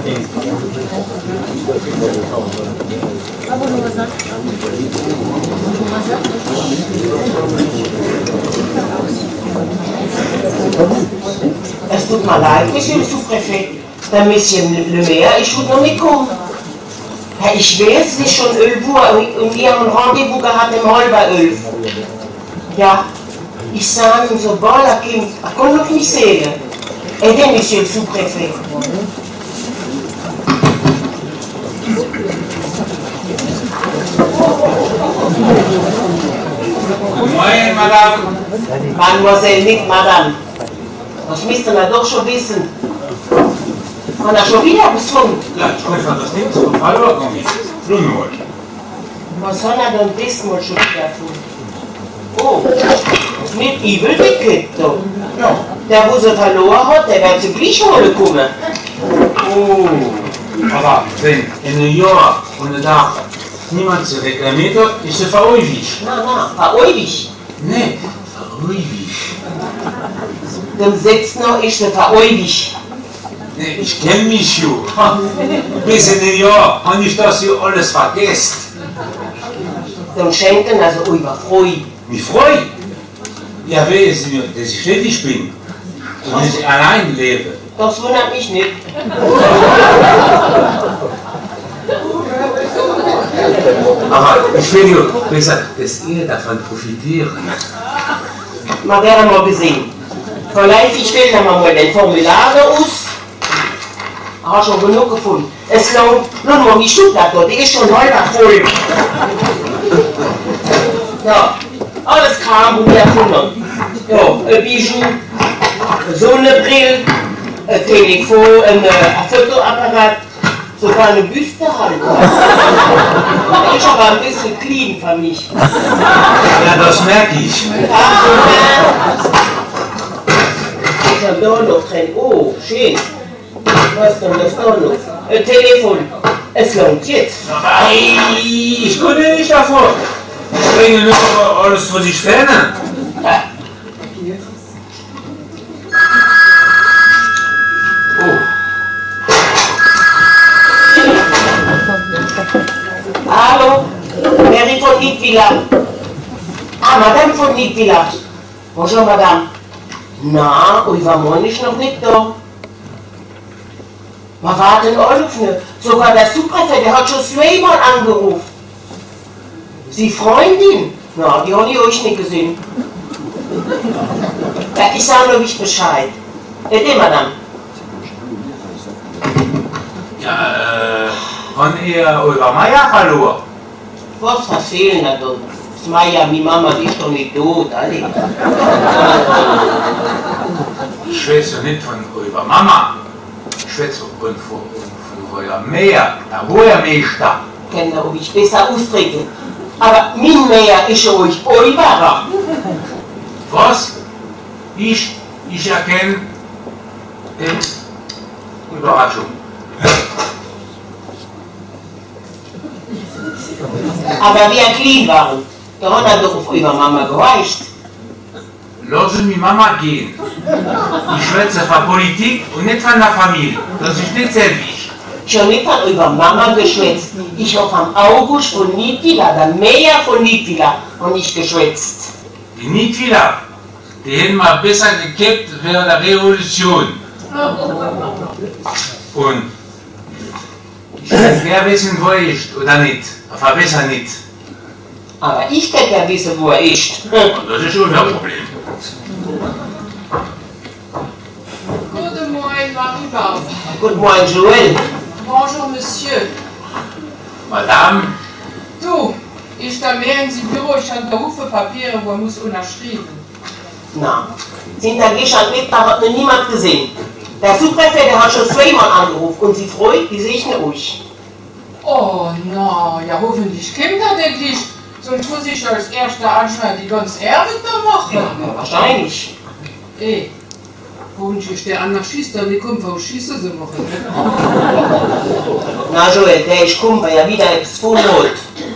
Es tut mir leid, Monsieur le Sous-Préfet. Der Monsieur Le Maire, ich würde noch nicht kommen. Ja, ich weiß, es ist schon 11 Uhr und wir haben ein Rendezvous gehabt im halber 11. Ja, ich sage ihm, sobald er kommt, er kann auf mich sehen. Aidez, Monsieur le Sous-Préfet. Moin, Madame. Mademoiselle, nicht Madame. Das müsste man doch schon wissen. Man hat schon wieder gefunden. Ja, ich weiß, das Ding ist verloren gegangen. Blumenwohl. Was hat er denn diesmal schon wieder gefunden? Oh, mit Evil Wicked da. Ja. Der, wo sie verloren hat, der wird sie gleich holen kommen. Oh. Aber wenn in New York und da niemand sie reklamiert hat, ist sie verewigt. Na, verewigt. Nee, verewigt. Dem Sitz noch ist sie verewigt. Nee, ich kenne mich schon. Bis in New York und nicht, dass sie alles vergesst. Dann schenken also über Freude. Mich freut. Ja, wer ist mir, dass ich tätig bin und dass ich allein lebe. Das wundert mich nicht. Aber ich will ja besser, dass ihr davon profitieren. Man wäre mal gesehen. Vielleicht ich will dann mal den Formular aus. Habe schon genug gefunden. Es lohnt nur noch die Stuttgart dort, die ist schon halber voll. Ja, alles Kram und erfunden. Ja, ein Bijou, eine Sonnenbrille, ein Telefon, ein Fotoapparat, sogar eine Büste halt. Ist aber ein bisschen clean für mich. Ja, das merke ich. Ich habe da noch drin. Oh, schön. Was kommt das da noch? Ein Telefon. Es lohnt jetzt. Ei, ich konnte nicht davon. Ich bringe nur alles vor sich ferne. Oh. Hallo, Mary von Niedvilla. Ah, Madame von Niedvilla. Bonjour, Madame. Na, euer Mann ist noch nicht da. Was war denn auf ne? Sogar der Sous-Préfet, der hat schon zweimal angerufen. Sie Freundin? Na, die habe ich euch nicht gesehen. Ja, ich sage nur nicht Bescheid. Bitte, Madame. Ja, haben ihr eure Meier verloren? Was fehlen da dort? Maja, mi Mama, die ist doch nicht tot, alle. Ich schwätze nicht von eurer Mama. Ich schwätze von eurer Meer, der Bürgermeister. Kann da ich besser ausdrücken. Aber mein Meer ist euch eurer. Was? Ich erkenne Überraschung. Aber wir clean waren, da hat er doch auf eure Mama gereicht. Lassen die Mama gehen. Ich schwätze von Politik und nicht von der Familie. Das ist nicht selbig. Schon nicht von eurer Mama geschwätzt. Ich habe am August von Niedvilla, der Meer von Niedvilla, und nicht geschwätzt. Die Niedvilla, die hätten mal besser gekippt während der Revolution. Und ich will gerne wissen, wo er ist oder nicht. Aber besser nicht. Aber ich kann ja wissen, wo er ist. Das ist unser Problem. Guten Morgen, Marie-Barbe. Guten Morgen, Joël. Bonjour, Monsieur. Madame, Du, ich da mehr in dem Büro, ich habe da Haufe Papiere, wo er muss unterschrieben. Na, sind da gestern Mittag hat noch niemand gesehen. Der Sous-Préfet, der hat schon zweimal angerufen und sie freut, die segne euch. Oh, na, ja, hoffentlich kommt er denn nicht. Sonst muss ich als erster anschneiden, die ganze Erbe da machen. Ja, wahrscheinlich. Ey, hoffentlich ist der Anarchist, der kommt, wo Schieße sie machen. Na, Joël, der ist gekommen, weil er wieder etwas vorholt.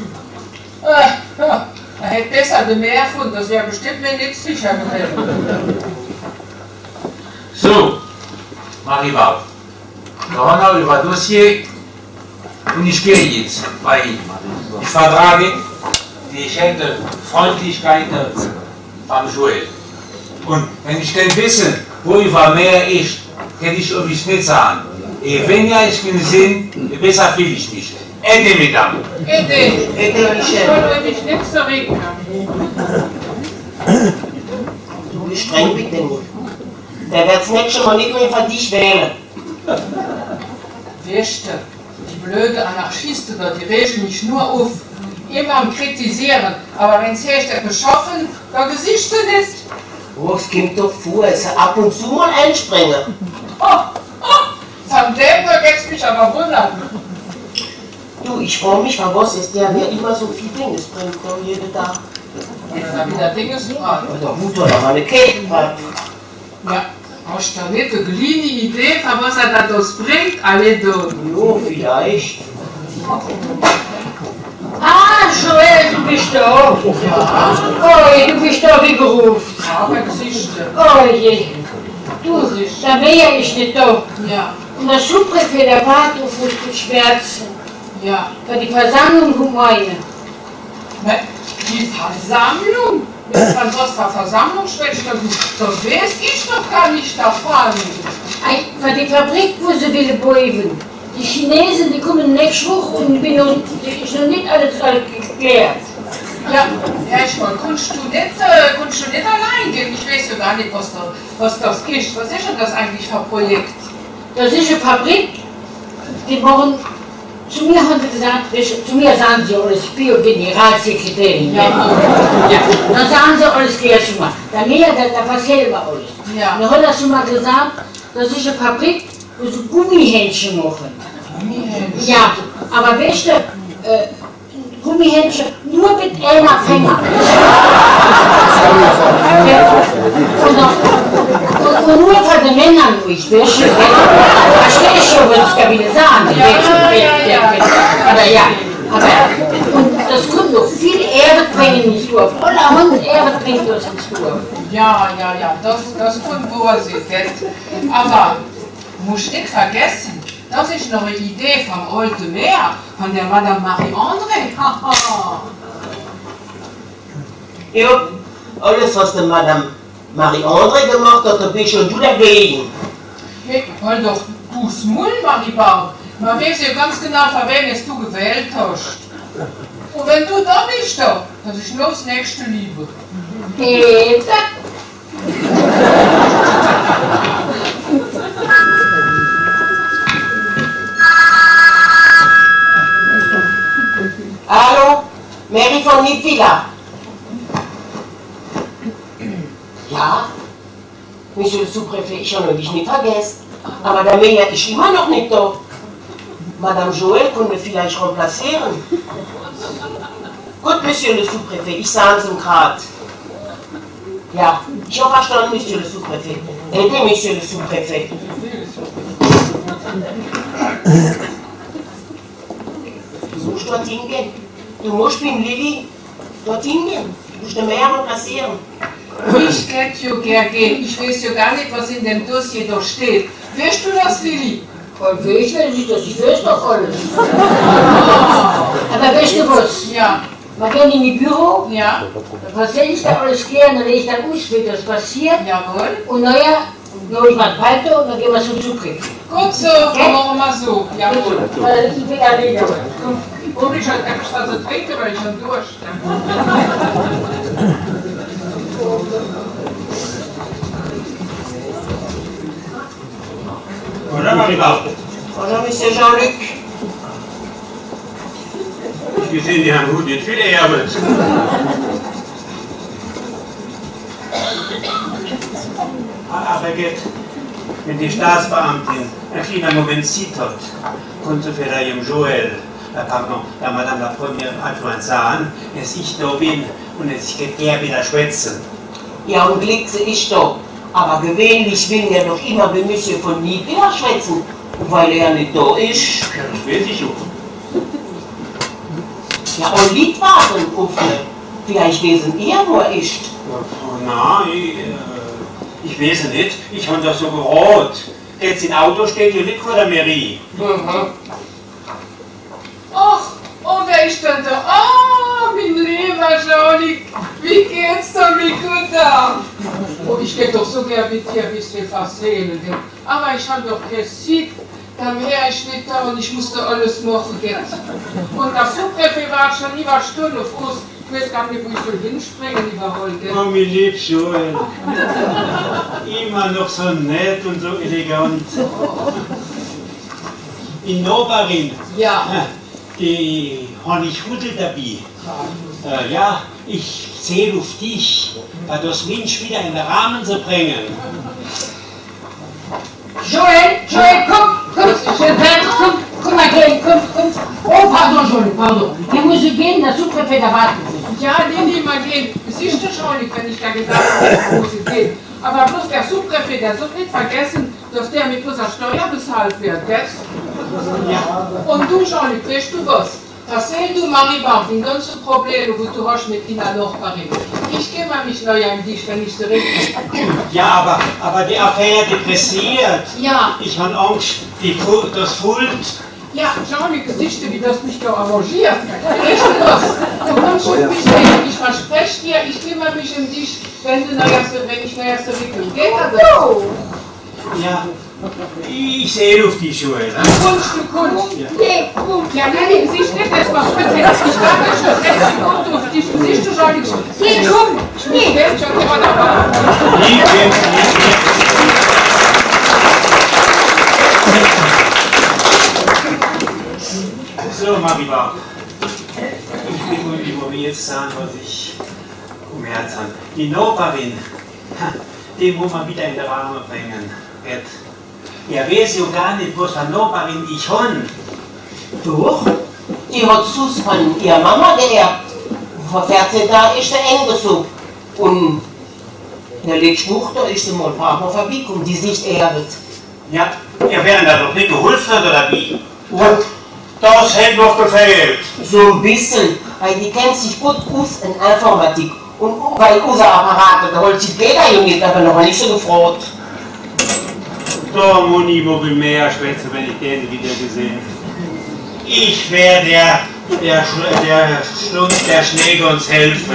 Ja, er hätte besser den Meer gefunden, das wäre bestimmt mir nicht sicher gewesen. so, Marie-Barbe, Corona über Dossier und ich gehe jetzt bei ihm. Ich vertrage die schenkte Freundlichkeit von Joel. Und wenn ich denn wissen, wo über mehr ist, kann ich euch nicht sagen. Wenn ja ich bin sehen, besser fühle ich mich. Ende, Mesdames. Ede, Ede, ich Michel. wollte mich nicht zurück. Du bist streng mit dem. Der wird das nächste Mal nicht mehr für dich wählen. Weißt du, die blöde Anarchisten da, die regen mich nur auf. Immer am Kritisieren. Aber wenn sie echt etwas schaffen, dann gesicht sie nicht. Oh, es kommt doch vor, es ab und zu mal einspringen. Von dem da geht's mich aber wundern. Du, ich frage mich, von was ist der immer so viel Dinges bringt, jeden Tag. Jetzt da wieder Dinge zu fragen. Oder Mutter oder meine Kette. Ja, hast du nicht eine kleine Idee, von was er das bringt? Alle da. Jo, vielleicht. Ah, Joel, du bist da. Ja, Oh, du bist da wie gerufen. aber Gesichter. Oh je. Du, der Meier ist nicht da. Ja, Und der Subpräfekt, der Vater, die Schmerzen. ja. Für die Versammlung Gemeinde. Ne, die Versammlung? Von was für Versammlung sprichst du? Da weiß ich doch gar nicht davon. Für die Fabrik, wo sie will bauen. Die Chinesen, die kommen nächste Woche und ist noch nicht alles geklärt. Ja, ich mal, kannst du nicht allein gehen? Ich weiß ja gar nicht, was das ist. Was ist denn das eigentlich für ein Projekt? Das ist eine Fabrik, die machen, zu mir haben sie gesagt, zu mir sagen sie alles Bio-Generalsekretärin. Ja. Ja, dann sagen sie alles gleich schon mal. Da erzählen wir alles. Ja. Dann hat er schon mal gesagt, das ist eine Fabrik, wo sie Gummihändchen machen. Ja, aber weißt du, Gummihändchen nur mit einer Finger. Und nur von den Männern durch, weißt du? Verstehst du, was ich da wieder sagen? Aber ja, und das kommt noch viel Erde bringen ins Dorf. Oder 100 Erde bringt das ins Dorf. Ja, das kommt wohl nicht. Aber musst nicht vergessen, das ist noch eine Idee vom alten Meer, von der Madame Marie-André. Ja, alles, was der Madame Marie-André gemacht hat, da bist schon du dagegen. Hey, hol doch du's Mull, Maribau. Man weiß ja ganz genau, für wen es du gewählt hast. Und wenn du da bist, das ist nur das nächste Liebe. Peter. Hallo, Mary von Niedvilla. Ja, Monsieur le Sous-Préfet, ich habe dich nicht vergessen. Aber der Meier ist immer noch nicht da. Madame Joel können wir vielleicht remplacieren. Gut, Monsieur le Sous-Préfet, ich sage es ihm gerade. Ja, ich habe verstanden, Monsieur le Sous-Préfet. Aidez, Monsieur le Sous-Préfet. Du musst dorthin gehen. Du musst mit dem Lilly dorthin gehen. Du musst den Meier remplacieren. Ich hätte ja gern gehen. Ich weiß ja gar nicht, was in dem Dossier da steht. Weißt du das, Lili? Und ich will nicht, ich weiß doch alles. Aber weißt du was? Ja, Wir gehen in die Büro, ja, dann erzähle ich da alles klären, dann rede ich dann aus, wie das passiert. jawohl. Und naja, dann hole ich mal weiter und dann gehen wir zum Zugriff. Gut so, dann machen wir so. Jawohl. Weil ich will ja reden. Und ich halt extra so trinken, weil ich schon Durst habe. Bonjour, Maribel. Bonjour, Monsieur Jean-Luc. Ich gesehen, die haben gut nicht viel gearbeitet. Aber geht, wenn die Staatsbeamtin einen kleinen Moment Zeit hat, kommt sie vielleicht dem Joel, pardon, der Madame la Première Adjointe sagen, dass ich da bin und dass ich gerne wieder schwätzen. Ja, und Glück ist da. Aber gewöhnlich will er doch immer bei Monsieur von Niedvilla schwätzen. Und weil er nicht da ist. Ja, das weiß ich auch. Ja, und Lied warten auf ihn. Vielleicht wissen ihr, wo er ist. Na, ich weiß nicht. Ich habe das so gerät. Jetzt im Auto steht ja nicht vor der Mairie. Ach, und wer ist denn da? Ah, mein lieber Johnny, wie geht's dir, wie gut da? Oh, ich geh doch so gern mit dir ein bisschen versehen. Aber ich habe doch keine Zeit. Der Meer ist nicht da und ich musste alles machen jetzt. Und der Subpräfet war schon über Stunde auf Kurs. Ich weiß gar nicht, wo ich soll hinspringen überall. Gell? Oh, mein lieb Joel. Immer noch so nett und so elegant. Die Nachbarin, Ja. die habe ich Rudel dabei. Ja, ich sehe auf dich, das Mensch wieder in den Rahmen zu bringen. Joel, komm mal gehen, komm. Oh, pardon, Joel, pardon. Hier muss ich gehen, der Subpräfet erwartet mich. Ja, nee, mal gehen. Es ist ja schon nicht, wenn ich da gesagt habe, wo sie gehen. Aber bloß der Subpräfet, der soll nicht vergessen, dass der mit unserer Steuer bezahlt wird, gell? Ja. Und du, Jean-Luc, weißt du was? Erzähl du Mariband die ganzen Probleme, die du hast mit deiner Nachbarin. Ich kümmere mich neu um dich, wenn ich so richtig. Ja, aber die Affäre, die pressiert. Ja. Ich habe Angst, das Fuld. Ja, Jean-Luc, siehst du, wie das mich da arrangiert? Weißt du was? Du kannst auf mich reden. Ich verspreche dir, ich kümmere mich um dich, wenn ich neuer zurückkomme. Geht das? Ja, ich sehe auf die Schuhe. Ne? Du Kunst. Ja, nein, siehst du nicht, das machst du bitte. Ich warte schon 6 Sekunden auf dich. Siehst du, Jean-Luc? Geh, komm! Ich werde schon immer dabei. So, Mariband. Ich bin nun involviert sein, was ich um Herz habe. Die Nachbarin, die muss man wieder in den Rahmen bringen. Er weiß ja gar nicht, was für eine Nachbarin ich habe. Doch, die hat Sus von ihrer Mama geerbt. Vor 14 Tagen ist sie eingesucht. Und der letzte Woche, da ist sie mal ein paar Mal vorbeigekommen, die sich erbt. Ja, ihr wären da doch nicht geholfen, oder wie? Und das hätte noch gefehlt. So ein bisschen, weil die kennt sich gut aus in Informatik. Und weil unser Apparat, da holt sich jeder Junge, aber noch nicht so gefragt. Da muss ich wohl mehr schwätzen, wenn ich den wieder gesehen. Ich wäre der Schlund, der Schnee uns helfen.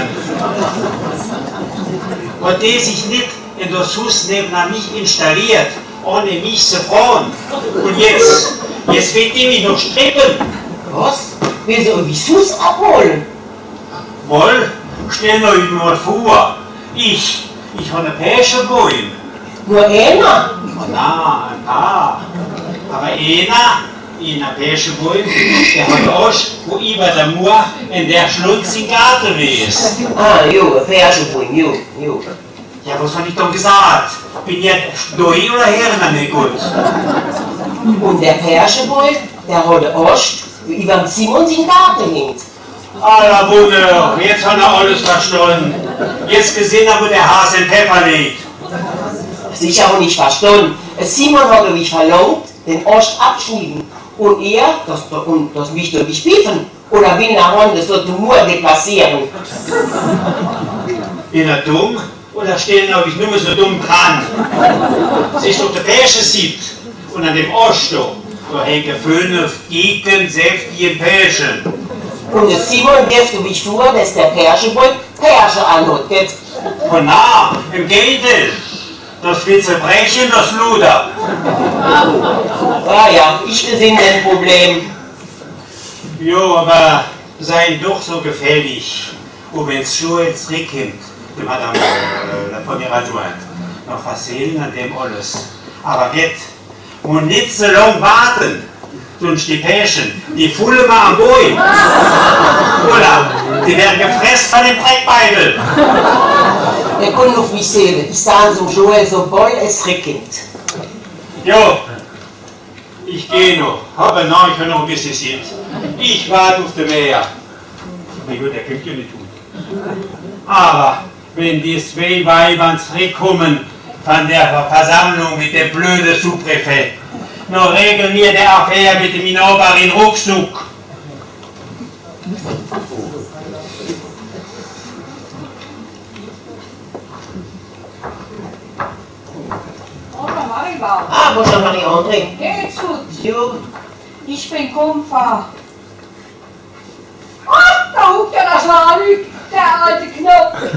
Und der sich nicht in das Haus neben mich installiert, ohne mich zu fragen. Und jetzt wird die mich noch strippen. Was? Will sie irgendwie Sus abholen? Wohl, stell mir mal vor, ich habe einen Pärchenbäum. Nur einer? Na, ein paar. Aber einer in der Pärchenbäum, der hat auch, wo über der Mauer in der Schlunz im Garten ist. Ah, jo, ein Pärchenbäum, jo. Ja, was habe ich doch gesagt? Bin ich durch oder her nicht gut? Und der Pärchenbäum, der hat den Ost über dem Simons im Garten hängt. Aller Wunder, jetzt hat er alles verstanden. Jetzt gesehen, wo der Hase in Pfeffer liegt. Sicher auch nicht verstanden. Simon hat mich verlangt, den Ost abschneiden. Und er, das mich doch nicht piefen. Oder will nach Hause, das wird nur deplacieren. Bin er dumm? Oder stehen habe ich nur so dumm dran? Sich doch der Pärchen sieht. Und an dem Ost da hängen 5 gegensäftige Pärchen. Und der Simon wirft mich vor, dass der Pärchenbäum Pärchen anhat. Gell? Und na, im Gegenteil. Das will zerbrechen, das Luder. Ja, ich gesehen ein Problem. Jo, aber sei doch so gefährlich. Und wenn es schon jetzt zurückkommt, die Madame von ihrer Joint, noch versehen an dem alles. Aber geht, und nicht so lange warten. Sonst die Pärchen, die fullen mal am Boden. Oder die werden gefressen von dem Dreckbeidel. Der kann auf mich sehen. Ich sah so Joel so voll, es regnet. Jo, ich gehe noch. Aber nein, ich habe noch ein bisschen Zeit. Ich warte auf den Meer. Na gut, der kommt ja nicht tun. Aber wenn die 2 Weibern zurückkommen von der Versammlung mit dem blöden Subpräfet, noch regeln wir die Affäre mit dem Nachbarin ruckzuck. Mariba. Ah, bonjour Marie-André. Geht's gut? Jo. Ich bin Kumpfer. Ach, da huckt ja der Scharlüg, der alte Knopf.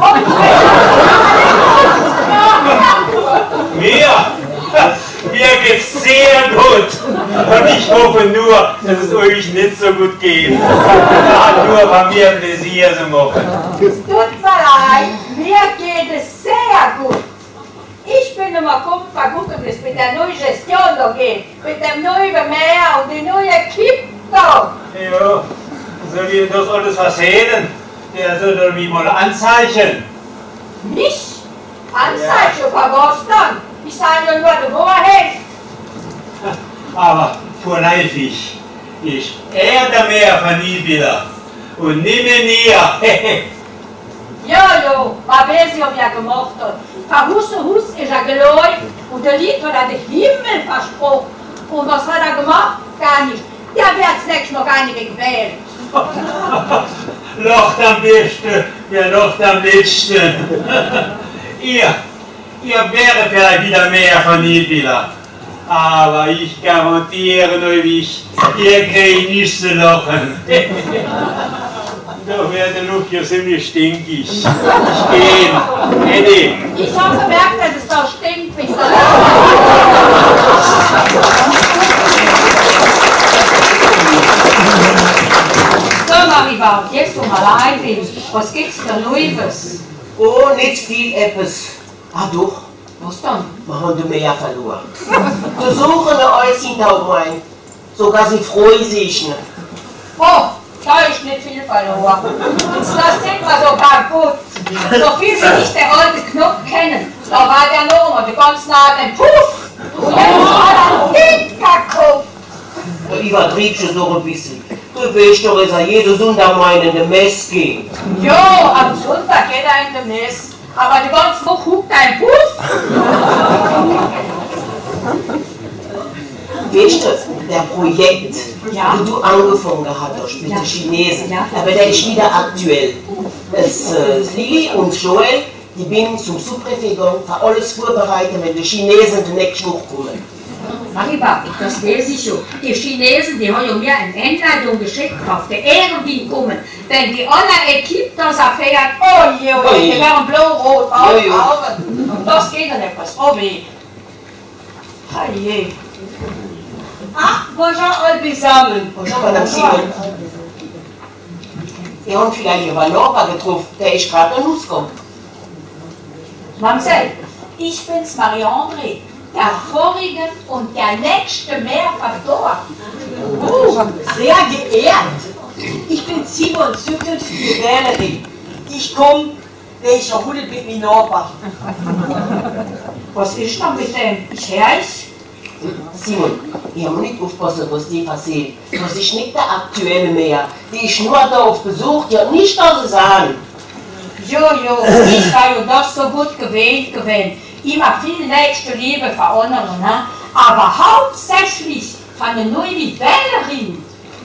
Mir geht's sehr gut. Und ich hoffe nur, dass es euch nicht so gut geht. Nur bei mir Pläsier zu machen. Tut mir leid, mir geht es sehr gut. Ich bin immer Kumpfer, gucken, wie es mit der neuen Gestion da geht. Mit dem neuen Meer und die neue Kipp da. Ja, soll ich das alles erzählen? Der soll doch mich mal anzeichnen. Mich? Anzeichen, ja. Was dann? Ich sage ja nur die Wahrheit. Aber vorläufig ist der Meer von Nibila und nicht mehr näher. Ja, was weiß ich, ob er gemacht hat. Von Hus zu Hus ist er geläuft und der Lied hat er den Himmel versprochen. Und was hat er gemacht? Gar nicht. Der wird das nächste Mal gar nicht gewählt. Lacht am besten, ja lacht am letzten. Ihr wäre vielleicht wieder mehr von Nibila. Aber ich garantiere euch, ihr kriegt nicht zu lachen. Da wäre die Luft ja ziemlich stinkig. Ich gehe. Eddie. Ich habe gemerkt, dass es da stinkt. So, Mariba, jetzt wo mal allein bin, was gibt's da Neues? Oh, nicht viel etwas. Ah doch, Was dann? wir haben den Meer verloren. Die suchen alles hinter rein. Sogar sie freuen sich nicht. Oh, da ist nicht viel verloren. Das sieht man so kaputt. So viel wie ich den alten Knopf kenne, da war der Nummer, die ganz nah den Puff. Und jetzt war er dicker Kopf. Ich übertrieb schon so ein bisschen. Du weißt doch, dass er jeden Sonntag mal in den Mess geht. Jo, am Sonntag geht er in den Mess. Aber die ganze Woche huckt ein Puff. Weißt du, der Projekt, Ja. das du angefangen hast mit den Chinesen, Ja. aber der ist wieder aktuell. Das Lili und Joel, die bin zum Subpräfekt gegangen, für alles vorbereiten, wenn die Chinesen den nächsten Woche kommen. Mariba, das weiß ich schon. Die Chinesen, die haben ja mir eine Einladung geschickt, auf der Ehre kommen. Denn die alle Equipe das erfährt, Oh je, Oh je. die werden blau-rot Jo, jo. Augen. Und das geht dann etwas. Oh weh. Oh je. Ah, bonjour alle zusammen. Bonjour, Madame Simon. Wir haben vielleicht Ivan Norba getroffen, der ist gerade in rausgekommen. Mamsell, ich bin's Marie-André. Der vorige und der nächste Meerfaktor. Sehr geehrt. Ich bin Simon zukünftige Wählerin. Ich komme, welcher Hunde mit mir Norbach. Was ist denn mit dem? Ich höre es. Simon, ich habe nicht aufpassen, was die passiert. Das ist nicht der aktuelle mehr. Die ist nur da auf Besuch, die hat nichts da zu sagen. Jojo, ich war ja das so gut gewählt. Immer viel nächste Liebe für andere, ne? Aber hauptsächlich von der neuen Wählerin.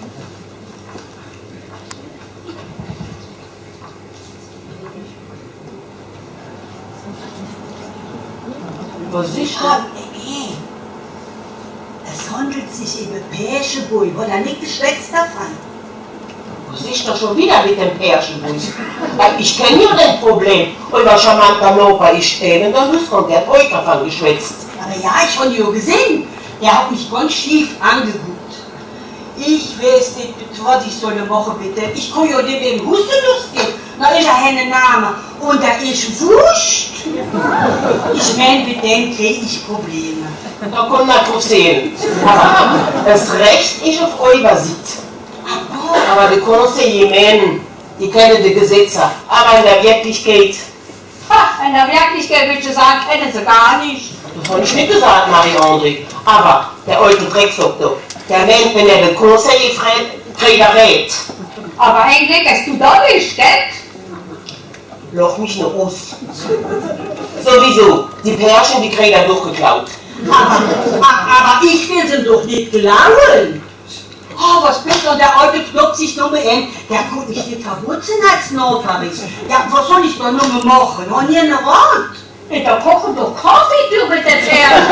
Was ist Ah, das? es handelt sich über Pärchenbui, wo da nicht geschwätzt davon. Was ist da schon wieder mit dem Pärchenbus? Ich kenne ja das Problem. Euer charmanter Nopa ist eben der Hausgrund, der hat euch davon geschwätzt. Aber ja, ich habe ihn ja gesehen. Der hat mich ganz schief angeguckt. Ich weiß nicht, was ich soll machen, bitte. Ich kann ja nicht wegen Hustenlust gehen. Da ist er ein Name. Und da ist wurscht. Ich meine, mit dem kriege ich Probleme. Da kommt man drauf sehen. Aber das Recht ist auf eurer Seite. Aber die Conseiller meinen, die kennen die Gesetze. Aber in der Wirklichkeit, Ha, in der Wirklichkeit würde ich sagen, kennen sie gar nicht. das habe ich nicht gesagt, Marie-André. Aber der alte Drecksack da, der meint, wenn er den Conseiller fragt, kriegt er Red. Aber eigentlich, dass du da bist, gell? Loch mich noch aus. Sowieso, die Pärchen, die kriegt er durchgeklaut. Aber ich will sie doch nicht klauen. Oh, was bringt denn der alte Knopf sich noch mal ein? Der kann mich nicht verwurzeln als Notparis. Ja, was soll ich da noch mal machen? Haben ihr einen Rat? Da kochen doch Konfitüre mit den Pärchen.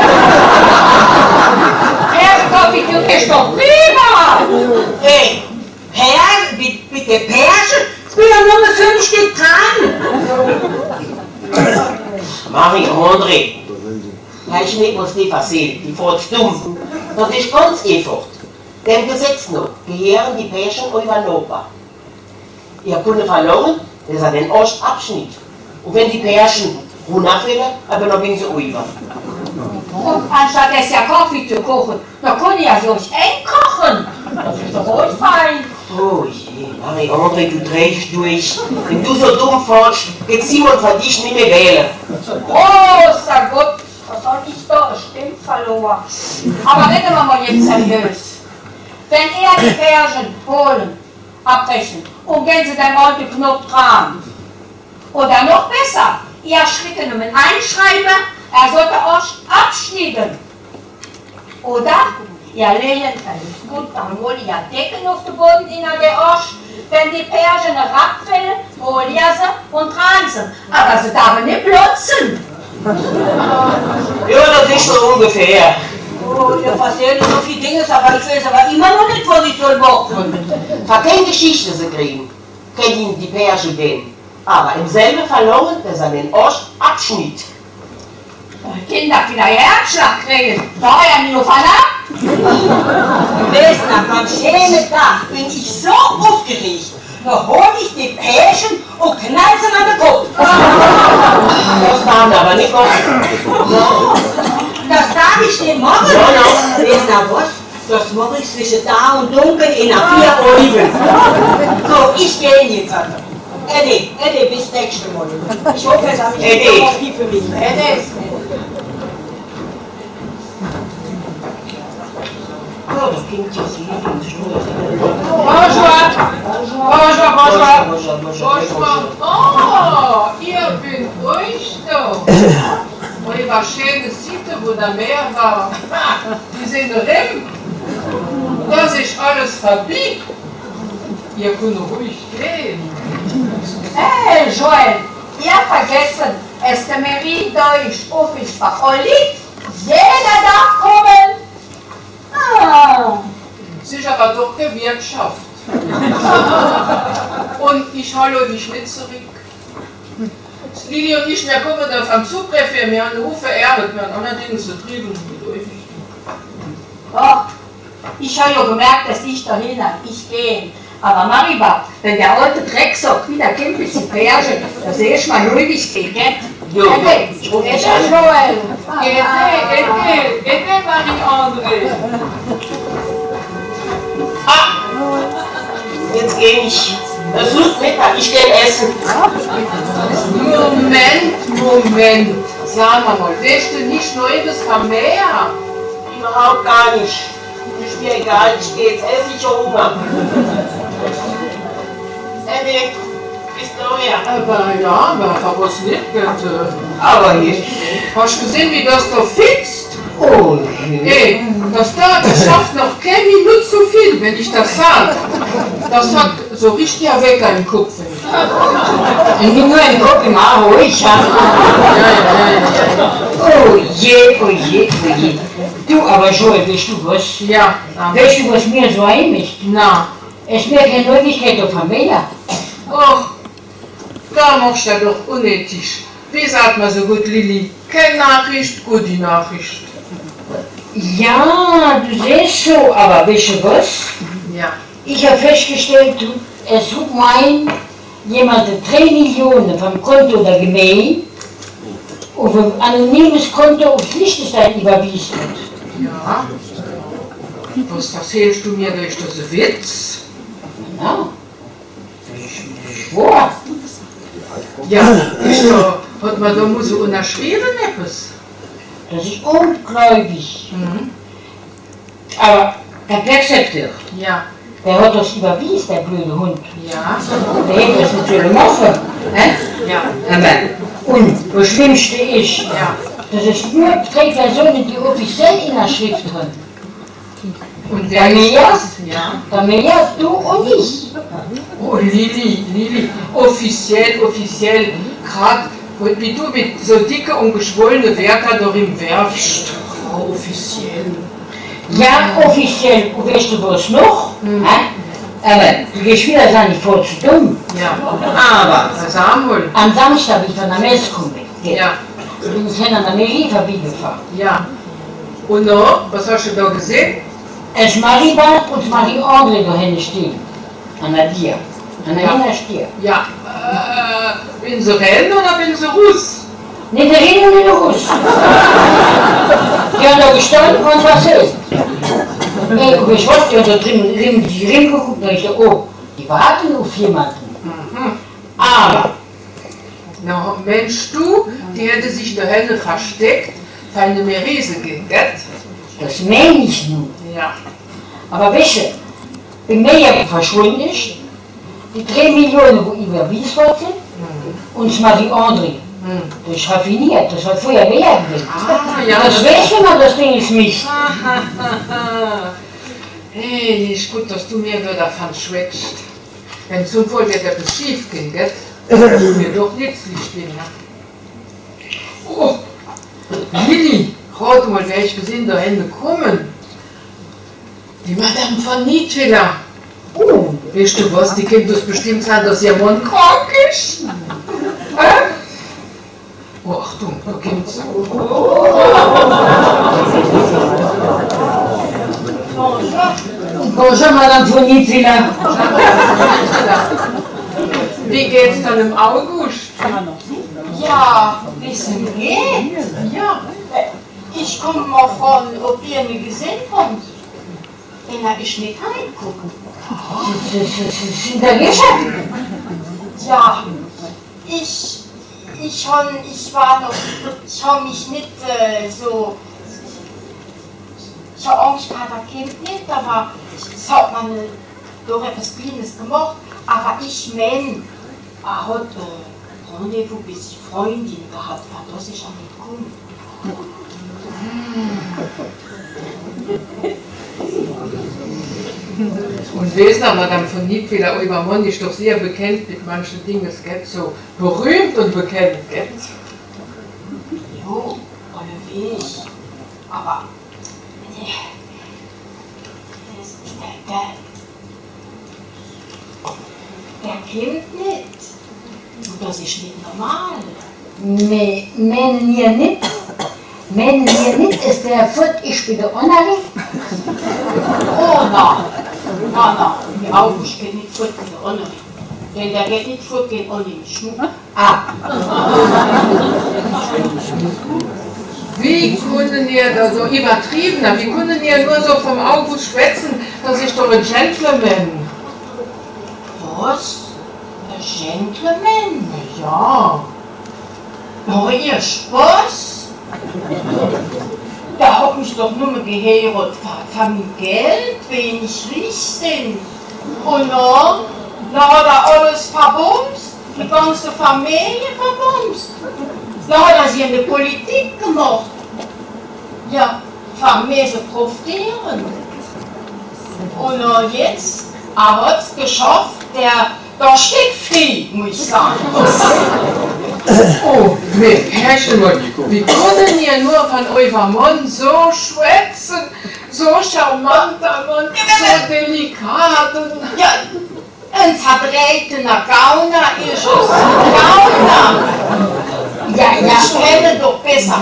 Konfitüre ist doch prima. Hey, mit der Pärchen? Ich bin ja nur mal 5 Stück dran. Marie-André, ich nicht muss nicht erzählen, die Frau ist dumm. Das ist ganz einfach. Dem Gesetz noch gehören die Pärchen übernommen. Ihr Kunde verloren, das ist den Ostabschnitt. Und wenn die Pärchen runterfallen, aber noch bin sie über. Und anstatt es ja Konfitüre kochen, da kann ich ja so eng kochen. Das ist doch wohl fein. Oh je, Marie-André, du drehst durch. Wenn du so dumm fährst, geht Simon für dich nicht mehr wählen. Großer Gott, was soll ich da? Stimmt verloren. Aber reden wir mal jetzt seriös. Wenn er die Pärchen holen, abbrechen und gehen sie den alten Knopf dran. Oder noch besser, ihr Schritte nur einschreiben, er sollte euch abschneiden. Oder ihr lehnt gut, dann hol ihr Decken auf den Boden in der Arsch. Wenn die Pärchen herabfällen, hol ihr sie und dran sie. Aber sie dürfen nicht blotzen. Ja, das ist so ungefähr. Oh, ihr erzählt so viele Dinge, aber ich weiß aber immer noch nicht, was ich soll machen. Für keine Geschichte sie kriegen, können ihnen die Pärchen gehen. Aber im selben verloren, dass er den Arsch abschnitt. Kinder wieder Herzschlag kriegen. Da ja nicht auf einer. Weißt du, nach meinem schönen Tag bin ich so aufgeregt. Da hol ich die Pärchen und knall sie an den Kopf. Das waren aber nicht oft. Das darf ich dir machen. Ja. Weißt du was? Das mache ich zwischen da und dunkel in der 4 Oliven. So, ich gehe jetzt. Eddie, bis nächste Mal. Ich hoffe, dass ich Eddie. noch die für mich. Eddie. Oh, das klingt ja viel. Bonjour. Oh, ihr bin euch da. Euer schöne Sitte, wo der Meer war. Die sind drin. Das ist alles vorbei. Ihr könnt ruhig gehen. Hey, Joel, ihr vergessen, es der Mairie Deutsch office verholligt. Jeder darf kommen. Ah. Es ist aber doch Gewerkschaft. Und ich hole dich nicht zurück. Lili und ich, wir kommen da vom Subpräfekt, wir haben eine Hufe Erde, wir haben allerdings so drüben mit euch. Oh, ich habe ja gemerkt, dass ich dahin, ich gehe. Aber Mariba, wenn der alte Drecksack wieder kommt mit den Pärchen, da sehe ich mal ruhig gehen, gell? Jo, ich rufe dich an. Joel. Aidez, Marie-André. Jetzt gehe ich. Es wird Mittag, ich gehe essen. Moment. Sag mal, weißt du nicht Neues vom Meer? Überhaupt gar nicht. Ist mir egal, ich gehe jetzt essen, ich habe Hunger. Eddie, bist du her? Aber ja, aber was nicht, bitte. Aber nicht. Hast du gesehen, wie das da fitzt? Oh, Ey, das schafft noch keine Minute zu viel, wenn ich das sage. Das hat so richtig weg im Kopf. Ich bin nur im Kopf, im Arm ruhig. Ja. Oh je. Du, aber Joel, weißt du was? Ja, Weißt du, was mir so einmischt? na. Es wird keine Neuigkeit auf dem Meer. Och, da machst du ja doch unnötig. Wie sagt man so gut, Lili? Keine Nachricht, gute Nachricht. Ja, du siehst so, aber weißt du was? Ja. Ich habe festgestellt, es hat jemand 3 Millionen vom Konto der Gemeinde auf ein anonymes Konto auf Liechtenstein überwiesen. Ja. Was erzählst du mir, ist das ein Witz? Ja, ich schwör. Ja, hat man da muss so unterschrieben etwas? Das ist ungläubig. Aber der Perceptor, Ja. der hat das überwiesen, der blöde Hund. Ja. Der hätte das natürlich machen. Ja. Und das Schlimmste ist, Ja. dass es nur 3 Personen, die offiziell in der Schrift haben. Und Der wer ist Meier, das? Ja. der Meier, du und ich. Oh, Lili, offiziell, gerade Wie du mit so dicke und geschwollene Wörter doch im werfst. Frau offiziell. Ja, offiziell, und weißt du was noch? Aber du gehst wieder sagen, ich voll zu dumm. Ja. Aber Samuel. am Samstag, wie ich von der Messe komme, Ja. bin ich hin an der Mairie vorbeigefahren. Ja. Und noch? Was hast du da gesehen? Es Maribad und Marie-André da hinten stehen. An der Dier. An der Hinterstier. Ja. Bin sie rennen oder bin sie Russ? Nicht der Hin und nicht der Russ. Die haben da gestanden und was ist. Ich weiß, die haben da drin geguckt und ich dachte, oh, die warten auf jemanden. Aber, Na, Mensch, du, die hätte sich da hinten versteckt, weil eine Merese ging, gell? das meine ich nun. Ja. Aber weißt du, wenn mir ja verschwunden ist, die 3 Millionen, die überwiesen worden sind, und das Marie-André, das ist raffiniert, das hat vorher mehr gewesen. Ja, Das weiß man, das Ding ist Mist. Hey, ist gut, dass du mir da davon schwätzt. Wenn zum Wohl wird etwas schief gehen, gell? Mir doch nützlich stehen, ja. Oh, Lilli, rat mal, wer ich gesehen da Hände kommen. Die Madame von Niedwiller. Oh, weißt du was, die kennt das bestimmt sein, dass ihr Mann krank ist. Oh, Achtung, da kommt's. Bonjour, Madame von Niedwiller. Wie geht's dann im August? Ja, wissen geht. Ja. Ich komme mal von, ob ihr mich gesehen habt. Den hab ich nicht reingucken. Sind da Geschäft? Ja, ich habe mich nicht so. Ich habe Angst gehabt, das Kind nicht, aber es hat man doch etwas Kleines gemacht. Aber ich meine, er hat Rendezvous mit seiner Freundin gehabt, weil das ist ja nicht gut. Und Wesner, Madame von Niedwiller, euer Mann ist doch sehr bekannt mit manchen Dingen, es geht so berühmt und bekannt, gell? Jo, alle Weg. Aber der kennt nicht. Und das ist nicht normal. Meinen wir nicht? Meinen wir nicht, ist der Furt, ich bin der Onari? Oh nein, die August geht nicht fort mit der Onari. Denn der geht nicht fort, geht auch nicht Schmuck. Wie können ihr da so übertriebener, wie können ihr nur so vom August schwätzen, das ist doch ein Gentleman? Was? Ein Gentleman? Ja. Oh, ihr Spaß? Der hat mich doch nur geheiratet von meinem Geld, wenig Richten. Und dann hat er alles verbumst, die ganze Familie verbumst. Dann hat er sich in die Politik gemacht. Ja, von mir zu profitieren. Und jetzt, er hat es geschafft, der steht frei, muss ich sagen. Oh, nee, Herrchen mal, wie können ihr nur von eurem Mann so schwätzen, so charmanter Mann, so delikat und... Ja, ein verdrehtener Gauner ist es. Gauner! Ich kenne doch besser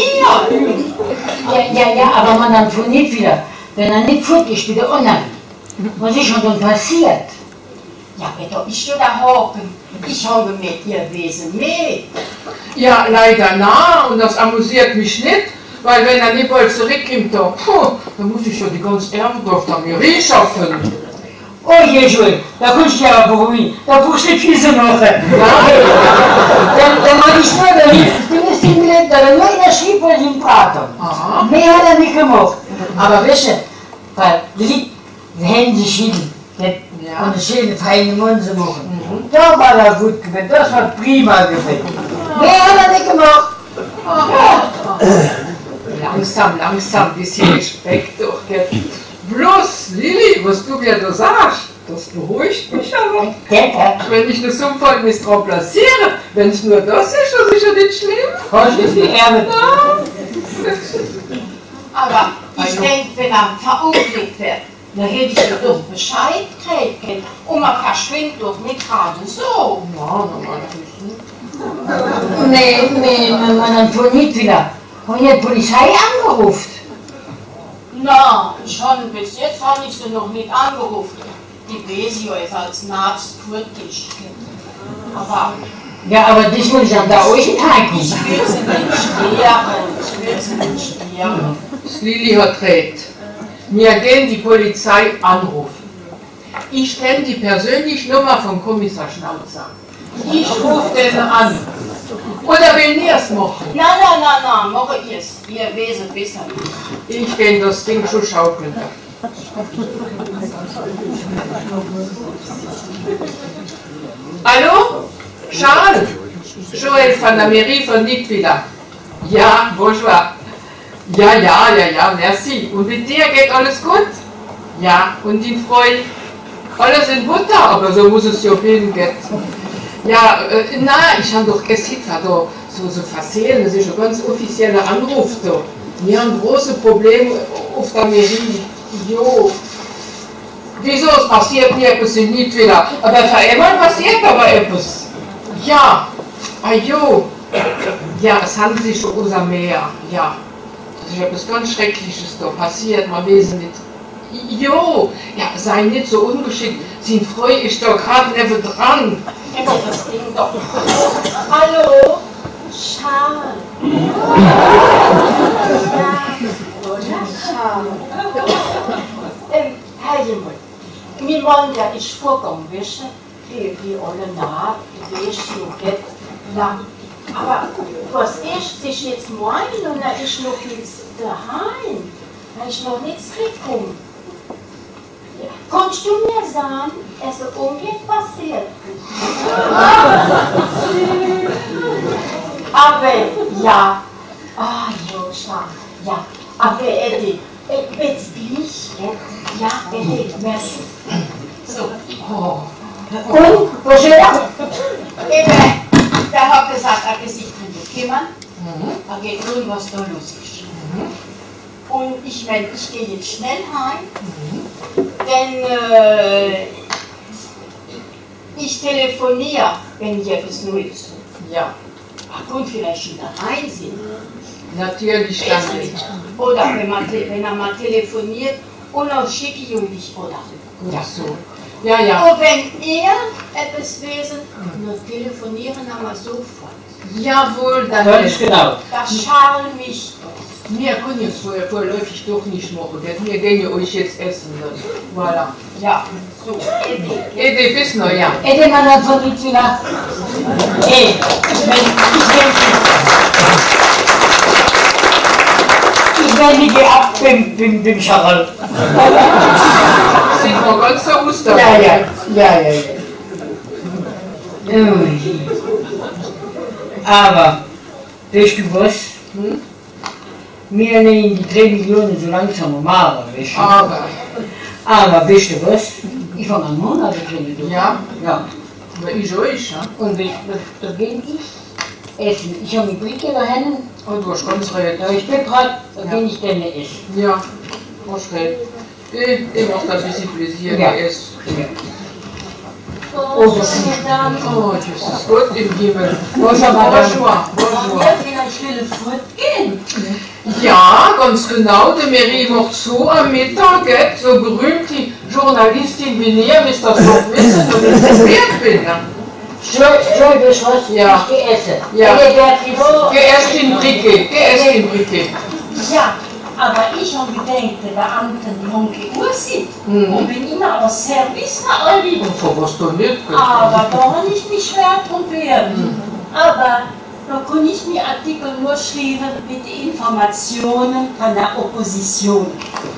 hier. Ja, aber Madame von Niedwiller, wenn er nicht fort ist, bin der Onari. Was ist schon dann passiert? Ja, da ist ja der Haken. Ich habe mit ihr Wesen mit. Ja, leider na, und das amüsiert mich nicht, weil wenn er nicht bald zurückkommt, dann muss ich ja die ganze Erde auf der Mairie schaffen. Oh je, Joel, da kannst du ja aber beruhigen. Da brauchst du nicht viel zu machen. Dann mach ich nur, dann ist die Millet, da nur in der Schrieb und im Prater. Mehr hat er nicht gemacht. Aber weißt du, weil die Hände schieden. Und das schöne feine Mund zu machen. Da war er gut gewesen, das war prima gewesen. Mehr hat er nicht gemacht. Langsam, bisschen Respekt doch. Gell? Bloß, Lilli, was du mir da sagst, Das beruhigt mich aber. Danke. Wenn ich das Unfall nicht remplaciere, wenn es nur das ist ja nicht schlimm. Kannst du viel Erbe? Aber ich denke, wenn er verunglückt wird, dann hätte ich ja doch Bescheid kriegen. Und man verschwindet doch nicht gerade so. Ja, normalerweise nicht. Nee, man tut nicht wieder. Haben die Polizei angerufen? Na, schon bis jetzt habe ich sie noch nicht angerufen. Die Besio ist als Arzt kritisch. Aber Ja, aber das muss dann da euch in Heim ich kommen. will sie nicht sterben. Das Lili hat recht. Wir gehen die Polizei anrufen. Ich kenne die persönliche Nummer von Kommissar Schnauzer. Ich rufe den an. Oder will ihr es machen? Na, mache ich es. Ihr Wesen besser. Ich gehe das Ding schon schaukeln. Hallo? Charles? Joël von der Mairie von Niedwiller. Ja, bonjour. Ja, merci. Und mit dir geht alles gut? Ja, und die Freund? Alles in Butter, aber so muss es ja gehen. Ja, ich habe doch gestern so versehen, das ist ein ganz offizieller Anruf. Da. Wir haben große Probleme auf der Mairie. Jo. Wieso? Es passiert mir etwas in Niedwiller. Aber für einmal passiert aber etwas. Ja. Jo. Ja, es handelt sich um unser Meer. Ja. Das ist etwas ganz Schreckliches da passiert, man weiß nicht. Jo. Ja, sei nicht so ungeschickt. Sein Freund ist da gerade neben dran. Immer das Ding doch. Hallo? Charles. Herr Himmel, wir wollen ja nicht vorkommen, wissen, wie alle nah, wie es so geht. Ja, aber was ist sich jetzt meinen und da ist noch nichts daheim, da ist noch nichts gekommen. Ja. Kannst du mir sagen, es ist umgekehrt passiert? Aber ja, ja, aber Eddie, jetzt bin ich, ja, Eddie, merci. So. Oh. Und, was ist das? Eben, der hat gesagt, er sich drin kümmern, er geht nun, was da los ist. Und ich meine, ich gehe jetzt schnell heim, denn ich telefoniere, wenn ich etwas Neues habe. Ja, Ach gut, vielleicht wieder rein sind. natürlich dann nicht. Oder wenn er mal telefoniert und dann schicke ich ihm dich oder. Ja, so. Ja. Und wenn ihr etwas wissen, nur telefonieren wir sofort. Jawohl, dann Das ist genau. Das Charles mich doch. Wir können jetzt vorläufig doch nicht machen. Wir gehen ja euch jetzt essen. Voilà. Ja, so, Eddie. Ede, bis noch, ja. Hätte man dann von nichts wieder. Ey, ich werde die ab beim Charles. Sieht man ganz so aus da. Ja. Aber, weißt du was? Wir nehmen die 3 Millionen so langsam mal, weißt du? Aber weißt du was? Ich fange an Monat zu kriegen. Ja? Ja. Aber ich euch, ja. Und da gehe ich essen. Ich habe die Blicke dahin. Und du hast ganz recht. Da ich bin gerade, da gehe ich dann essen. Ja, hast recht. Ich mach das ein bisschen Pläsier, Ja. der ist. Oh, Madame. Oh, Jesus Gott im Himmel. Bonjour, Madame. Bonjour. Vielleicht will ich fortgehen. Ja, ganz genau. Die Mairie macht so am Mittag, gell? So berühmte Journalistin wie ihr müsst das doch wissen und ich das wert bin. Ne? Joy, weißt du was? Ja. Ich gehe essen. Ja. Geh Geh erst in Briquet. Ja, aber ich habe gedacht, die Beamten, die haben geursicht. Und bin ihnen aber Service verarbeitet. Und so was du nicht. Gell? Aber da habe ich mich schwer probiert. Aber da kann ich mir Artikel nur schreiben mit den Informationen von der Opposition.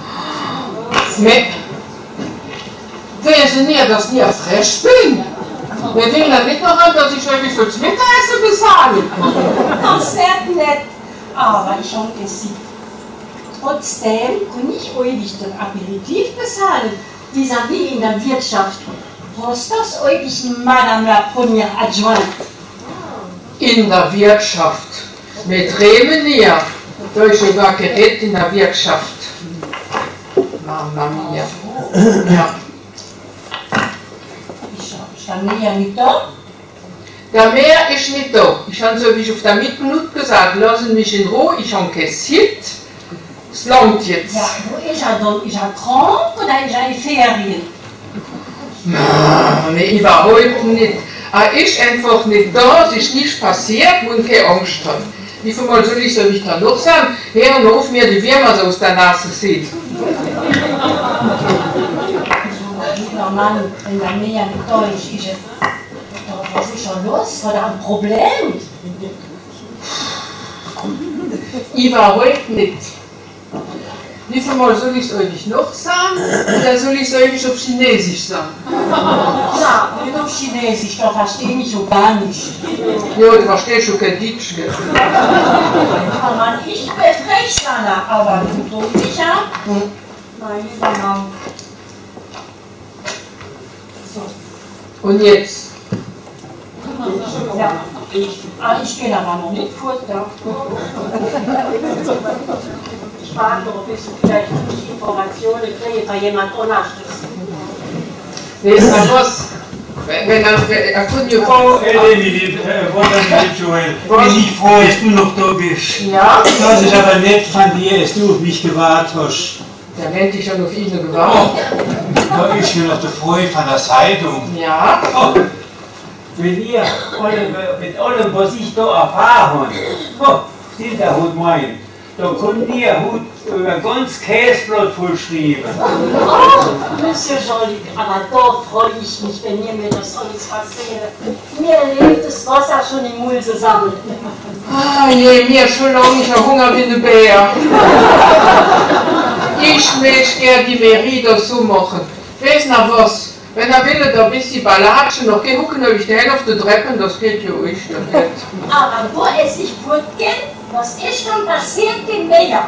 Wissen ihr, dass ich frech bin? Wir denken ja nicht daran, dass ich euch fürs Mittagessen bezahle. Das wird nett. Aber ich habe gesagt, trotzdem kann ich euch nicht das Aperitif bezahlen. vis-à-vis in der Wirtschaft. Was das euch, Madame la Première Adjointe? In der Wirtschaft. Mit Remenier. Da ist sogar Gerät in der Wirtschaft. Mama mia. Ja. Ist der Meer nicht da? Der Meer ist nicht da. Ich habe so wie ich auf der Mitminute gesagt, lassen mich in Ruhe, ich habe kassiert. Es langt jetzt. Ja, wo ist er dann? Ist er krank oder ist er in Ferien? Nee, überhaupt nicht. Er ist einfach nicht da, es ist nichts passiert und keine Angst hat. Wie viel Mal soll ich da noch sagen? Hör und auf mir die Würmer so aus der Nase sieht. Lieber Mann, wenn der Meer nicht da ist er... Was ist schon los? Hat er ein Problem? Überhaupt nicht. Wie viel Mal soll ich es euch noch sagen? Oder soll ich es euch auf Chinesisch sagen? Ja, nicht auf Chinesisch, da verstehe ich schon gar nicht. Ja, du verstehst schon kein Deutsch. Lieber Mann, ich bin Frechsaner, aber du sicher? Nein, lieber Mann. So. Und jetzt? Ja, ich gehe aber noch nicht fort. Ja. Ich warte noch, bis du vielleicht Informationen kriegst, bei jemand anders ist. Nee, ist da was? Wenn er kommt ja Oh, Eleni, wunderlich, Joel. Bin ich froh, dass du noch da bist. Ja? Das ist aber nett von dir, dass du auf mich gewartet hast. Der nennt dich schon auf ihn gewartet. Da ist ja noch der Freund von der Zeitung. Ja? Oh, wenn ihr mit allem, was ich da erfahren habe, sind der Hut mein, da könnt ihr ein ganz Käseblatt vollschreiben. Oh, Monsieur Jean-Luc, aber da freue ich mich, wenn ihr mir das alles erzählt. Mir lebt das Wasser schon im Mund zusammen. Ah je, mir schon lange, ich habe Hunger wie ein Bär. Ich möchte gerne die Mairie das so machen. Weiß noch was? Wenn er will, da ein bisschen Ballatschen, noch geh gucken, ob ich die Hälfte auf den Treppen, das geht ja euch. Aber wo es sich fortgeht, was ist schon passiert im Meer?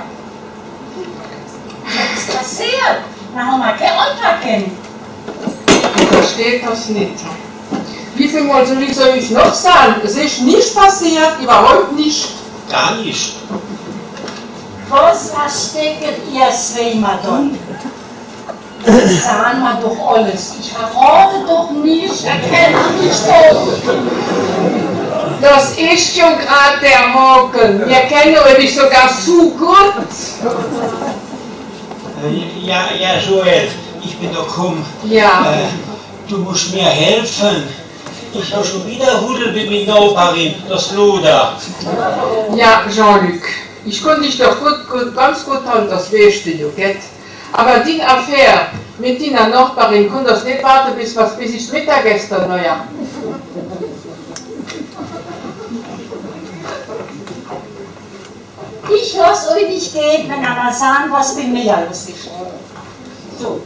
Was ist passiert? Da haben wir keine Antwort kennen. Ich verstehe das nicht. Wie viel Mal soll ich es euch noch sagen? Es ist nicht passiert, überhaupt nicht. Gar nicht. Was versteckt ihr zwei Madonna? Sagen wir doch alles. Ich verrate doch nicht, erkenne mich doch. Das ist schon gerade der Haken. Wir kennen euch sogar zu gut. Ja, Joel, ich bin doch gekommen. Ja. Du musst mir helfen. Ich habe schon wieder Hudel mit meiner Nachbarin, das Luder. Ja, Jean-Luc, ich konnte dich doch ganz gut haben, das weißt du, gell? Aber die Affäre mit deiner Nachbarin kann das nicht warten, bis ich Mittagessen naja. Ich lasse euch nicht gehen, wenn ihr mal sagen, was mit mir los ist. So.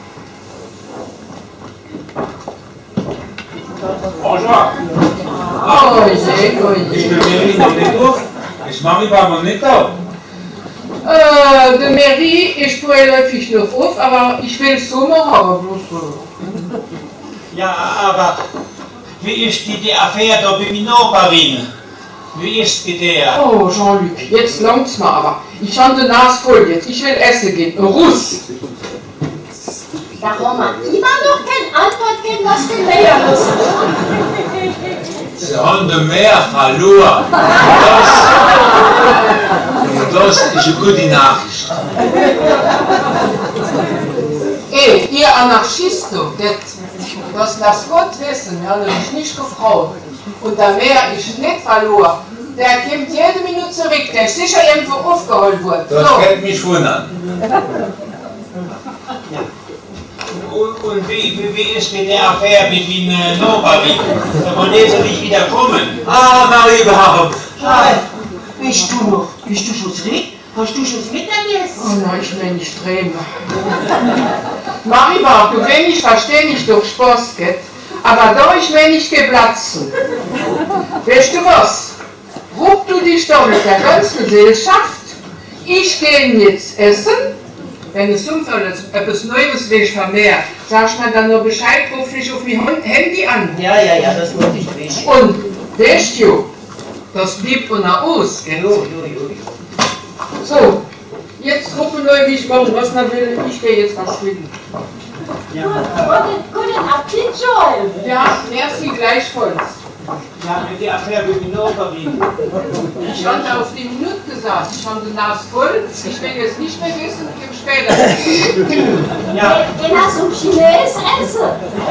Bonjour. Oh je, oh Ich je. bin Mairie noch nicht auf. Ich mache mich aber nicht da. Die Mairie ist vorläufig noch auf, aber ich will es so machen, aber bloß so. Ja, aber wie ist die Affäre da mit meiner Nachbarin? Wie ist die der? Oh, Jean-Luc, jetzt langt's mal aber. Ich habe die Nase voll jetzt. Ich will essen gehen. Russ! Da haben wir immer noch keine Antwort gegeben, was mit mir los ist. Sie haben den Meer verloren. Das ist eine gute Nachricht. Ey, ihr Anarchisten, das Gott wissen, wir haben euch nicht gefragt. Und der Meer ist nicht verloren. Der kommt jede Minute zurück, der ist sicher irgendwo aufgeholt worden. Das So. geht mich wundern. Und wie ist mit der Affäre mit meiner Nachbarin? Da wollen sie nicht wieder kommen. Ah, Marie überhaupt. Bist du noch? Bist du schon zurück? Hast du schon das Mittagessen? Oh nein, ich will nicht drehen. Maribor, du willst nicht verstehen, ich durch Spaß geht. Aber da ich will nicht geplatzen. Weißt du was? Ruck du dich doch mit der ganzen Gesellschaft. Ich gehe jetzt essen wenn es etwas Neues will vermehrt, sagst du mir dann nur Bescheid, ruf dich auf mein Handy an. Ja, das muss ich wissen. Und weißt du, das blieb unter uns. Jo. So, jetzt gucken wir, wie ich machen, was man will. Ich gehe jetzt verschwinden. Guten Appetit, Joel. Ja, merci gleichfalls. Ja, mit der Affäre will ich noch verbinden. Ich hatte auf die Minute gesagt, ich habe die Nase voll, ich will jetzt nicht mehr essen, ich gebe später. Ja. Den hast du Chines essen.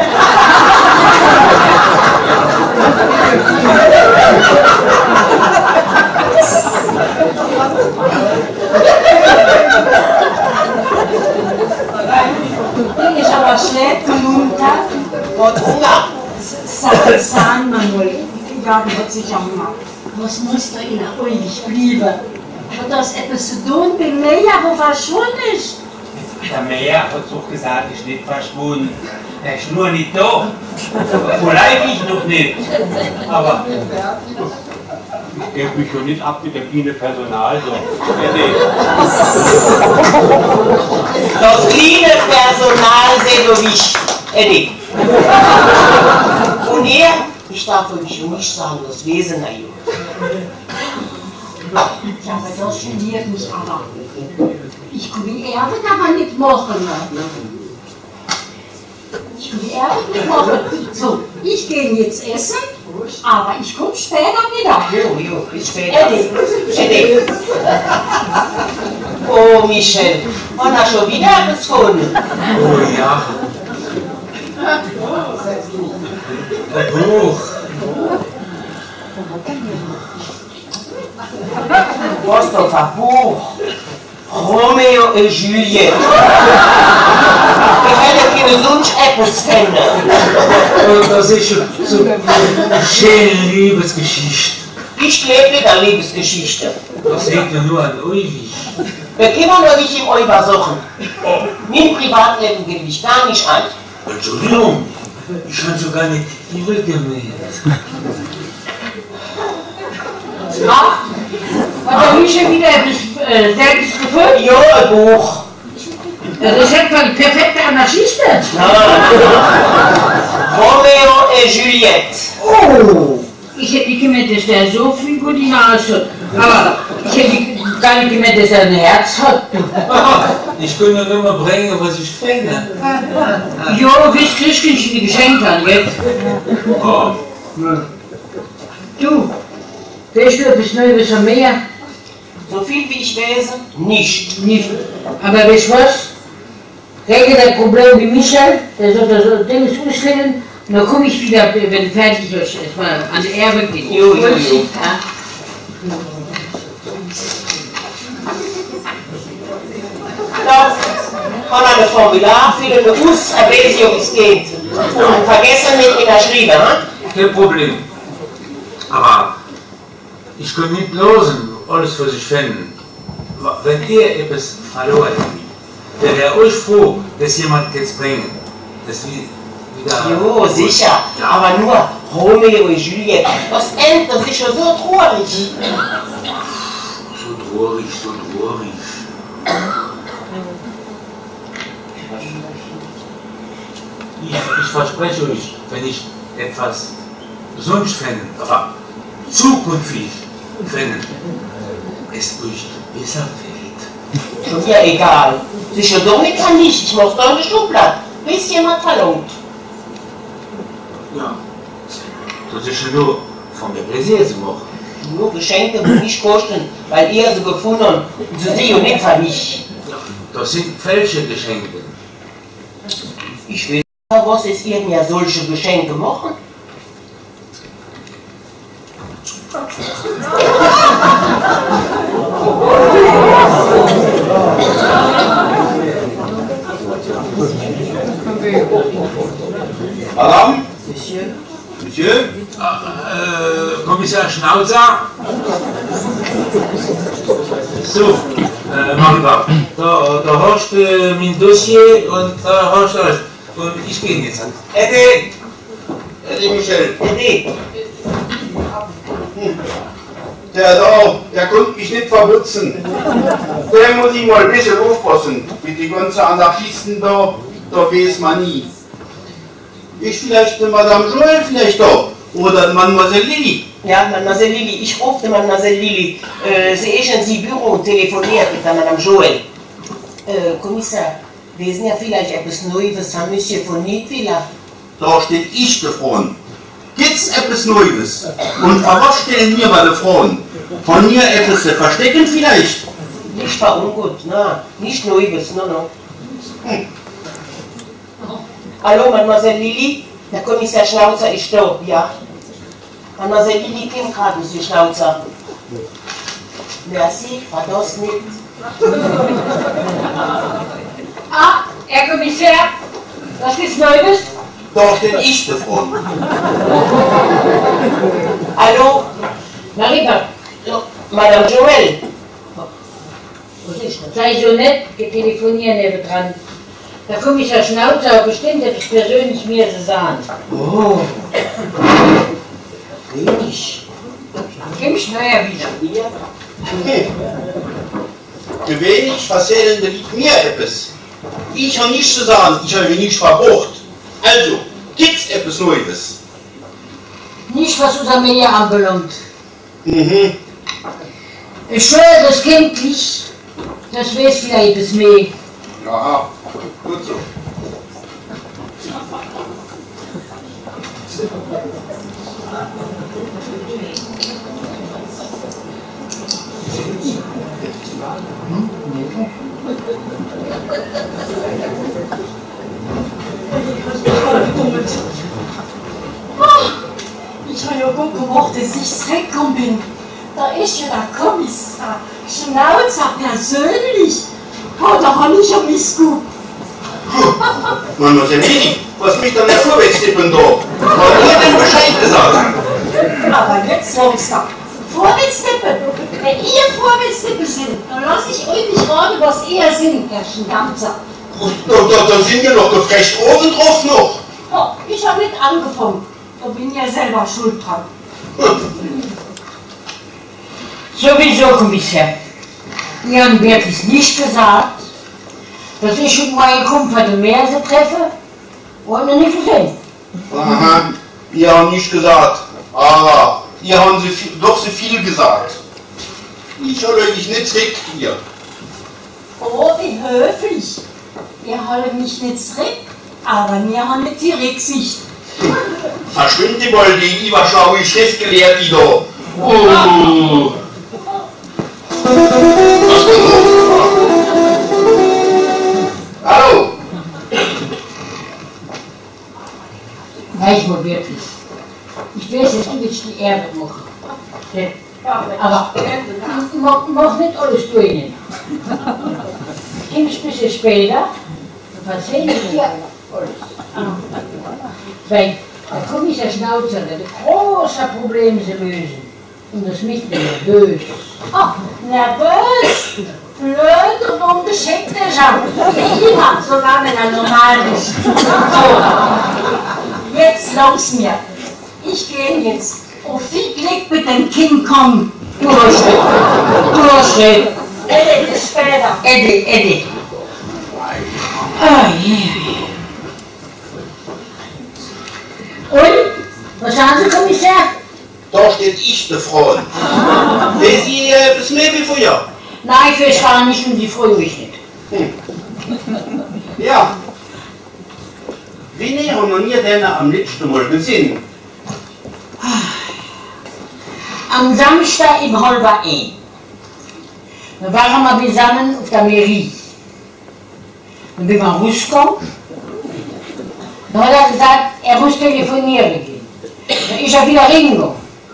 Die ist aber schlecht runter. Und Hunger. Sagen wir mal, die Gaben hat sich am Markt. Was muss da in euch bleiben? Hat das etwas zu tun mit mir, wo verschwunden ist? Der Meier hat doch gesagt, ist nicht verschwunden. Er ist nur nicht da. Vielleicht ich noch nicht. Aber ich gebe mich schon nicht ab mit dem kleinen Personal. So. Das kleine Personal sehr wichtig. Eddie. Und ihr? Ich darf euch nicht sagen, das Wesen nach ihr. Ja, aber das geniert mich aber. Ich kann die Erde aber nicht machen. Ich kann die Erde nicht machen. So, ich gehe jetzt essen, aber ich komme später wieder. Jo, bis später. Eddie. Oh, Michel, man hat schon wieder etwas gefunden. Oh ja. Ein Buch. Was doch ein Buch? Romeo und Juliette. Ich hätte keine sonst etwas finden. Und das ist so eine schöne Liebesgeschichte. Ich lebe nicht an Liebesgeschichte. Das liegt ja nur an euch. Wir können doch nicht im Euer suchen. Mein Privatleben geht mich gar nicht an. Entschuldigung, ich habe sogar nicht übel gemeint. Hat der Michel wieder etwas selbst gefunden? Ja, ein Buch. Das ist etwa die perfekte Anarchistin. Romeo und Juliette. Oh! Ich hätte nicht gemerkt, dass der so viel gut in der Nase hat. Aber ich hätte gar nicht gemerkt, dass er ein Herz hat. Ich kann nur immer bringen, was ich finde. Jo, bis Christkind die Geschenke an jetzt. Oh. Du, weißt du etwas Neues von mir? So viel wie ich weiß, nicht. Nicht. Aber weißt du was? Regel das Problem wie Michel, der soll das Ding ausstellen. Und dann komme ich wieder, wenn fertig ist, erstmal an die Erbe gehen. Jo. Ja. Da kann man ein Formular für eine Auserwählung, wie es geht. Und vergessen nicht in der Schriebe, hm? Kein Problem. Aber ich kann nicht losen, alles was ich finde. Wenn ihr etwas verloren habt, wäre euch froh, dass jemand jetzt bringen. Dass wir wieder. Jo, sicher. Aber nur Romeo und Juliette. Das Ende, das ist schon so traurig. So traurig, so traurig. Ich verspreche euch, wenn ich etwas sonst finde, aber zukünftig finde, es euch besser fällt. Schon ja egal. Sicher doch nicht kann nicht. Ich mach's doch in die Schublade. Bis jemand verlangt. Ja, das ist ja nur von der Pläsier zu machen. Nur Geschenke, die nicht kosten, weil ihr sie gefunden habt. Und sie sehen und nicht für mich. Das sind falsche Geschenke. Ich will sagen, was ist ihr denn ja solche Geschenke machen? Madame? Monsieur? Monsieur? Kommissar Schnauzer. So, Maribel, da hast du mein Dossier und da hast du alles. Und ich gehe jetzt an. Eddie! Eddie Michel! Eddie! Der da, der konnte mich nicht verputzen. Der muss ich mal ein bisschen aufpassen. Mit den ganzen Anarchisten da weiß man nie. Ich vielleicht Madame Joel vielleicht da. Oder Mademoiselle Lilly. Ja, Mademoiselle Lilly, ich rufe Mademoiselle Lilly. Sie ist in Sie Büro und telefoniert mit der Madame Joel. Kommissar, wir sind ja vielleicht etwas Neues an Monsieur von Niedwiller. Da steht ich gefroren. Gibt's etwas Neues? Und was stellen wir bei den Frauen? Von mir etwas zu verstecken vielleicht? Nicht war ungut, na, nicht Neues, no. Hallo, Mademoiselle Lilly, der Kommissar Schnauzer ist da, ja. Mademoiselle Lilly kommt gerade, Monsieur Schnauzer. Merci, verdoss nicht. Ah, Herr Kommissar, was gibt's Neues? Da steht ich gefroren. Hallo, Marika, Madame Joel. was ist das? Sei so nett, wir telefonieren nebendran. Der Kommissar Schnauzer hat bestimmt etwas persönlich mir zu sagen. Oh, wenig. Kommst nachher wieder? Wenig erzählende liegt mir etwas. Ich habe nichts zu sagen, ich habe nichts verbraucht. Also, gibt's etwas Neues? Nicht, was unser Meer anbelangt. Mhm. Ich schwöre, das kindlich, das weiß vielleicht etwas mehr. Aha, gut so. Ich habe ja gut gemacht, dass ich zurückgekommen bin. Da ist ja der Kommissar Schnauzer persönlich. Oh, da habe ich ja missgut. Mademoiselle Lilly, was mich dann der Vorwärtstippen da? Hat ihr denn Bescheid gesagt? Aber jetzt langsam. Vorwärtstippen. Wenn ihr Vorwärtstippen sind, dann lasse ich euch nicht raten, was ihr sind, Herr Schnauzer. Da sind ja noch gefrecht oben drauf noch. Oh, ich habe nicht angefangen. Da bin ich ja selber schuld dran. Sowieso, Kommissar. Wir haben wirklich nicht gesagt, dass ich und meine Kumpel den Meer treffe. Wollen wir nicht gesehen. Aha, ihr habt nicht gesagt. Aber ihr habt doch so viel gesagt. Ich soll euch nicht zurück hier. Oh, wie höflich. Ihr haltet mich nicht zurück, aber wir haben nicht die Rücksicht. Verschwinde mal die überschauliche Schrift gelehrt, die da. Oh. Was kommt noch? Hallo? Weiß mal wirklich. Ich weiß, dass du jetzt die Erde machen. Aber mach nicht alles durchnehmen. Kommst ein bisschen später, dann erzähle ich dir alles. Weil der Kommissar Schnauzer hat ein großes Problem zu lösen. Und das macht mich nervös. Oh, nervös, blöd und ungeschickt ist er. Wie immer, solange er normal ist. So, jetzt lass mir. Ich gehe jetzt auf die Klick mit dem King Kong. Durchschritt. Eddie, bis später. Eddie. Und? Was sagen Sie, Kommissar? Da steht ich, der Frau. Wer Sie etwas mehr wie früher? Nein, ich verstehe nicht und die freue ich nicht. Ja. Wie haben wir denn am letzten Mal gesehen? Am Samstag im 12:30. Da waren wir zusammen auf der Mairie. Dann bin ich rausgekommen. Dann hat er gesagt, er muss telefonieren gehen. Dann ist er wieder hingegangen.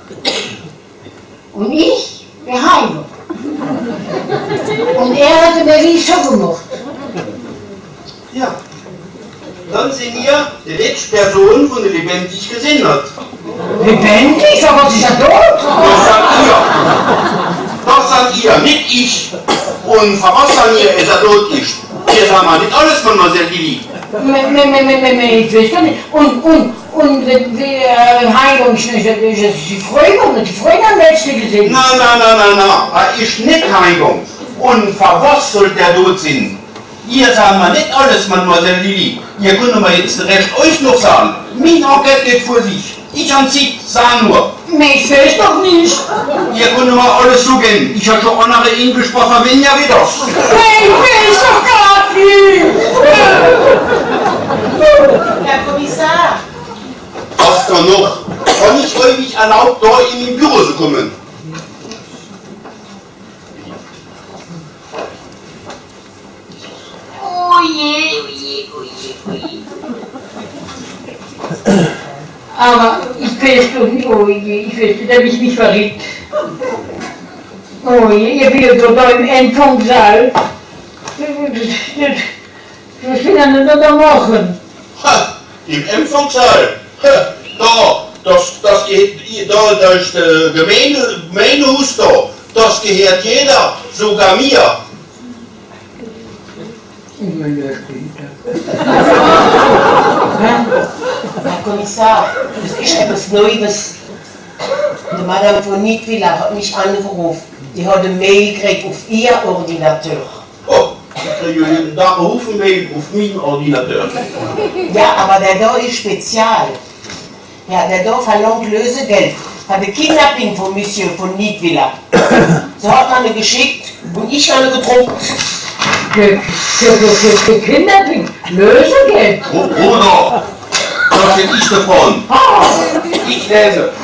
Und ich bin heimgegangen. Und er hat die Mairie schon gemacht. Ja. Dann sind wir die letzte Person, die lebendig gesehen hat. Lebendig? Aber was ist er tot? Das seid ihr. Das seid ihr, nicht ich. Und für was seid ihr, dass er tot ist? Ihr sagt mal nicht alles, Mademoiselle Lilly. Ich weiß gar nicht. Und die Heilung, die Freude am letzten gesehen. Na, ist nicht Heilung. Und für was soll der tot sein? Ihr sagt mal nicht alles, Mademoiselle Lili. Ihr könnt mal jetzt recht euch noch sagen. Mein Enquete geht vor sich. Ich an Sie sagen nur. Ich weiß doch nicht. Ihr könnt mal alles zugehen. Ich habe schon andere Ihnen gesprochen, wenn ja wieder. Ich weiß doch gar nicht. Herr Kommissar, Was da noch? Kann ich euch nicht erlaubt, da in mein Büro zu kommen? Aber ich weiß doch nicht, oh je, ich weiß nicht, da habe ich mich verrückt. Oh je, ihr seid doch da im Empfangssaal. Was will er denn da machen? Ha, im Empfangssaal. Ha, das geht, da ist das Gemeindehaus da. Das gehört jeder, sogar mir. Herr Kommissar, das ist etwas Neues. Die Madame von Niedwiller hat mich angerufen. Die hat eine Mail gekriegt auf ihr Ordinateur. Oh, ich kriege jeden Tag einen Haufen Mail auf meinen Ordinateur. Ja, aber der da ist spezial. Ja, der da verlangt Lösegeld für die Kidnapping von Monsieur von Niedwiller. So hat man eine geschickt und ich habe eine gedruckt. Für Kidnapping, Lösegeld. Bruder, was bin ich davon? Ich lese.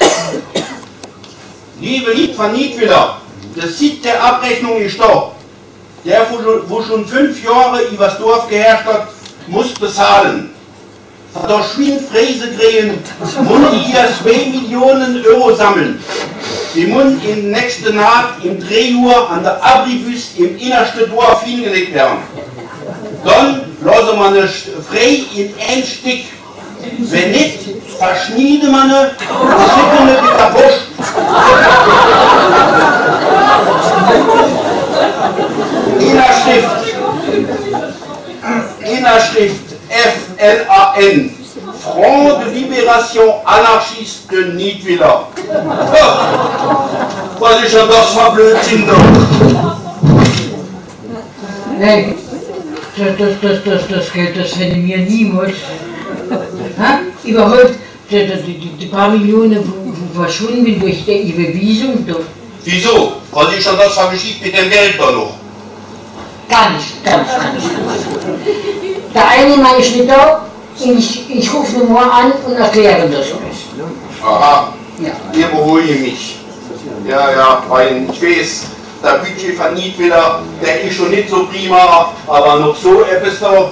Liebe Lied von Niedwiller, der Sitz der Abrechnung ist da. Der, wo schon 5 Jahre übers Dorf geherrscht hat, muss bezahlen. Für das Schwindfräse kriegen, muss ihr 2 Millionen Euro sammeln. Die muss in nächster Naht im Drehjahr an der Abribus im innersten Dorf hingelegt werden. Dann lassen wir es frei in ein Stück. Wenn nicht, verschneiden wir es und schicken es mit der Post. Innerschrift FLAN. Front de Libération Anarchiste de Niedwiller. Was ist denn das für Blödsinn da? Nein, das Geld, das hätte mir niemals. Überhaupt, die paar Millionen, wo verschwunden durch die Überweisung. Wieso? Was ist denn das für Geschichte mit dem Geld da noch? Gar nicht. Der eine Mann ist nicht da, ich rufe nur mal an und erkläre das alles. Aha, Ja. ihr beruhigt mich. Ja, weil ich weiß, der Budget von Niedwiller, der ist schon nicht so prima, aber noch so etwas da.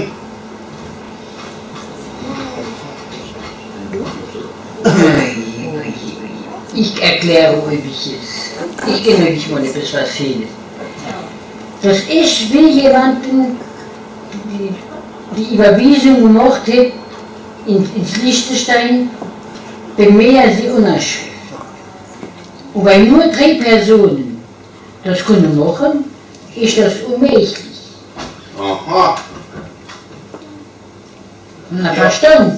Ich erkläre euch jetzt. Ich kenne euch mal etwas was fehlt. Das ist wie jemanden, die Überweisung gemacht hat ins Liechtenstein, wenn mehr sie unterschrift. Und weil nur 3 Personen das können machen, ist das unmöglich. Aha. Na, verstanden?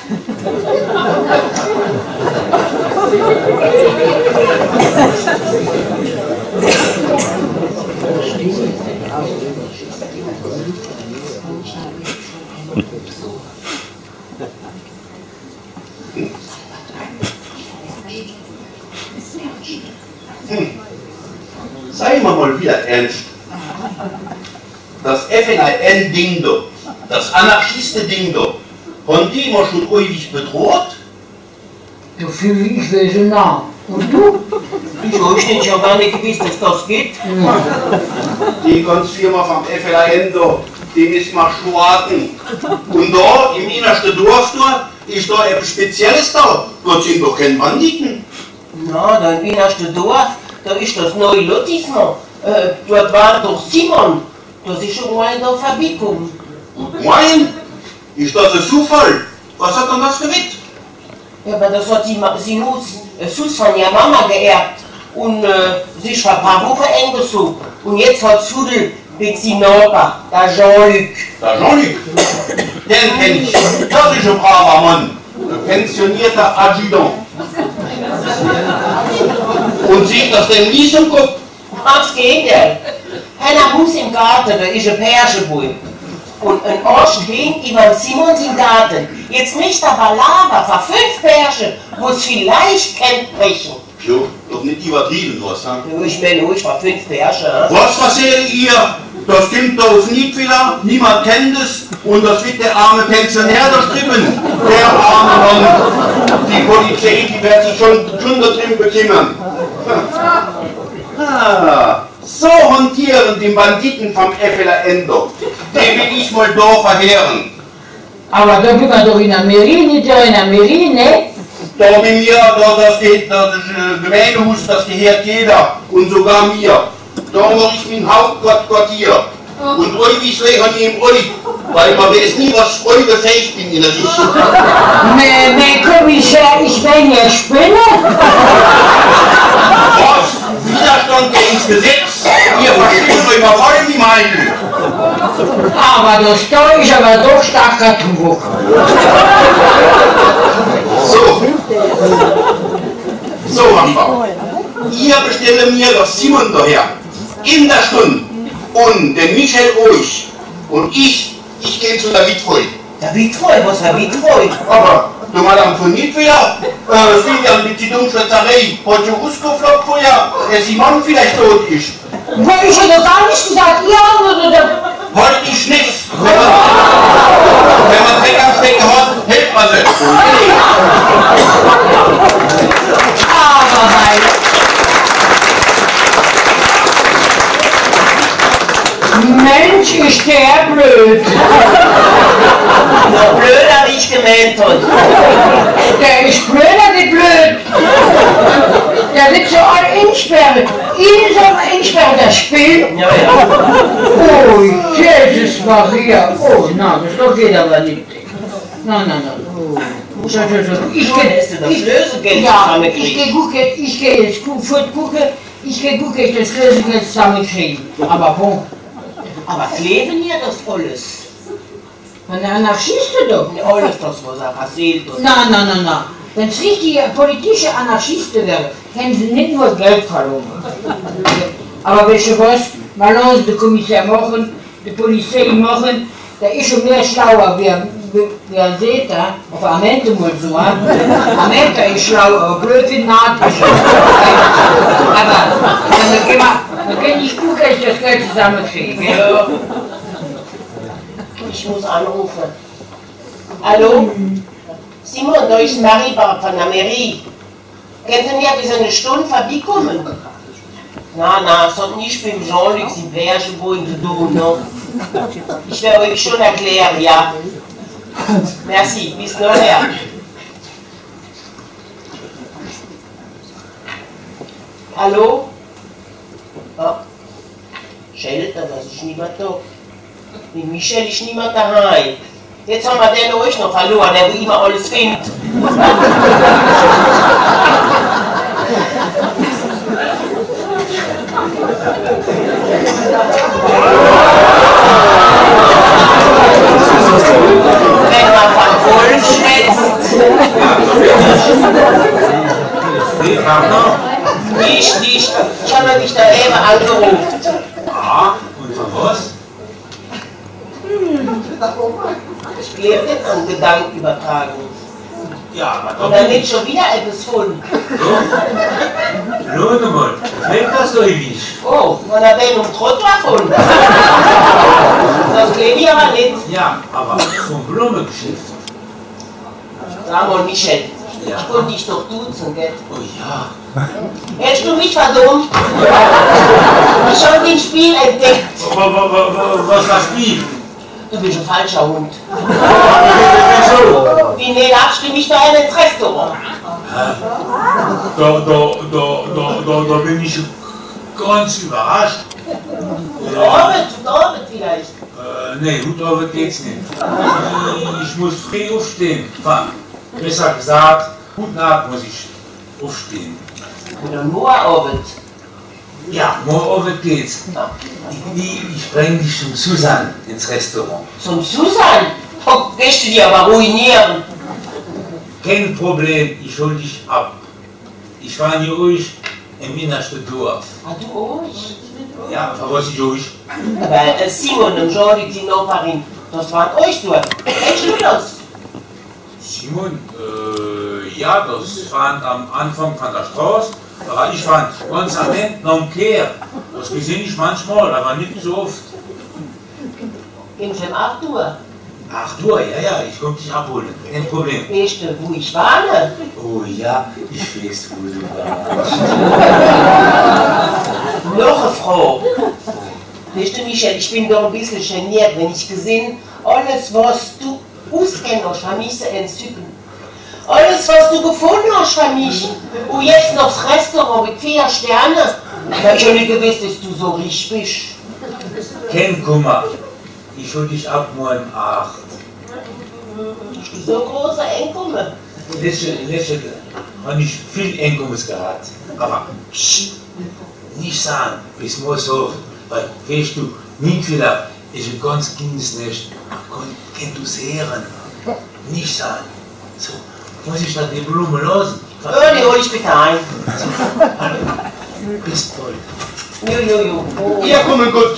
Seien wir mal wieder ernst. Das FNIN-Ding da, das Anarchisten-Ding da, haben die immer schon ewig bedroht? So viel wie ich will, so nah. Und du? Ich habe nicht schon gar nicht gewusst, dass das geht. Die ganze Firma vom FLAN da, die müssen wir schwarten. Und da, im innersten Dorf da, ist da etwas Spezielles da. Dort sind doch keine Banditen. Na, da im innersten Dorf, da ist das neue Lotissement. Dort war doch Simon. Das ist schon mal da vorbeigekommen. Mein? Ist das ein Zufall? Was hat denn das gewählt? Ja, aber das hat sie Sus von ihrer Mama geerbt und sich vor ein paar Wochen eingesucht. Und jetzt hat Sudel Bezinoba, der Jean-Luc. Der Jean-Luc, den kenn ich. Das ist ein braver Mann. Ein pensionierter Adjutant. Und sieht das denn nie so gut? Was geht denn? Einer Hus im Garten, da ist ein Pärchenbull. Und ein Arsch hängt über Simons im Garten. Jetzt nicht der Balaber, für 5 Pärchen, wo es vielleicht kennt brechen. Jo, doch nicht übertrieben, was, ha? Ja, ich bin ruhig für 5 Pärchen. Was erzählt ihr? Das kommt da aus Niedwiller, niemand kennt es und das wird der arme Pensionär da drüben. Der arme Mann. Die Polizei, die wird sich schon da drüben bekümmern. Ah, so hantieren die Banditen vom FLA Endo. Den will ich mal da verheeren. Aber da bin man doch in der Mairie, nicht da in der Mairie, ne? Da bei mir, das Gemeindehaus, das gehört jeder und sogar mir. Da mache ich mein Hauptquartier. Und euch, wie es an ihm euch, weil man weiß nie, was euch gefällt bin in der Sicht. Mais Kommissar, ich bin ja Spinne. Was? Widerstand gegen das Gesetz? Ihr versteht euch mal voll wie meinen. Aber das da ist aber doch starker Tubok. So machen wir. Ihr bestelle mir das Simon daher. In der Stunde. Und den Michael euch. Und ich gehe zu der Witwe. Der Witwe, was ist der Witwe? Aber, du Madame von Niedwiller, steht ja mit der Dummschwätzerei. Hat schon ausgeflogen vorher, der Simon vielleicht tot ist. Weil ich hätte gar nicht gesagt, ja, oder... Wollte ich nicht. Wenn man Dreck am Stecken hat, hält man sich. Aber weil... Mensch, ist der blöd. Noch blöder, wie ich gemeint habe. Der ist blöder wie blöd. Der wird so all einsperren. Ihn soll man einsperren, das Spiel. Ja, ja. Oh, Jesus Maria. Oh, nein, das geht aber nicht. Nein. Oh. Ich gehe jetzt gucken, ich gehe das Lösegeld zusammenkriegen. Aber wo? Aber kleben hier das alles? Von der Anarchisten doch. Alles das, was er erzählt. Nein. Wenn es richtige politische Anarchisten wären, hätten sie nicht nur Geld verloren. Aber welche was? Balance der Kommissar machen, die Polizei machen, der ist schon mehr schlauer, wie er seht, auf Amende mal so. Amende ist schlau, aber blöd wie Naht ist. Aber dann kann ich gucken, dass ich das Geld zusammenkriege. Ja. Ich muss anrufen. Hallo? Simon, da ist Maribab von der Mairie. Könnten wir bis eine Stunde vorbeikommen? Na, so nicht beim Jean-Luc, sie wäre schon wohl in der Donau. Ich werde euch schon erklären, ja. Merci, bis nachher. Hallo? Oh. Schelte, das ist niemand da. Mit Michel ist niemand daheim. Jetzt haben wir den euch noch verloren, der wo immer alles findet. Wenn man von Wolf schwätzt. Nicht. Ich habe dich da eben angerufen. Ah, und von was? Ich lebe nicht an Gedanken übertragen. Ja, aber Und dann wird schon wieder etwas gefunden. Schau mal, fällt das so ewig? Oh, man hat den um Trottoir gefunden. Das geht ich aber nicht. Ja, aber vom Blumengeschäft. Sag mal, Michel, Ja. ich konnte dich doch duzen, gell? Oh ja. Hättest du mich verdummt? Ich habe den Spiel entdeckt. Was das Spiel? Du bist ein falscher Hund. Wieso? Wie nee, darfst du mich da ins Restaurant? Da bin ich ganz überrascht. Heute vielleicht. Nee, heute Abend geht's nicht. Ich muss früh aufstehen. Besser gesagt, gute Nacht muss ich aufstehen. Oder nur Abend. Ja, morgen geht's. Ich bringe dich zum Susan ins Restaurant. Zum Susan? Oh, gehst du dir aber ruinieren? Kein Problem, ich hol dich ab. Ich fahre hier ruhig im innersten Dorf. Ah, du euch? Ja, was ich ruhig? Aber Simon und Jordi, die Nachbarin, das waren euch nur. Kennst du das? Simon? Ja, das waren am Anfang von der Straße. Aber ich fand ganz am Ende noch ein Kehr. Das gesehen ich manchmal, aber nicht so oft. Gehen Sie um 8 Uhr. 8 Uhr, ja, ich komme dich abholen. Kein Problem. Weißt du, wo ich war? Oh ja, ich weiß, wo du warst. Noch eine Frau. Weißt du, Michael, ich bin doch ein bisschen geniert, wenn ich gesehen, alles, was du auskennst, für mich zu entzücken. Alles, was du gefunden hast für mich. Und jetzt noch das Restaurant mit 4 Sternen. Da ich nicht gewusst, dass du so richtig bist. Kein Kummer. Ich hol dich ab morgen 8. So große Einkommen. Letzte habe ich viel Einkommens gehabt. Aber psch, nicht sagen, bis morgen so. Weil, weißt du, Mietwiller ist ein ganz kleines Nest. Kennt du es hören? Nicht sagen. So, muss ich dann die Blume losen? Ja, die hol ich bitte ein. Bis bald. Jo. Ihr kommen gut.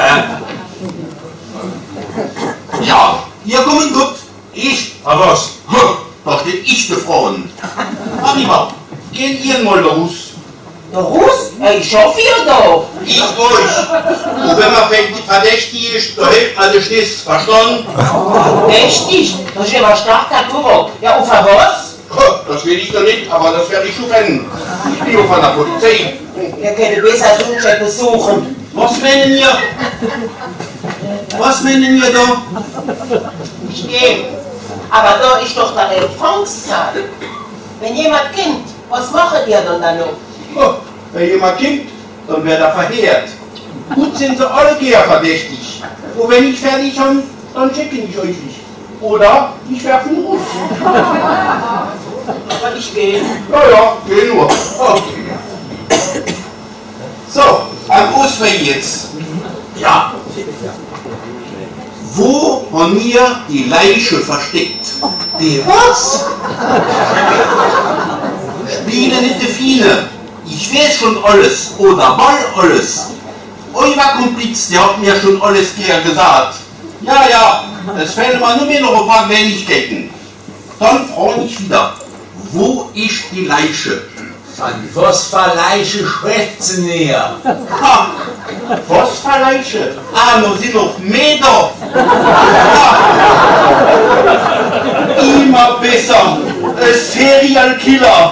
Ja, ihr kommen gut. Ich? Aber was? Ja, da steht ich gefroren. Arriba, gehen ihr mal los. Der Russ? Ich hoffe ihr doch. Ich euch. Und wenn man verdächtig ist, da hält man den Schniss. Verstanden? Richtig, das ist aber stark Natur. Ja, und für was? Das will ich doch nicht, aber das werde ich schon kennen. Ich bin auch von der Polizei. Wir können besser Suche besuchen. Was meinen ihr? Was meinen ihr da? Ich gehe. Aber da ist doch der Empfangssaal. Wenn jemand kommt, was macht ihr dann da noch? Wenn jemand kommt, dann wird er verheert. Gut sind sie alle gern verdächtig. Und wenn ich fertig habe, dann checke ich euch nicht. Oder ich werfe ihn raus. Aber ich gehe. Ja, geh nur. So, an Ostern jetzt. Ja. Wo haben wir die Leiche versteckt? Die was? Spiele nicht die Fiene. Ich weiß schon alles. Oder mal alles. Euer Kompliz, der hat mir schon alles gesagt. Ja, es fällt mir nur mehr noch ein paar Kleinigkeiten. Dann frage ich wieder, wo ist die Leiche? Von was für Leiche schwätzen ihr? Ha, was für Leiche? Ah, noch sind noch Meter. Immer besser. Ein Serial Killer.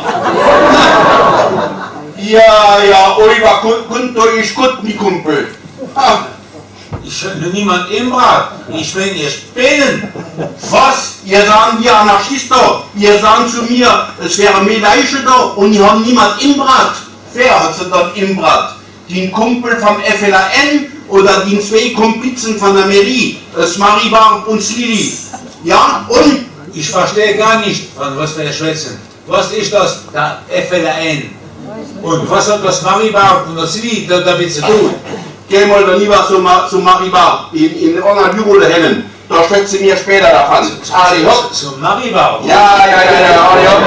Ja, euer Konto ist gut, mi Kumpel. Ha. Ich könnte niemand inbrat. Ich bin ihr Spinnen. Was? Ihr sagen hier Anarchister. Ihr sagen zu mir, es wäre mehr Leiche da und ihr habt niemand inbrat. Wer hat sie dann inbrat? Den Kumpel vom FLAN oder den 2 Komplizen von der Mairie, das Maribar und Slili? Ja, und? Ich verstehe gar nicht, von was wir schwätzen. Was ist das, der FLAN? Und was hat das Maribar und das Slili damit zu tun? Geh mal dann lieber zu Maribar in eurem Büro da hinten. Da schwätzen wir später davon. Adi hopp. Zum Maribar? Ja, adi hopp.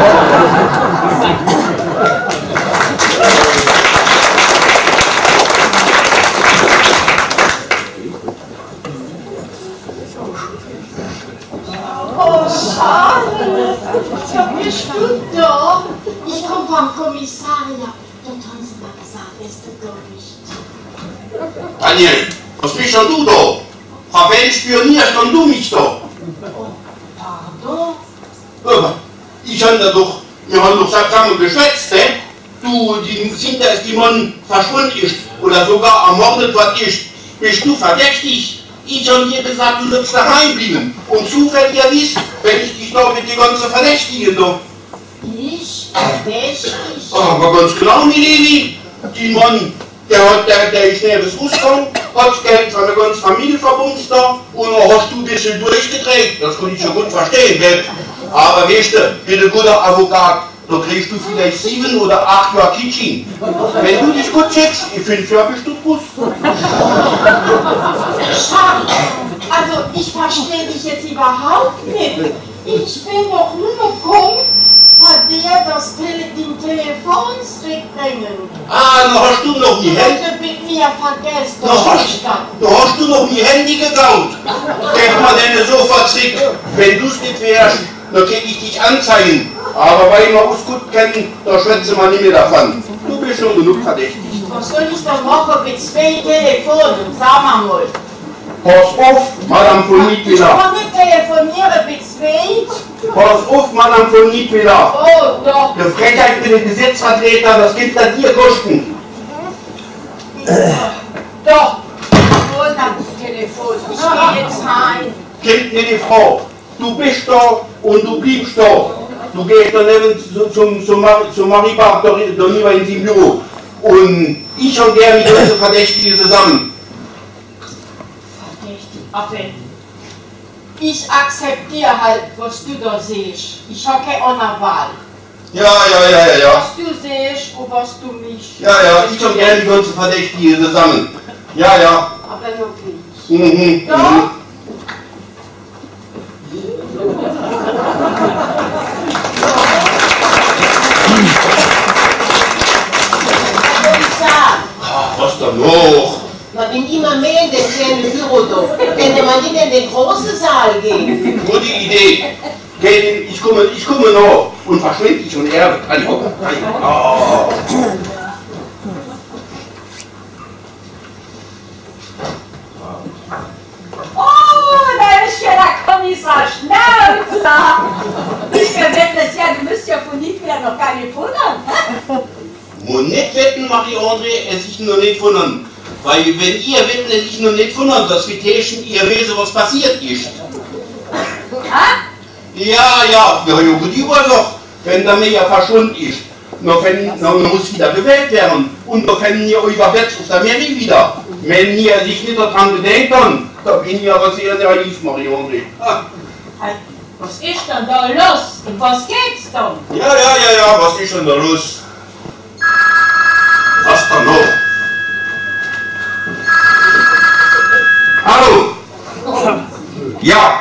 Oh, schade. Ja, bist du da? Ich komme vom Kommissariat. Dort haben sie mal gesagt, ist du da nicht. Daniel, was bist denn du da? Von wem spionierst denn du mich da? Oh, pardon? Wir haben doch zusammen geschwätzt, ne? Du, die sind, dass die Mann verschwunden ist oder sogar ermordet worden ist. Bist du verdächtig? Ich habe dir gesagt, du sollst daheim bleiben. Und zufällig wisst, wenn ich dich da mit den ganzen Verdächtigen da. Ich? Verdächtig? Aber ganz klar, Mileni, die Mann, der ist nervös rausgekommen, hat das Geld von der ganzen Familie verbunden da und dann hast du ein bisschen durchgedreht. Das kann ich schon gut verstehen, gell? Aber weißt du, wie der gute Advokat da kriegst du vielleicht 7 oder 8 Jahre Kitchen. Wenn du dich gut schickst, in 5 Jahren bist du groß. Charles, also ich verstehe dich jetzt überhaupt nicht. Ich bin doch nur gekommen, bei dir den Telefonstrick bringen. Ah, dann hast du noch nie Handy. Und du mit mir vergessen, Da hast du noch nie Handy geklaut. Gib mal deine Sofa-Trick. Wenn du es nicht wärst, dann krieg ich dich anzeigen. Aber weil wir uns gut kennen, da schwätze man nicht mehr davon. Du bist schon genug verdächtig. Was soll ich da machen mit 2 Telefonen? Sag mal. Pass auf, Madame von Ich Niedwiller. kann nicht telefonieren mit 2. Pass auf, Madame von Niedwiller. Oh, doch. Die Frechheit mit den Gesetzvertretern, das gibt an dir Kosten. Doch. Hol dann das Telefon. Ich gehe jetzt heim. Kind mir die Frau. Du bist da und du bleibst da. Du gehst daneben zum Maribach, da lieber in sein Büro. Und ich und der mit unseren Verdächtigen zusammen. Aber ich akzeptiere halt, was du da siehst. Ich habe keine andere Wahl. Ja. Was du siehst und was du nicht. Ja, ich und der mit unseren Verdächtigen zusammen. Ja. Aber noch nicht. Mhm. Ja? Was da noch? Man bin immer mehr in den kleinen Büro da. Könnte man nicht in den großen Saal gehen? Gute Idee. Ich komme noch und verschwinde dich und er. Oh. Oh, da ist ja der Kommissar Schnauzer. Ich verwette es ja, du müsst ja von Niedwiller noch gar nicht wundern. Und nicht wetten, Marie-André, es sich nur nicht wundern. Weil wenn ihr wetten, es sich nur nicht wundern, dass wir täschen, ihr wissen, was passiert ist. Ja, gut, die doch, wenn der Meer verschwunden ist. Noch muss wieder gewählt werden. Und noch finden ihr euch jetzt auf der Mary wieder. Wenn ihr sich nicht daran gedenkt, dann bin ich aber sehr naiv, Marie-André. Was ist denn da los? Um was geht's dann? Ja, was ist denn da los? Was da noch? Hallo? Ja.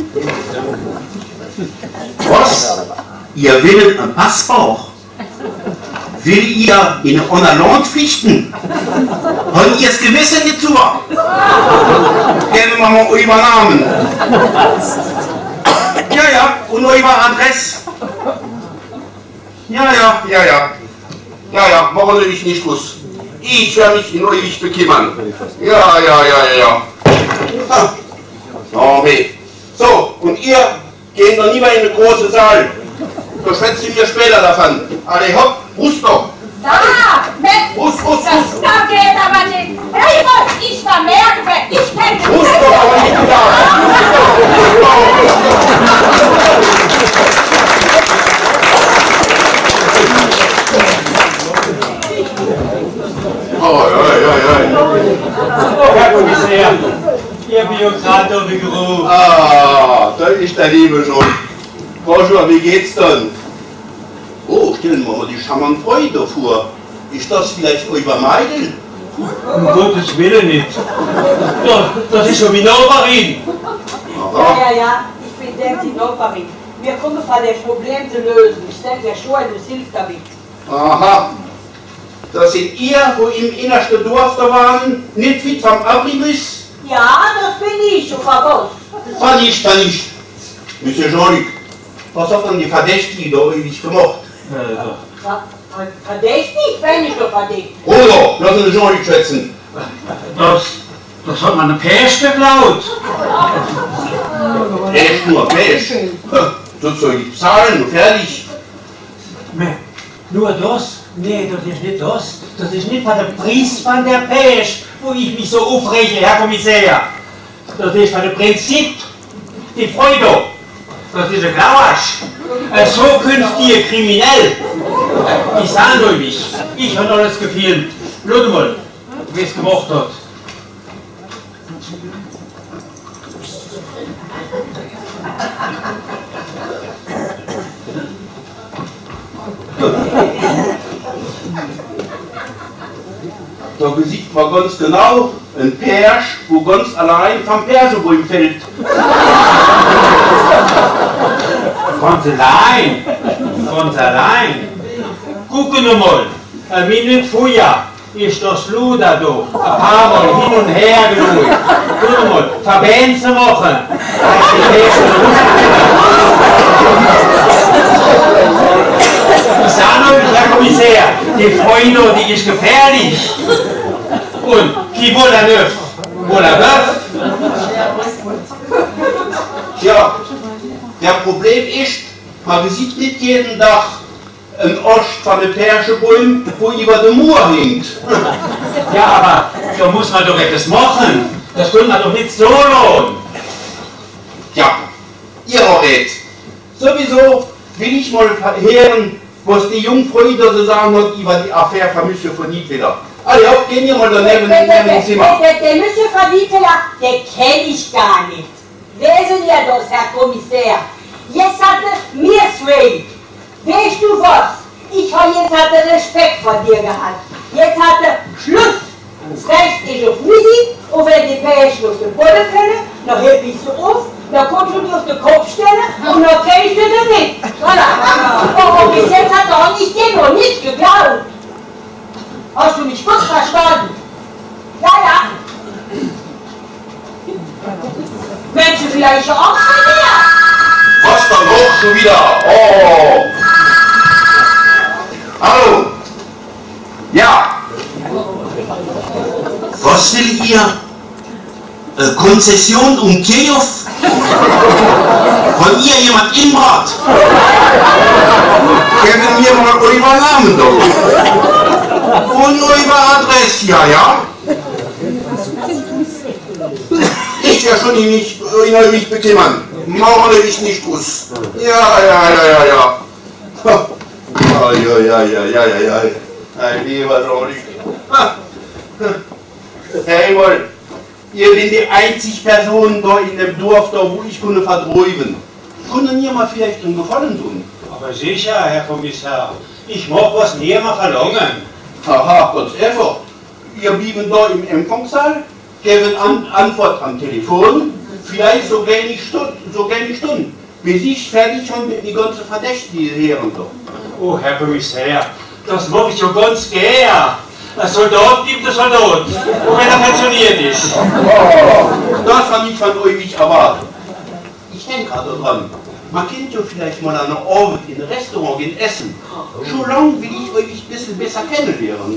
Was? Ihr willet einen Passbauch? Will ihr in einer Land pflichten? Wollt ihr das Gewissen nicht zu? Gerne mal eure Namen. Ja, und eure Adresse. Ja, machen Sie mich nicht los. Ich werde mich in euch bekümmern. Ja. Okay. So, und ihr geht noch nie mehr in den großen Saal. Da schwätzt ihr mir später davon. Alle hopp, Rust doch. Da, Rust. das geht aber nicht. Hey, was ich da merke, ich kenne Rust doch, aber nicht gesagt. Herr Kommissar, Ihr Biokrator-Büro. Ah, da ist der Liebe schon. Bonjour, wie geht's denn? Oh, stellen wir mal die charmante Freude vor. Ist das vielleicht euer Mädel? Um Gottes Willen nicht. Das ist schon meine Nachbarin. Aha. Ja, ich bin der Nachbarin. Wir kommen von dem Problem zu lösen. Ich denke, der Joel hilft damit. Aha. Das sind ihr, wo im innersten Dorf da waren, nicht fit vom Abribus? Ja, das bin ich, und Frau Kann ich. Monsieur Jean-Luc, was hat denn die Verdächtige da ewig gemacht? Verdächtig? Wenn ich doch verdächtig. Bruder, lass uns Jean-Luc schätzen. Das hat man eine Pest geklaut. Pest nur, Pest. So soll ich zahlen und fertig. Nur das? Nee, das ist nicht das. Das ist nicht von der Preis von der Pest, wo ich mich so aufrege, Herr Kommissar. Das ist von dem Prinzip, die Freude. Das ist ein Grauasch. Ein so künftiger Kriminell. Ich sage euch nicht. Ich habe alles gefilmt. Schaut mal, wie es gemacht hat. Da sieht man ganz genau ein Persch, wo ganz allein vom Perschebäum fällt. Ganz allein. Ganz allein. Gucken mal, eine Minute vorher ist das Luder da. Ein paar Mal hin und her geschaut. Gucken mal, Verbände zu machen. Ich sage noch, Herr Kommissar, die Freundin, die ist gefährlich. Und qui vaut la neuf? Vaut la neuf? Tja, der Problem ist, man sieht nicht jeden Tag ein Ost von einem Perschebäum, wo über dem Moor hängt. Ja, aber da muss man doch etwas machen. Das können wir doch nicht so lohnen. Ja, ihr redet. Sowieso will ich mal hören, was die Jungfrau da so sagen hat über die Affäre von Monsieur von Niedwiller. Also, ja, gehen wir mal daneben in dem Zimmer. Der Monsieur von Niedwiller, der kenne ich gar nicht. Lesen ja das, Herr Kommissar. Jetzt hatte mir Sway. Weißt du was? Ich habe jetzt Respekt vor dir gehabt. Jetzt hatte Schluss. Das Recht ist auf Musik, und wenn die Pärchen auf den Boden fällen, dann heb ich sie auf, dann kommst du auf den Kopf stellen und dann krieg ich sie mit. Voilà. Und bis jetzt hat er nicht dir noch nicht geglaubt. Hast du mich gut verstanden? Ja, ja. Mensch, vielleicht auch von mir? Was dann noch schon wieder? Oh! Hallo! Ja! Was will ihr? Konzession um Kirchhof? Von ihr jemand im Rat? Geben mir mal euren Namen doch. Und eure Adresse, ja? Ich ja schon nicht in mich bekümmern. Machen ich nicht aus. Ja. Ja. Ein lieber Rolik. Herr Engel, ihr bin die einzige Person da in dem Dorf, da wo ich kunne verdrüben. Können mir mal vielleicht einen Gefallen tun? Aber sicher, Herr Kommissar. Ich mag was niemand verlangen. Haha, ganz einfach. Ihr blieben da im Empfangssaal, geben Antwort am Telefon, vielleicht so gerne Stunden. Bis ich fertig schon mit die ganze Verdächtige hören da. Oh, Herr Kommissar, das mache ich ja ganz gern. Ein Soldat gibt ein Soldat, und wenn er pensioniert ist. Oh, das kann ich von euch nicht erwarten. Ich denke gerade dran. Man kennt ja vielleicht mal eine Abend in ein Restaurant in Essen. Schon lange will ich euch ein bisschen besser kennenlernen.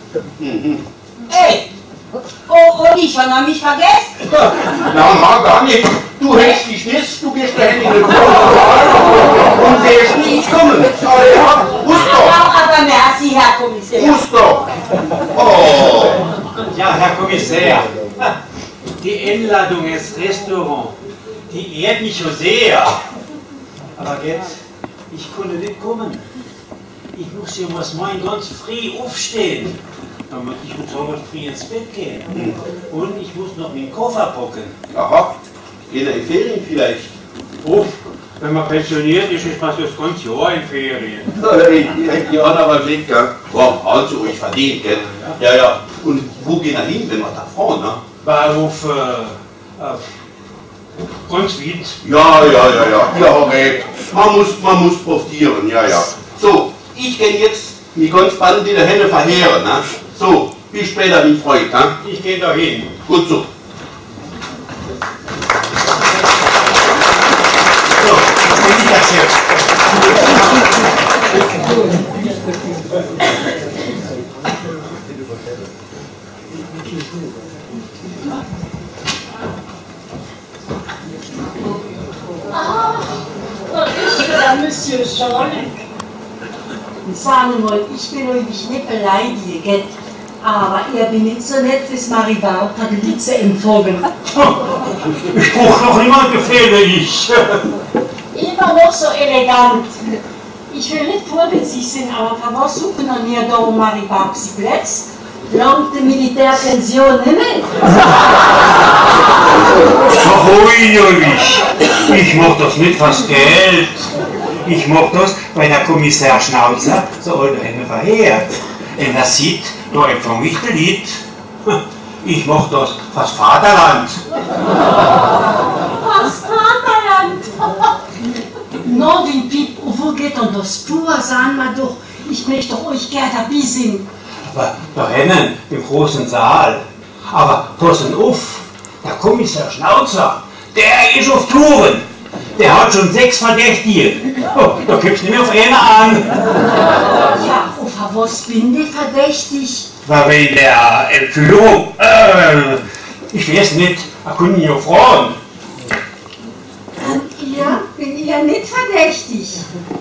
Ey! Oh, und ich habe mich vergessen. Na, gar nicht. Du hältst dich nicht, du gehst dahin in den Saal und siehst nicht kommen. Aber merci, Herr Kommissar. Muster. Oh. Ja, Herr Kommissar, die Einladung ins Restaurant, die ehrt mich schon sehr. Aber jetzt, ich konnte nicht kommen. Ich muss ja was mein ganz früh aufstehen. Damit ich muss so früh ins Bett gehen. Und ich muss noch meinen Koffer packen. Aha. Geht er in Ferien vielleicht? Oh, wenn man pensioniert ist, ist man so das ganze Jahr in Ferien. Die haben aber weg, gell? Wow, also euch verdient, gell? Ja. Und wo gehen wir hin, wenn wir da fahren, ne? Bahnhof, ganz weit. Ja. Ihr habt recht. Man muss profitieren, ja. So, ich gehe jetzt mich ganz bald in die Hände verheeren, ne? So, bis später, mein Freund, ne? Ich gehe da hin. Gut so. So, bin ich jetzt hier. Monsieur Jean-Luc. Sagen mal, ich will euch nicht beleidigen, aber ihr bin nicht so nett, wie es Maribel Litze empfohlen. Ich brauche noch niemand gefährlich. Immer noch so elegant. Ich will nicht vorwitzig sein, aber für was suchen wir hier da um Maribels Plätze? Langt die Militärpension nicht mehr? Beruhigt euch. Ich mach das nicht fürs Geld. Ich mach das, weil der Kommissar Schnauzer so alte Hände verheert. Und er sieht, da empfang ich das Lied. Ich mach das fürs Vaterland. Was Vaterland? No, wie Piep, wo geht denn das pur? Sagen wir doch, ich möchte euch gerne dabei sein. Aber da hinten, im großen Saal. Aber passen auf, der Kommissar Schnauzer, der ist auf Touren. Der hat schon 6 Verdächtige. Oh, da kommst du nicht auf einen an. Ja, auf was bin ich verdächtig? Weil wegen der Entführung, ich weiß nicht, da können ja fragen. Bin ihr nicht verdächtig?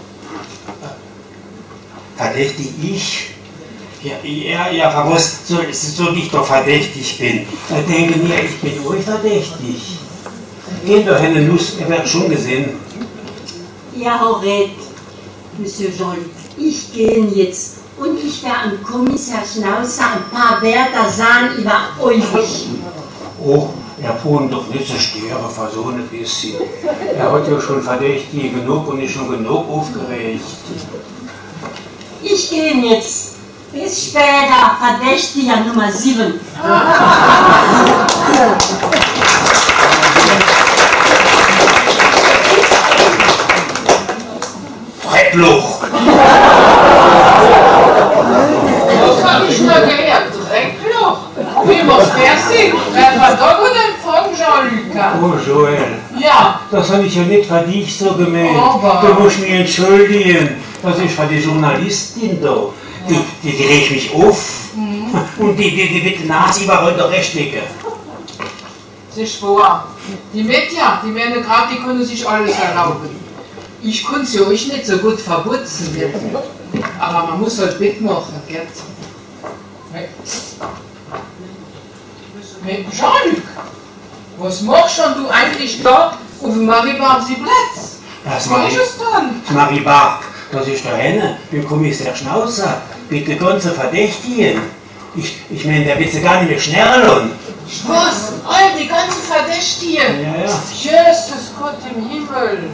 Verdächtig ich? Ja, für was soll ich doch verdächtig bin? Da denken ja, ich bin euch verdächtig. Geht doch hin, Nuss, ihr werdet schon gesehen. Ja, Horret, Monsieur Jean-Luc, ich gehe jetzt und ich werde an Kommissar Schnauzer ein paar Wörter sagen über euch. Oh, er kann doch nicht zerstören, für so ein bisschen. Er hat ja schon Verdächtige genug und ist schon genug aufgeregt. Ich gehe jetzt. Bis später, Verdächtiger Nummer 7. Dreckloch! Das habe ich mal gehört, Dreckloch. Wie muss der sein? Wer war da gut empfangen, Jean-Luc? Oh, Joel. Ja. Das habe ich ja nicht für dich so gemeint. Aber. Du musst mich entschuldigen. Das ist für die Journalistin da. Die regt mich auf. Und die wird die Nase überall da rechtlichen. Das ist wahr. Die Medien, die werden gerade, die können sich alles erlauben. Ich kann es ja euch nicht so gut verputzen. Aber man muss halt mitmachen, gell? Jean-Luc, was machst du eigentlich da auf dem Maribarb-Platz? Was ist es dann? Maribarb, das ist da hinten, beim Kommissar Schnauzer, mit den ganzen Verdächtigen. Ich meine, der wird sie gar nicht mehr schnellen. Was? All die ganzen Verdächtigen? Ja. Jesus Gott im Himmel.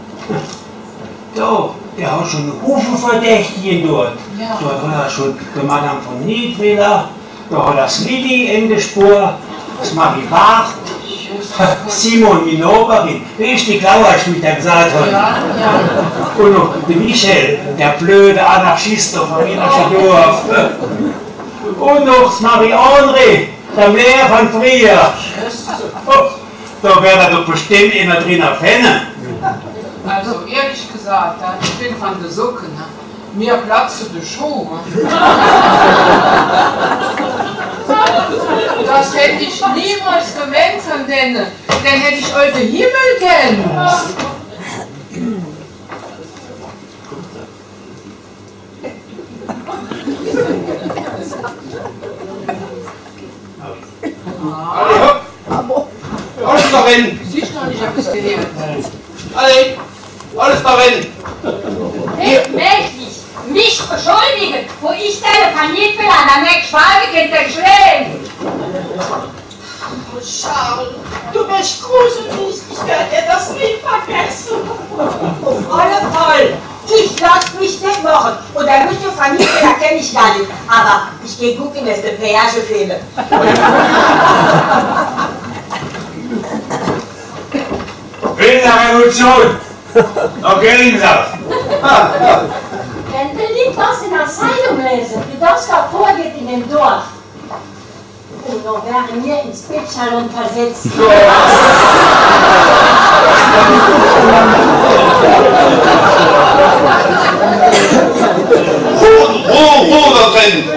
Da, der hat schon einen Haufen Verdächtigen dort. Ja. Dort hat er schon die Madame von Niedwiller, da hat er das Lilly in der Spur, das Maribarb, Simon Minoberin, richtig Klauersch, wie der gesagt hat. Ja. Und noch der Michel, der blöde Anarchist vom Wienerschen Dorf. Und noch das Marie-André, der Mehr von früher. Oh, da wird er doch bestimmt immer drin erkennen. Also ehrlich gesagt, ich bin von der Socke, ne? Mir platzt die Schuhe. Das hätte ich niemals gewählt von denen. Dann hätte ich eure Himmel kennen. Alle hopp! Alles darin! Siehst du noch nicht, ich hab es gehört. Alle! Alles darin! Mächtig, mich beschuldigen, wo ich telefoniert bin an der McSchwalbe in den Schwellen. Oh, Charles, du bist gruselig. Ich werde dir das nie vergessen. Auf alle Fälle. Ich lass mich nicht machen. Und der Monsieur Familie, da kenne ich gar nicht. Aber ich gehe gucken, dass der Peage-Filme. Wilde Revolution! Okay, gesagt. Wenn du nicht was in der Zeitung lesen, wie das da vorgeht in dem Dorf. Und dann wären wir ins Bettschalon versetzt. Ruhe da drin!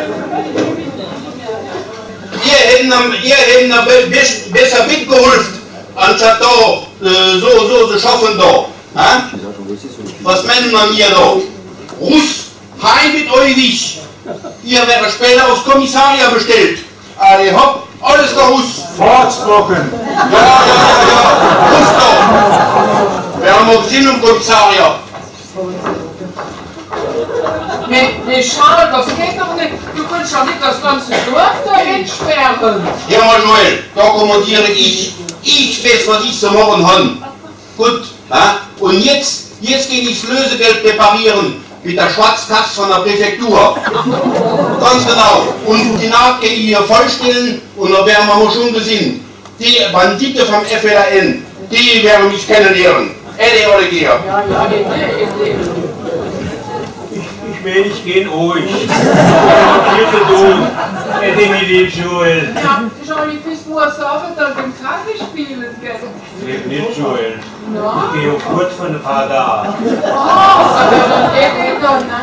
Ihr hätten besser mitgeholfen, anstatt da so schaffen da. Ha? Was meinen wir hier da? Russ, heim mit euch nicht. Ihr werdet später aufs Kommissariat bestellt. Alle hopp, alles da Russ. Fortspocken! Ja, Russ da. Wir haben auch Sinn im Kommissariat. Nee, Charles, das geht doch nicht. Du kannst doch nicht das ganze Dorf dahin sperren. Ja, Joel, da kommandiere ich. Ich weiß, was ich zu machen habe. Gut, ja? Und jetzt Jetzt gehe ich das Lösegeld präparieren mit der Schwarzkasse von der Präfektur. Ganz genau. Und die Naht gehe ich hier vollstellen und dann werden wir schon gesehen. Die Banditen vom FLN, die werden mich kennenlernen. Ede oder Geher. Ich will nicht gehen ruhig. Viel zu tun. Edemi lieb Joel. Ja, Johnny, bis nur sagen, dass wir Karte spielen, gell? Lebt nicht Joel. Ja. Ich gehe auf kurz von ein paar da. Oh, aber geht doch, ne?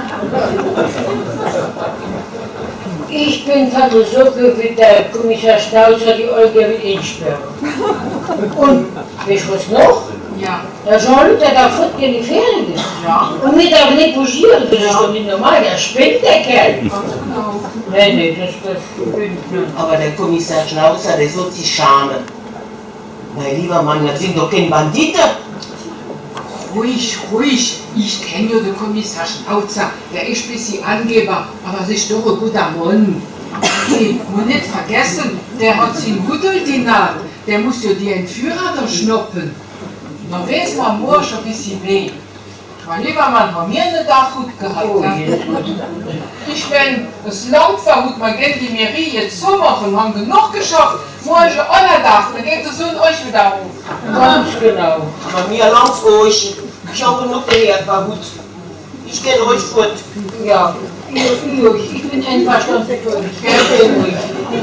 Ich bin von der Suppe wie der Kommissar Schnauzer, die Olga will einsperren. Und, weißt du was noch? Ja. Der Jean-Luc, der da fortgehen die Ferien ist. Ja. Und mit der Repogieren, das ist doch nicht normal, der spinnt, der Kerl. Nee, das spinnt nicht. Aber der Kommissar Schnauzer, der soll sich schamen. Mein lieber Mann, das sind doch keine Banditen. Ruhig, ruhig. Ich kenne ja den Kommissar Schnauzer. Der ist ein bisschen Angeber, aber er ist doch ein guter Mann. Hey, muss nicht vergessen, der hat sein Huddel die Naht. Der muss ja die Entführer da schnuppen. Dann weiß man morgen schon ein bisschen mehr. Mein lieber Mann, haben wir einen Tag gut gehabt. Oh, Ich bin es lang verhut, man geht die Mairie jetzt so machen, haben genug geschafft. Morgen schon aller Tag, dann geht es so in euch wieder auf. Ganz genau. Aber mir langt's euch. Ich habe genug gehört, war gut. Ich gehe ruhig fort. Ja, ich bin einverstanden. Ich gehe ruhig.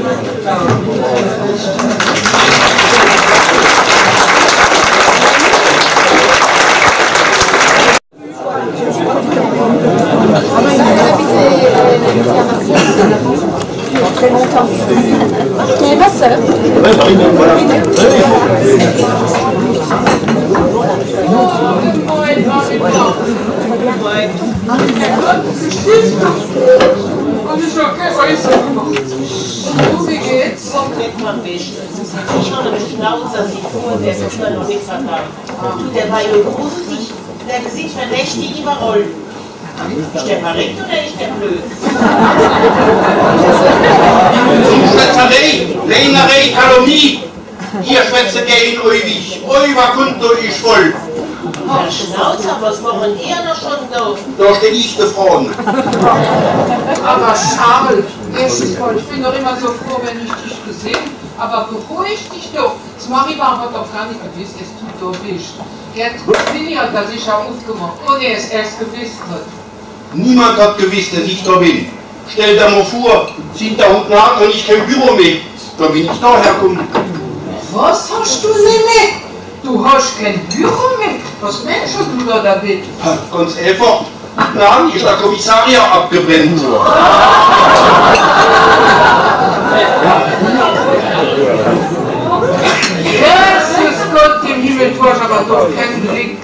Wie geht's? Komplett verwischt. Ich habe einen Schnauzer, sie fuhr, der ist mir noch nicht vertragen. Du, der war ja gruselig. Der sieht verdächtig überall. Ist der verrückt oder ist der blöd? Schwätzerei, Lehnerei, Kalomnie. Ihr Schwätze gehen ewig. Euer Konto ist voll. Herr Schnauzer, was machen ihr noch schon da? Da steht ich gefroren. Aber Charles, erstens mal, ich bin doch immer so froh, wenn ich dich gesehen, aber beruhig dich doch. Das Mariban hat doch gar nicht gewusst, es tut doch nicht. Gerd Willi hat da sicher aufgemacht, ohne es erst gewusst hat. Niemand hat gewusst, dass ich da bin. Stell dir mal vor, sind da unten nach und ich kein Büro mehr. Da bin ich da hergekommen. Was hast du nicht mit? Du hast kein Büro mit? Was meinst du da damit? Ganz einfach. Nein, ist der Kommissariat abgebrannt. Jesus Gott im Himmel, du hast aber doch keinen Blick.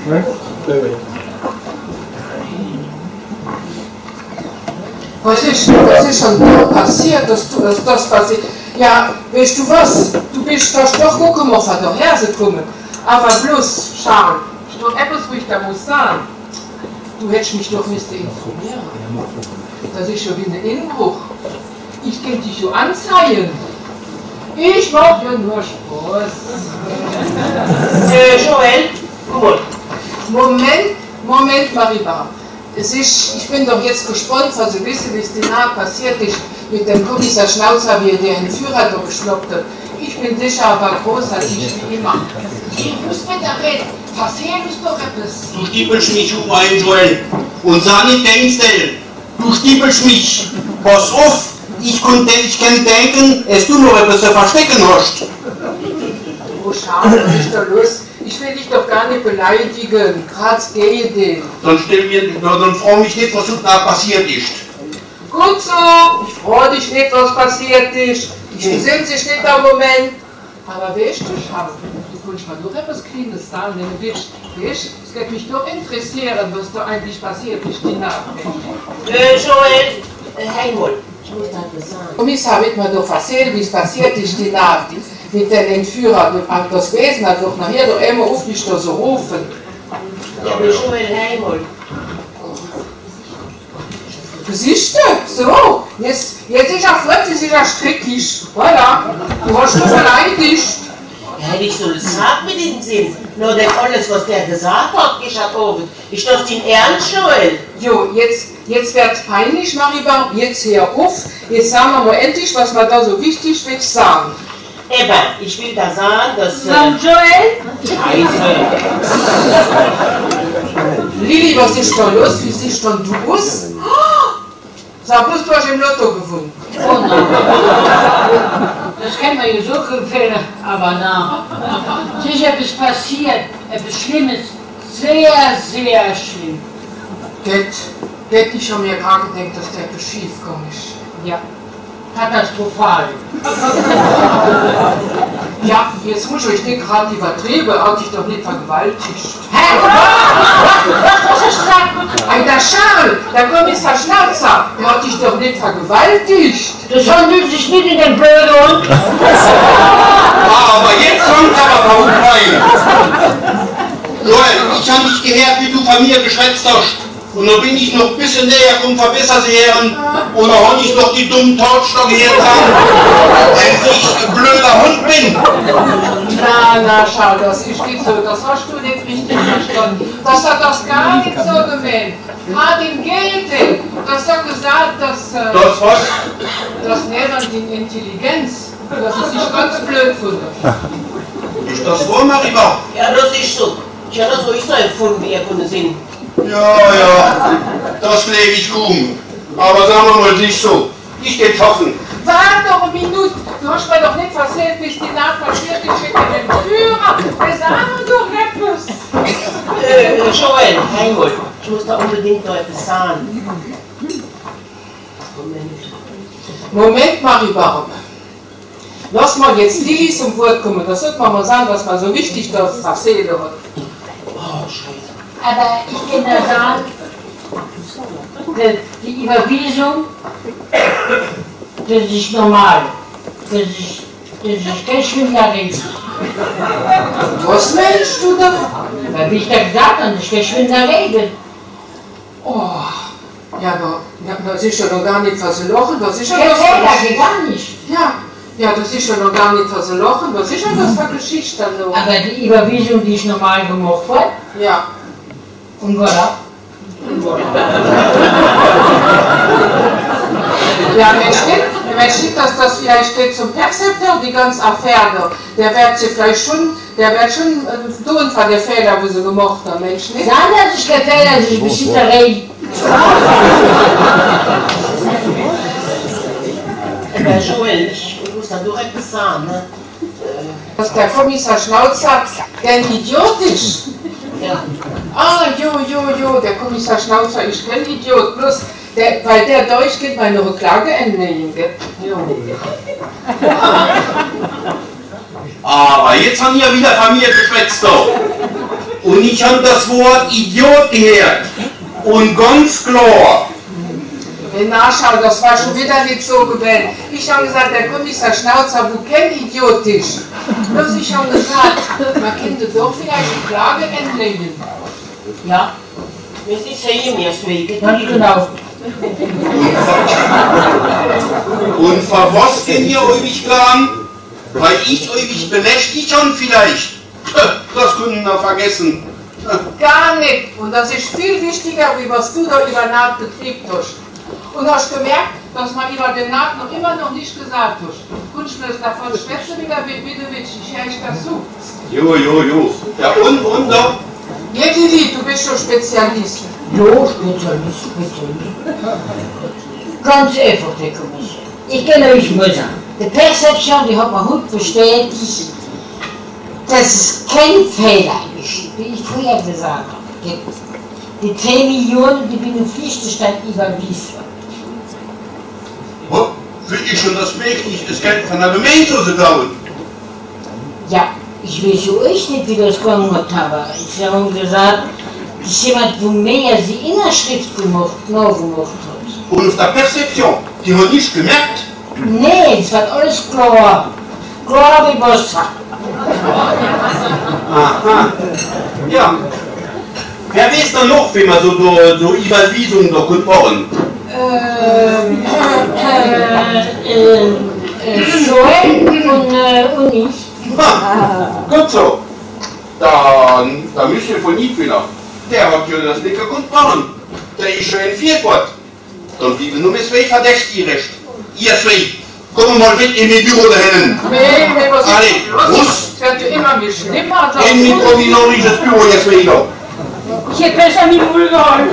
Was ist schon da passiert, dass das passiert? Ja, weißt du was? Du bist da doch gucken, wo von daher gekommen. Aber bloß, Charles, noch etwas, wo ich da muss sagen. Du hättest mich doch müssen informieren. Das ist schon wie ein Inbruch. Ich könnte dich so anzeigen. Ich mach ja nur Spaß. Joel, gut. Moment, Mariba. Ich bin doch jetzt gespannt, was Sie wissen, wie es die Nahe passiert ist mit dem Kommissar Schnauzer, wie er den Entführer da geschnappt hat. Ich bin sicher, aber großartig wie immer. Ich muss mit der reden. Erzähl uns doch etwas. Du stippelst mich um ein, Joel. Und sag nicht denkst du stippelst mich. Pass auf, ich kann denken, dass du noch etwas zu verstecken hast. Oh, schau, was ist da los? Ich will dich doch gar nicht beleidigen. Gerade gehe den. Dann freu mich nicht, was da passiert ist. Gut so, ich freue dich nicht, was passiert ist. Ich besinne sich nicht am Moment. Aber weißt du, Schatz, du kannst mal doch etwas Kleines sagen, wenn du willst. Weißt, es wird mich doch interessieren, was da eigentlich passiert ist, die Nacht. Joel, Heimol, ich muss da etwas sagen. Kommissar wird mir doch erzählen, wie es passiert ist, die Nacht. Mit den Entführern. Das Wesen hat doch nachher doch immer auf mich da so rufen. Ja, aber Joel, Heimol. Siehst du? So, jetzt ist er flott, jetzt ist er strickig. Voilà, du hast mich beleidigt. Ja, ich soll es sagen mit den Sinn. Nur denn alles, was der gesagt hat, gestern Abend, ist das dein Ernst, Joel? Jo, jetzt wird's peinlich, Maribel, jetzt hör auf. Jetzt sagen wir mal endlich, was wir da so wichtig willst sagen. Eben, ich will da sagen, dass... Joel? Scheiße. Lili, was ist da los? Wie siehst denn du aus? Sag bloß, du hast im Lotto gewonnen. Oh nein. Das kann man ja so empfehlen, aber na. Sicher etwas passiert, etwas Schlimmes. Sehr, sehr schlimm. Geht ich habe mir gerade gedacht, dass der etwas schief gegangen ist. Ja, katastrophal. Ja, jetzt muss ich euch nicht gerade übertrieben, hat dich doch nicht vergewaltigt. Hä? Was hast du gesagt? Ein der Charles, der Kommissar Schnauzer, der hat dich doch nicht vergewaltigt. Das handelt sich nicht in den Blöden. Aber jetzt kommt's aber vorbei. Joel, ich habe nicht gehört, wie du von mir geschwätzt hast. Und dann bin ich noch ein bisschen näher und verbessere sie hören. Und dann habe ich noch die dummen Totstock gehört haben, weil ich ein blöder Hund bin. Na, schau, das ist nicht so, das hast du nicht richtig verstanden. Das hat das gar nicht so gemeint. Hat im Gegenteil, das hat gesagt, dass... Das was? Das nennt die Intelligenz. Das ist nicht ganz blöd von dir. Ist das wahr, Maribel? Ja, das ist so. Ich habe das ruhig so empfunden, wie ihr Kunde sind. Ja, das lege ich um. Aber sagen wir mal nicht so. Ich gehe hoffen. Warte doch eine Minute, du hast mir doch nicht erzählt, bis die Nacht passiert ist mit dem Führer. Wir sagen doch etwas. Joel, Heimhold, ich muss da unbedingt noch etwas sagen. Moment, Maribel. Lass mal jetzt Lili zum Wort kommen. Das sollte man mal sagen, was man so wichtig da erzählen hat. Oh, Scheiße. Aber ich kann da sagen, die Überweisung, das ist normal. Das ist kein Schwindlerregel. Was meinst du da? Weil wie ich da gesagt habe, das ist kein Schwindlerregel. Oh, ja, das ist ja noch gar nicht verlochen. Das ist ja Der das Fehler geht gar nicht. Ja, das ist ja noch gar nicht verlochen. Was ist ja das für Geschichte da noch? Aber die Überweisung, die ist normal gemacht wird, Ja. und voilà. Ja, Mensch, nicht, dass das vielleicht steht zum Perzeptor, die ganze Affäre. Der wird schon tun von der Fehler, wo sie gemacht haben, Mensch, nicht? Sagen, dass ich kein Fehler, das ist Beschütterei. Aber Joel, ich muss da doch etwas sagen, ne? Dass der Kommissar Schnauzer gern idiotisch. Ja. Ah, jo, der Kommissar Schnauzer ist kein Idiot, bloß weil der durchgeht, meine Klage entnehmen, gell? Jo. Aber jetzt haben wir wieder von mir geschwätzt. Und ich habe das Wort Idiot gehört. Und ganz klar. Nachschau, das war schon wieder nicht so gewählt. Ich habe gesagt, der Kommissar Schnauzer, wo kein Idiot ist. Bloß ich habe gesagt, man könnte doch vielleicht die Klage entnehmen. Ja. Es ist ja hier mir so. Ganz genau. Und für was denn ihr euch klagen? Weil ich euch belästigt schon vielleicht. Das können wir vergessen. Gar nicht. Und das ist viel wichtiger, wie was du da über Naht betrieben hast. Und hast gemerkt, dass man über den Naht noch immer noch nicht gesagt hast. Kunst mir das davon schwätzen wieder, wie du willst. Ich höre ich das so. Jo. Ja, und doch. Ja, Lili, du bist schon Spezialist. Jo, Spezialist. Ganz einfach, der Kommissar. Ich kann euch mal sagen, die Perzeption, die hat mir gut bestätigt, dass es kein Fehler ist, wie ich früher gesagt habe. Die 10 Millionen, die binnen Pflichtstand überwiesen. Oh, finde ich schon das mächtig, das Geld von der Gemeinde zu klauen. Ja, ich weiß ja euch nicht, wie das gegangen hat, aber ich habe gesagt, das ist jemand, wo mehr sie in der Schrift gemacht hat. Und auf der Perzeption, die haben nicht gemerkt. Nee, es war alles klar. Klar wie Wasser. Aha. Ja. Wer weiß dann noch, wie man so Überweisungen da gut machen? Joel und ich. Gut so. Da müssen wir von Niedwiller. Der hat ja das nicht gut machen. Der ist schon entführt worden. Dann blieben nur zwei Verdächtige recht. Ihr zwei, kommen mal mit in die Büro dahin. Nee, was ist Alle, los? Russ! Es wird ja immer mehr schlimmer. In die provisorisches Büro jetzt wieder. Ich hätte besser mit dem Müll geholfen.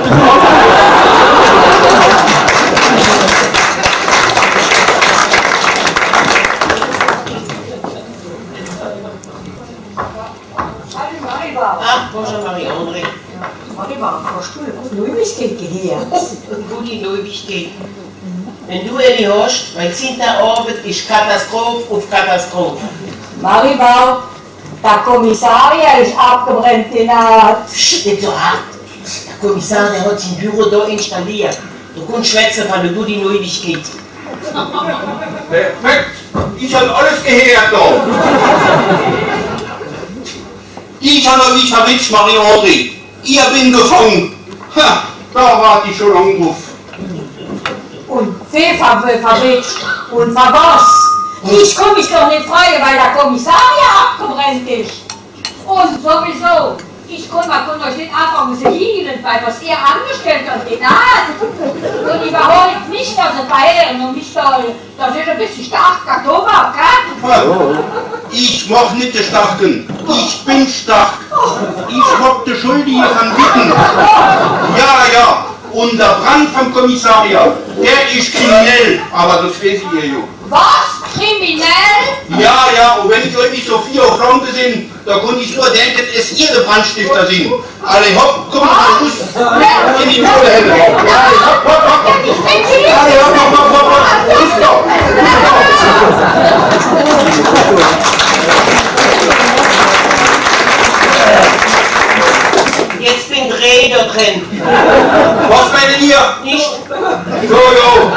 Ah, bonjour Marie-André. Maribar, hast du eine gute Neuigkeit gehört? Gute Neuigkeit. Wenn du eine hast, weil 10. Abend ist Katastrophe auf Katastrophe. Maribau, der Kommissariat ist abgebrannt in der Art. Psst, nicht so hart. Der Kommissar, der hat sein Büro da installiert. Du kannst schwätzen, wenn du die Neuigkeit. Perfekt! Ich habe alles gehört da. Ich habe euch verwitscht, Marie-André. Ihr bin gefangen. Ha, da war ich schon angerufen. Und wer verwischt? Und für was? Ich komme mich doch nicht freuen, weil der Kommissariat abgebrannt ist. Und sowieso, ich kann euch nicht anfangen zu hielen, weil was ihr angestellt habt, den hat. Und überholt nicht, dass ihr verehren und mich da, dass ihr ein bisschen stark getan habt, gell? Ich mach nicht den Starken. Ich bin stark. Ich hab die Schuldige von Witten. Ja. Und der Brand vom Kommissariat, der ist kriminell. Aber das weiß ich ja. Was? Kriminell? Ja, und wenn ich euch nicht so viel auf Flanke sind, da konnte ich nur denken, dass ihr die Brandstifter sind. Alle hopp, kommt mal raus in die Kohle hin. Hopp. Alle hopp. Los doch. Jetzt bin Dreh da drin. Was meinen ihr? Nicht? Jo.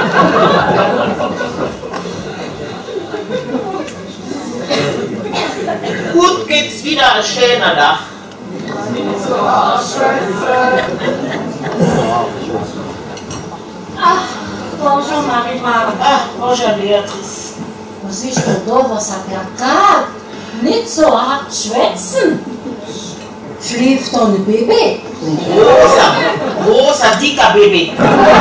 Gut geht's wieder ein schöner Dach. Ach, bonjour Marie-Marie. Ah, bonjour Beatrice. Was ist denn da, was ein Plakat? Nicht so hart schwätzen. Schläft da ein Baby? Großer, dicker Baby.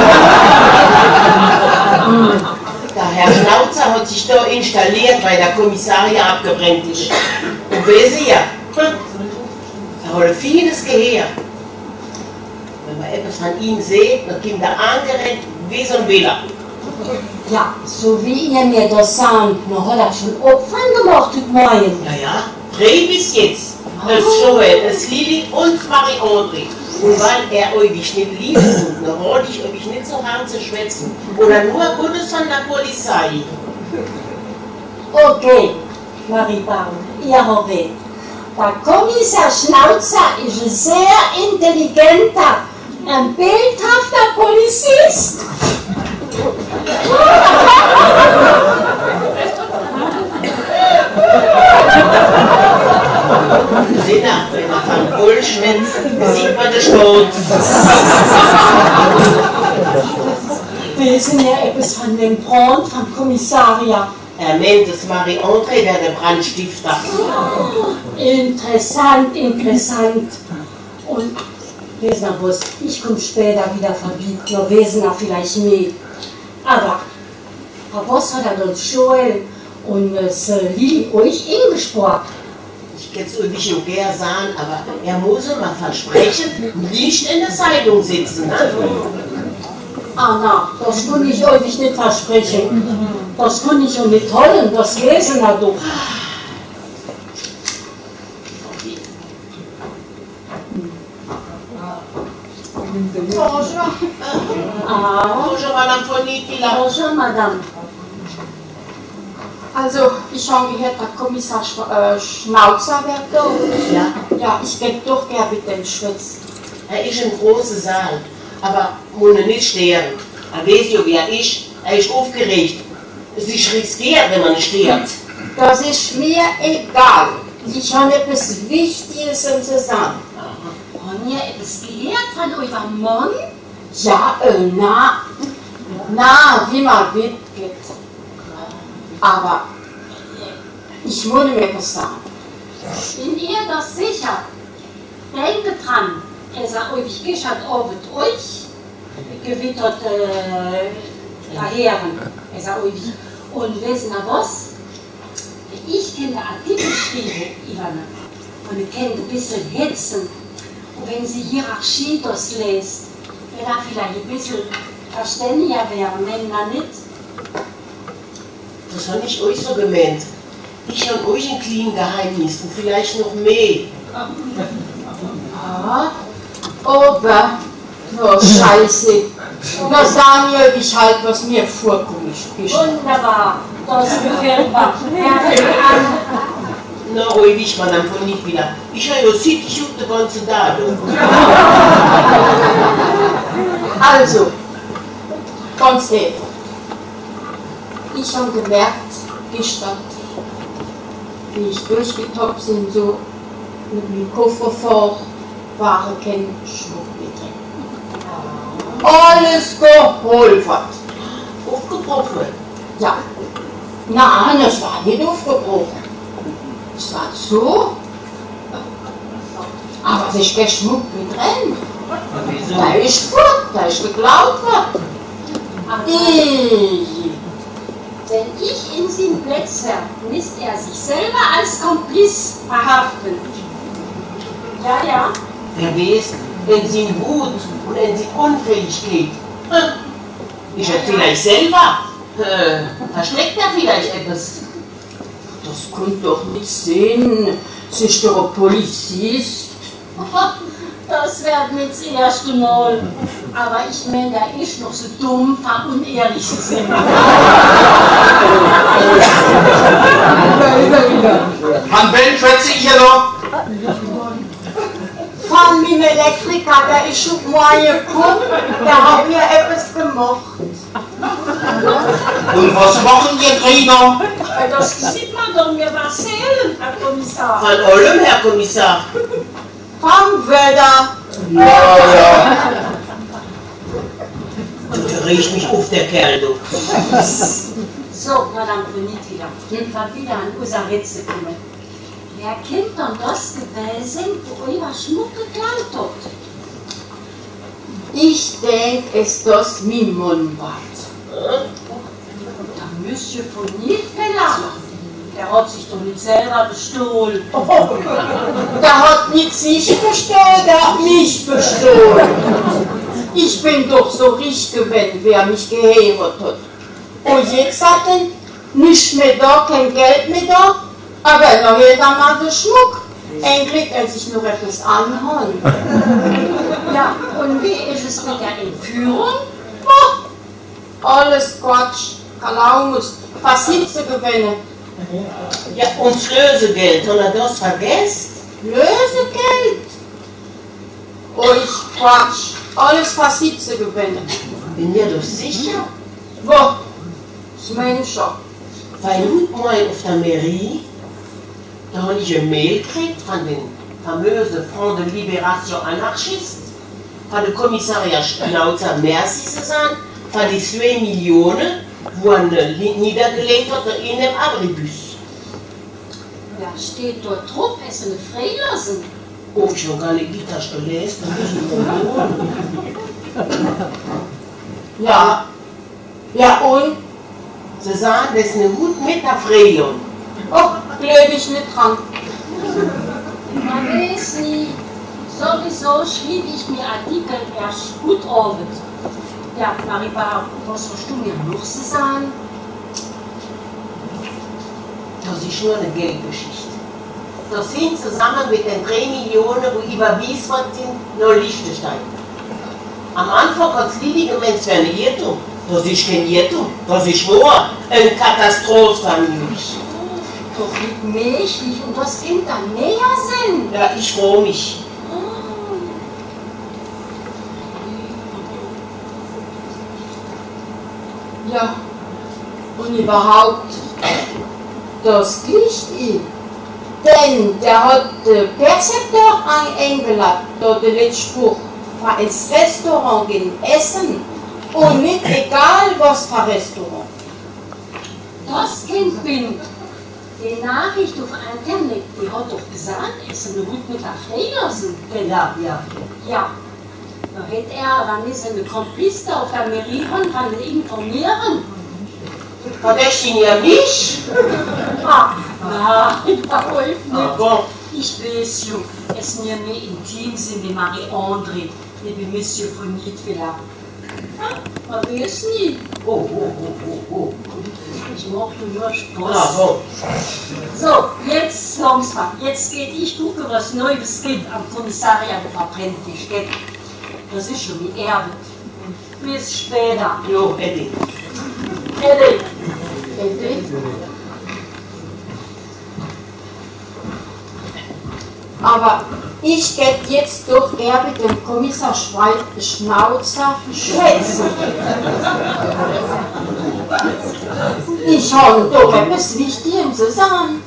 Der Herr Schnauzer hat sich da installiert, weil der Kommissariat abgebrannt ist. Und wer sie ja? Er hat vieles gehört. Wenn man etwas von ihm sieht, dann kommt er angerannt wie so ein Wähler. Ja, so wie ihr mir das sagt, man hat er schon Opfer gemacht heute Morgen. Ja, drei bis jetzt. Das Joel, das Lili und Marie-André. Und weil er euch nicht liebt, dann wollte ich euch nicht so hart zu schwätzen. Oder nur Gutes von der Polizei. Okay, Marie-Baum, ihr habt recht. Der Kommissar Schnauzer ist ein sehr intelligenter, ein bildhafter Polizist. Sinna, wenn man von Bull schwätzt, sieht man den Sturz. Wissen wir etwas von dem Brand vom Kommissariat? Er meint, dass Marie-André wäre der Brandstifter. Interessant. Und wissen wir was, ich komme später wieder vorbei, noch wissen wir vielleicht nicht. Aber was hat er uns Joel und Lili euch eingesprochen? Ich kann es euch auch gerne sagen, aber er muss mal versprechen, nicht in der Zeitung sitzen. Ne? Anna, das kann ich euch nicht versprechen. Das kann ich auch nicht holen, das lesen wir doch. Bonjour. Bonjour, Madame von Niedwiller. Bonjour, Madame. Also, ich habe gehört, der Kommissar Schnauzer wird da. Ja, Ja, ich hätte doch gerne mit dem schwätzen. er ist im großen Saal, aber muss nicht sterben. Er weiß ja, wie er ist aufgeregt. Es ist riskiert, wenn man nicht stirbt. Das ist mir egal. Ich habe etwas Wichtiges zu sagen. Haben ihr etwas gehört von eurem Mann? Ja, wie man wird. Aber ich muss mir etwas sagen. Bin ihr das sicher? Denkt dran, ich gehe halt auch mit euch, gewittert daher, und wissen ihr was? Ich kenne den Artikel schreiben, Ivana, und ich kenne ein bisschen hetzen. Und wenn sie Hierarchie das liest, wäre da vielleicht ein bisschen verständiger wäre, wenn da nicht. Das habe ich euch so gemeint. Ich habe euch ein kleines Geheimnis und vielleicht noch mehr. Ah, aber, oh Scheiße. Na Daniel, ich halt, was mir vorkommt. Wunderbar, das gefällt mir. Herr an. Na, ruhig, Madame von Niedwiller. Ich habe ja sieht, ich habe den ganzen Tag. Also, ganz einfach. Ich habe gemerkt, gestern, wie ich durchgetoppt bin, so mit dem Koffer vor, waren kein Schmuck mehr drin. Alles geholfert. Aufgebrochen. Ja. Nein, es war nicht aufgebrochen. Es war so. Aber es ist kein Schmuck mehr drin. Wieso? Da ist fort, da ist geklaut worden. Wenn ich in sein Plätze wäre, müsste er sich selber als Kompliz verhaften. Ja, ja. Wer weiß, wenn sie in Wut und wenn sie unfähig geht. Ich hätte vielleicht selber. Versteckt er vielleicht etwas? Das kommt doch nicht sehen. Sie ist doch ein Polizist. Das wird nicht das erste Mal. Aber ich meine, da ist noch so dumm, unehrlich zu sein. An wen schwätze ich hier noch? Von meinem Elektriker, der ist schon mal gekommen, der hat mir etwas gemacht. Und was machen die Trainer? Das sieht man doch mir was erzählen, Herr Kommissar. Von allem, Herr Kommissar. Vom Wetter. Ja. Du riecht mich auf, der Kerl, du. So, Madame Bonitila, jedenfalls wieder an unser Rätsel kommen. Wer kennt dann das gewesen, wo euer Schmuck geklaut hat? Ich denke, es das mein Mann war. Der Monsieur von Niedfeller, der hat sich doch nicht selber bestohlen. Der hat nicht sich bestohlen, der hat mich bestohlen. Ich bin doch so richtig gewesen, wer mich geheiratet hat. Und jetzt hat er nicht mehr da, kein Geld mehr da, aber noch jeder mal den Schmuck. Endlich, als ich noch etwas anhabe. Ja, und wie ist es mit der Entführung? Oh, alles Quatsch, Kalaumus, was sind sie gewinnen? Ja, und das Lösegeld, hat er das vergessen? Lösegeld? Euch Quatsch, alles was sie gewinnen. Bin mir doch sicher. Wo? Das meine ich schon. Weil mal auf der Mairie, da habe ich ein Mail gekriegt von den famösen Front de Libération Anarchiste, von dem Kommissariat Schnauzer Merci zu sein, von die 2 Millionen, wo er niedergelegt hat in dem Abribus. Ja, steht dort drauf, es ist eine Freilassung. Oh, ich habe gar nicht die Tasche gelesen. Ja. Ja und? Sie sagen, das ist eine Hut mit der Freiung. Oh, glaube ich nicht dran. Man weiß nie. Sowieso schrieb ich mir Artikel erst gut Abend. Ja, Maribel, was hast du mir noch zu sagen? Das ist nur eine Geldgeschichte. Das sind zusammen mit den 3 Millionen, die überwiesen worden sind, nur Liechtenstein. Am Anfang hat es Lili gemeint, es wäre eine Irrtum. Das ist kein Irrtum, das ist nur eine Katastrophe für mich. Doch nicht mächtig und das Kind dann mehr sind. Ja, ich freue mich. Ja. Und überhaupt, das liegt ihm. Denn der hat den Perceptor eingeladen, da der letzte Spruch, war ins Restaurant gehen essen. Und nicht egal was für Restaurant. Das Kind bin. Die Nachricht auf Internet, die hat doch gesagt, es ist eine Hut mit der Freilassen. Ja, ja. Ja. Da hätte er dann ist eine Komplice auf der Mairie und kann informieren. Verdächtigen mich? Ah, nein, da hilft nicht. Ah, bon. Ich weiß schon, es mir mehr intim sind wie Marie-André, wie Monsieur von Niedvilla. Man weiß nie. Oh. Ich mag nur Ah, Spaß. bon. So, jetzt langsam. Jetzt geht ich gucken, was Neues gibt am Kommissariat verbrennt ist. Geht. Das ist schon wie Erbe. Bis später. Jo, Eddie. Eddie. Aber ich geht jetzt doch eher mit dem Kommissar Schnauzer schwätzen. Ich habe doch etwas Wichtiges zu sagen.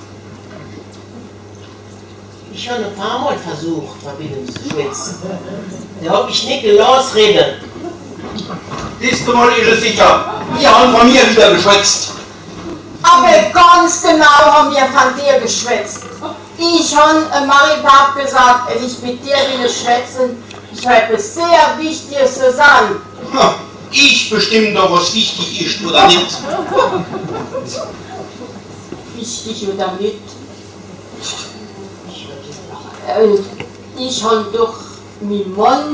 Ich habe ein paar Mal versucht, Verbindung zu schwätzen. Da habe ich nicht gelassen reden. Nächste Mal ist es sicher. Wir haben von mir wieder geschwätzt. Aber ganz genau haben wir von dir geschwätzt. Ich habe Maribab gesagt, ich mit dir will schwätzen. Ich habe etwas sehr Wichtiges zu sagen. Ich bestimme doch, was wichtig ist oder nicht. Wichtig oder nicht? Ich habe doch meinen Mann,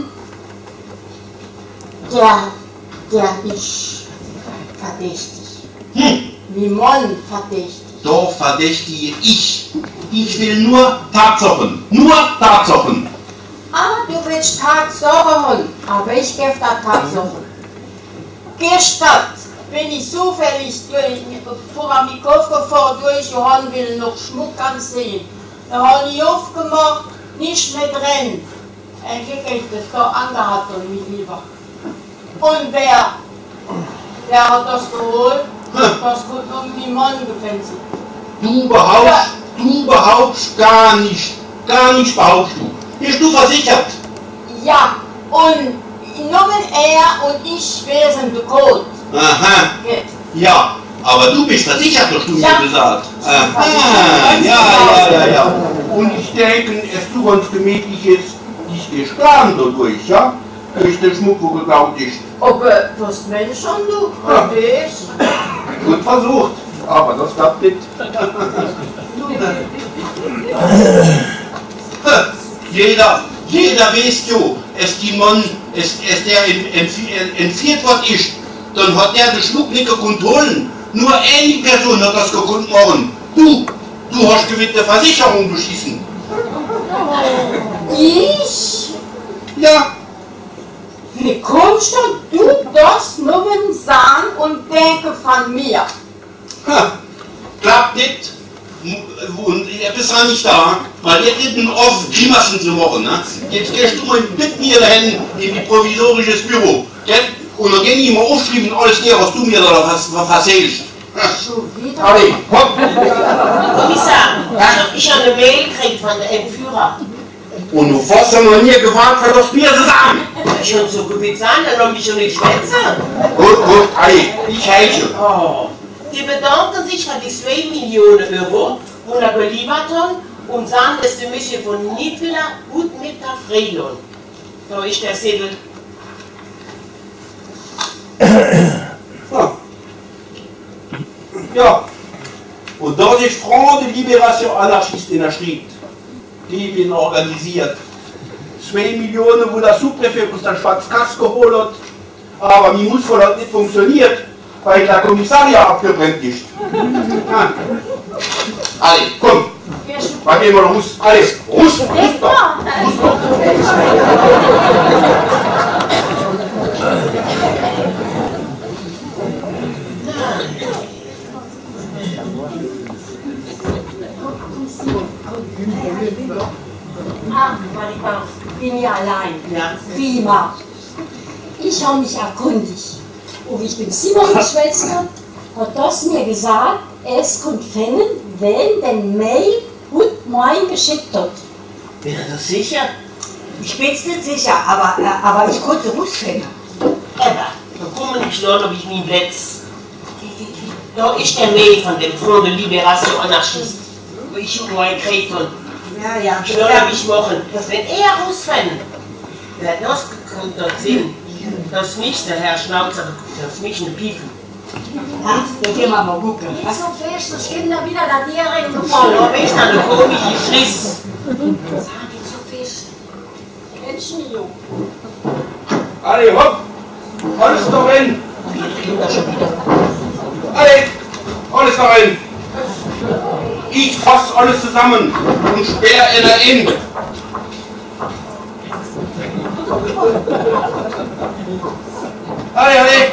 der ist verdächtig. Mein Mann verdächtig. Doch verdächtige ich. Ich will nur Tatsachen. Nur Tatsachen. Ah, du willst Tatsachen, aber ich gebe da Tatsachen. Gestern bin ich zufällig vor am Koffer durchgehauen, will noch Schmuck ansehen. Da habe ich aufgemacht, nicht mehr drin. Eigentlich hätte ich das da angehabt, mein Lieber. Und wer hat das geholt? Das wird noch mein Mann gefällt. Du behauptst gar nicht behauptst du. Bist du versichert? Ja, und nur er und ich wären der Code. Aha. Ja, aber du bist versichert, hast du mir gesagt. Ja. Und ich denke, es tut uns gemütlich ist, ich gehe schlagen dadurch, ja? Durch den Schmuck, wo geklaut ist. Aber was Mensch an du? Ja. Ich? Gut versucht, aber das klappt nicht. Jeder weiß jo, es die Mann, es der entführt worden ist, dann hat der den Schmuck nicht gekonnt holen. Nur eine Person hat das gekonnt machen. Du hast gewinnt der Versicherung beschissen. Ich? Ja. Wie kommst du das nur sagen und denke von mir? Klappt nicht. Und er bist ja nicht da, weil ihr hätten oft Grimassen zu machen. Ne? Jetzt gehst du mal mit mir dahin in die provisorisches Büro. Gell? Und dann gehen die mal aufschreiben alles der, was du mir da verzählst. Adi, komm! Kommissar, ich habe eine Mail gekriegt von der Entführer. Und du hast ja noch nie gefragt, was mir zu sagen. Ich habe so gut sagen, dann habe ich schon nicht schwätzen. Gut, Adi, ich heiße. Oh. Die bedanken sich für die 2 Millionen Euro, die er geliefert hat, und sagen, dass die Mische von Niedvilla gut mit der Freilohn. Da ist der Säbel. Ja, und das ist Front de Libération Anarchiste in der Schritt. Die werden organisiert. 2 Millionen, wo der Subpräfekt aus der Schwarzkasse geholt hat, aber mir muss wohl nicht funktioniert, weil der Kommissariat abgebrannt ist. Alle, komm! Warte gehen wir raus. Alles, raus da! Ah, Maribel, bin ja allein. Ja. Prima. Ich habe mich erkundigt. Und wie ich mit Simon geschwätzt habe, hat das mir gesagt, es kommt finden, wenn den Mail gut mein geschickt hat. Bin er das sicher? Ich bin's nicht sicher, aber ich konnte rausfinden. Aber, da kommen nicht nur, ob ich mein Plätz. Da ist der Mehr von dem Front de Libération Anarchiste, wo ich auch mal gekriegt habe. Ja, ja. Ich würde mich machen, dass wenn er rausfällt, wer das kommt dort sehen, das nicht der Herr Schnauzer, das nicht eine Piefen. Ja, da gehen wir mal gucken. Nicht so fest, das Kind da wieder da direkt Oh, da bin ich dann eine komische Friss. Sag nicht so fest. Menschen, jo. Alle, hopp! Alles da rein! Alle! Alles da rein! Ich fass alles zusammen und sperr einer in! Alle, alle!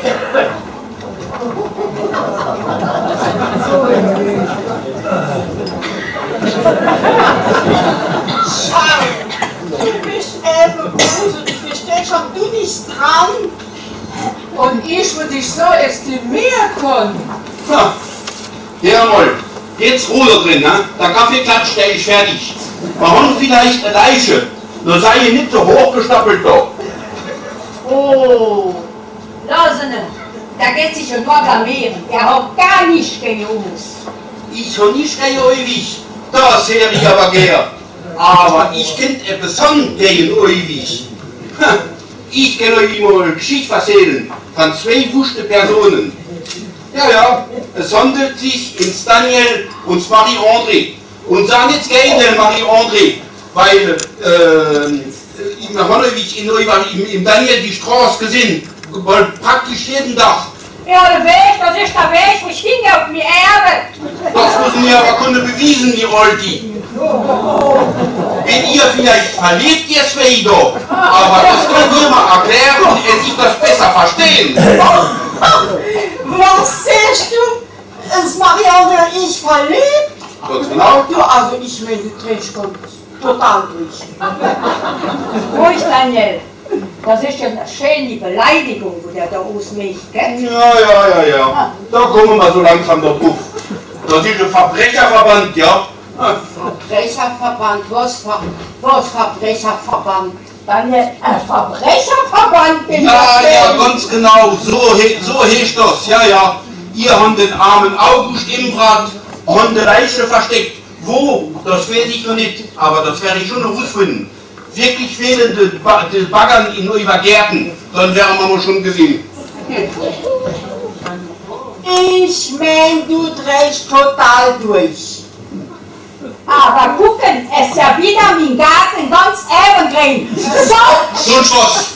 Schau, du bist eben böse, ich verstehe schon, du bist dran. Und ich würde dich so estimieren können. Ha! Ja, mal! Jetzt Ruhe drin, ne? Der Kaffeeklatsch, der ist fertig. Wir haben vielleicht eine Leiche, nur sei ihr nicht so hochgestapelt da. Oh, Losene, da geht sich ein Gott am Meer. Der hat gar nicht gegen uns. Ich habe nicht ewig, das hätte ich aber gern. Aber ich kennt etwas an gegen ewig. Ich kann euch mal eine Geschichte erzählen von zwei wussten Personen. Ja, ja, es handelt sich um Daniel und Marie-André. Und sagen jetzt gerne Marie-André, weil wir haben im Daniel die Straße gesehen, weil praktisch jeden Tag. Ja, der Weg, das ist der Weg, wo ich hinge auf mir Erbe. Das müssen wir aber können bewiesen, die Oldi. Wenn ihr vielleicht verlebt, ihr zwei doch, aber das könnt ihr mal erklären und ihr sich das besser verstehen. Was sagst du? Es Marianne, ich verliebt? Ganz genau. Du, also ich meine, du drehst total durch. Ruhig, Daniel. Das ist ja eine schöne Beleidigung, wo der da ausmacht, gell? Ja. Da kommen wir so langsam da drauf. Das ist ein Verbrecherverband, ja. Verbrecherverband, was Verbrecherverband? Daniel, ein Verbrecherverband bin Ja, ganz genau. So heißt das. Ja. Ihr habt den armen August im Brat, habt die Leiche versteckt. Wo? Das weiß ich noch nicht, aber das werde ich schon noch rausfinden. Wirklich fehlende Baggern in eurer Gärten, dann wären wir mal schon gesehen. Ich mein, du drehst total durch. Aber gucken, es ist ja wieder mein Garten ganz evergreen. So! Nun Schluss!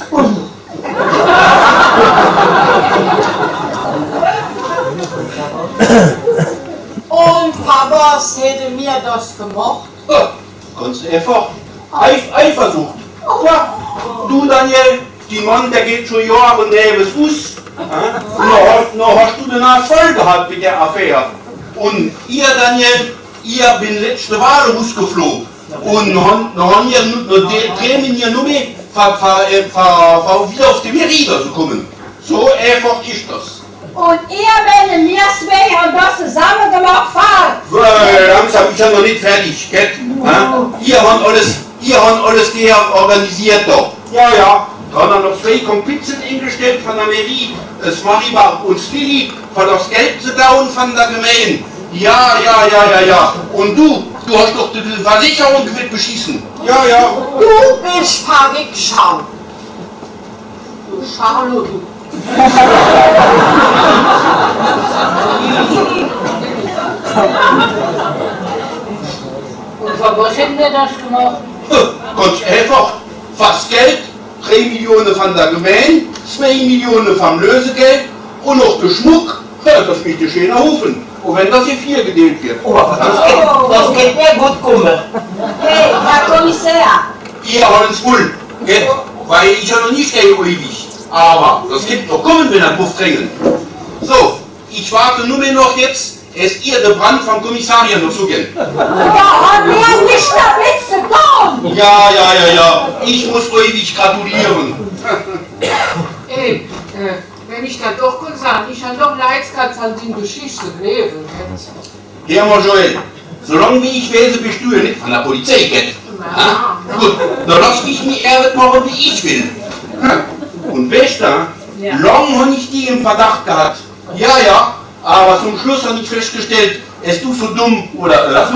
Und was hätte mir das gemacht? Ganz einfach. Eifersucht. Ja, du Daniel, die Mann, der geht schon Jahre neben Fuß. Noch hast du den Erfolg gehabt mit der Affäre. Und ihr Daniel, ihr bin letzte Woche rausgeflogen. Und noch haben wir Tränen hier nur mehr wieder auf die Merida zu kommen. So einfach ist das. Und ihr, wenn wir zwei haben das zusammen gemacht, fahrt. Langsam ist ja noch nicht fertig, gell? Ihr habt alles organisiert doch. Ja. Da haben noch zwei Komplizen eingestellt von der Mairie, das Maribach und Stili, für das Geld zu klauen von der Gemeinde. Ja. Und du hast doch die Versicherung beschissen. Ja. Du bist verrückt, Schau. Du Charlo, du. Und für was hätten wir das gemacht? Ganz einfach, fast Geld, 3 Millionen von der Gemeinde, 2 Millionen vom Lösegeld und noch der Schmuck, das wird ein schöner Haufen. Und wenn das hier 4 gedeelt wird. Das geht mir gut kommen. Hey, Herr Kommissar. Ihr habt es wohl, gell? Weil ich ja noch nicht stehe ewig. Aber das gibt doch kommen, wenn er Puff drängen. So, ich warte nur mehr noch jetzt, es ihr der Brand vom Kommissariat noch zugehen. Da haben wir nicht damit zu tun. Ja. Ich muss ewig gratulieren. Ey, wenn ich dann doch kann sagen, ich habe doch Leidskatz an die Geschichte gelesen. Hör mal, Joel, solange wie ich weiß, bist du ja nicht von der Polizei, gell? Gut, dann lass mich mir ehrlich machen, wie ich will. Und weißt du, lang habe ich die im Verdacht gehabt. Ja, Aber zum Schluss habe ich festgestellt, es du so dumm oder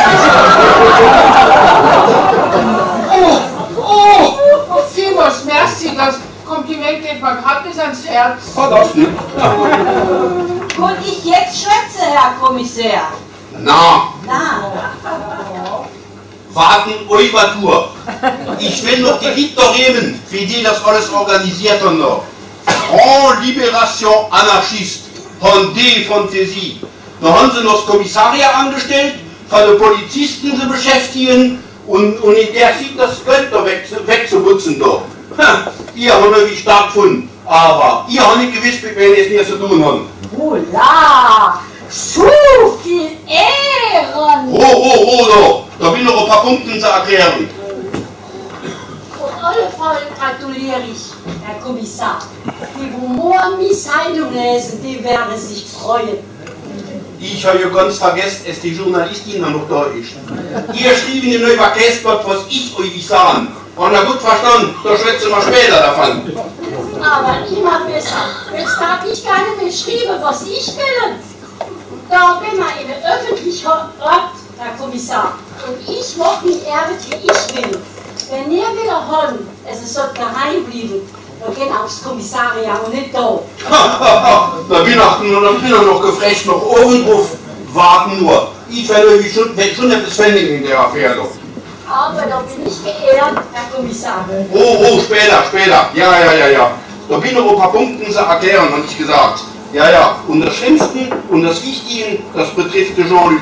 Oh, vielmals merci, das Kompliment geht mir gerade bis ans Herz. das nicht. Kann ich jetzt schwätzen, Herr Kommissär? Na, Na, warten euch was durch. Ich will noch die Richter nehmen, wie die das alles organisiert haben noch. Front Libération Anarchiste, von die Fantasie. Da haben sie noch das Kommissariat angestellt, von den Polizisten zu beschäftigen und in der sieht das Geld da wegzuputzen da. Ihr habt mich stark gefunden, aber ihr habt nicht gewusst, mit wem es mir zu tun haben. Hola! So viel Ehren! Da will noch ein paar Punkte zu erklären. Auf alle Fälle gratuliere ich, Herr Kommissar. Die morgen die Zeitung lesen, die werden sich freuen. Ich habe ja ganz vergessen, dass die Journalistin noch da ist. Ihr schrieben in euer Kästblatt, was ich euch sagen. Und na gut verstanden, da schwätzen wir später davon. Aber immer besser. Jetzt darf ich gar nicht mehr schreiben, was ich will. Da bin ich in der öffentlichen Ort, Herr Kommissar. Und ich mache mich ehrlich, wie ich will. Wenn ihr wieder wollt, es soll geheim bleiben, dann geht aufs Kommissariat und nicht da. Da bin ich noch gefrecht, noch oben drauf. Warten nur. Ich werde euch schon etwas finden in der Affäre. Aber da bin ich geehrt, Herr Kommissar. Später. Ja. Da bin noch ein paar Punkte zu erklären, habe ich gesagt. Ja. Und das Schlimmste und das Wichtige, das betrifft Jean-Luc.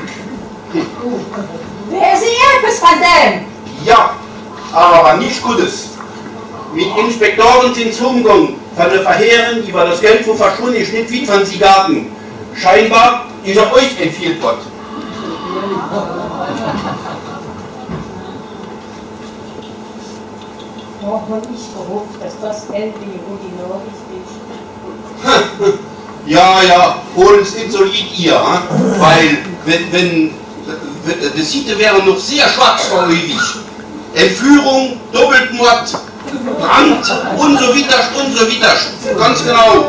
Wer ist etwas von dem? Ja, aber nichts Gutes. Mit Inspektoren sind sie umgegangen, von den Verheeren über das Geld, wo verschwunden ist, nicht wie von Zigaretten. Scheinbar ist er euch empfiehlt worden. Da habe ich gehofft, dass das Geld wie die Nachricht ist. Ja, holen es nicht so lieb ihr, weil wenn das Siete wäre noch sehr schwarz für ewig. Entführung, Doppeltmord, Brand und so weiter, ganz genau.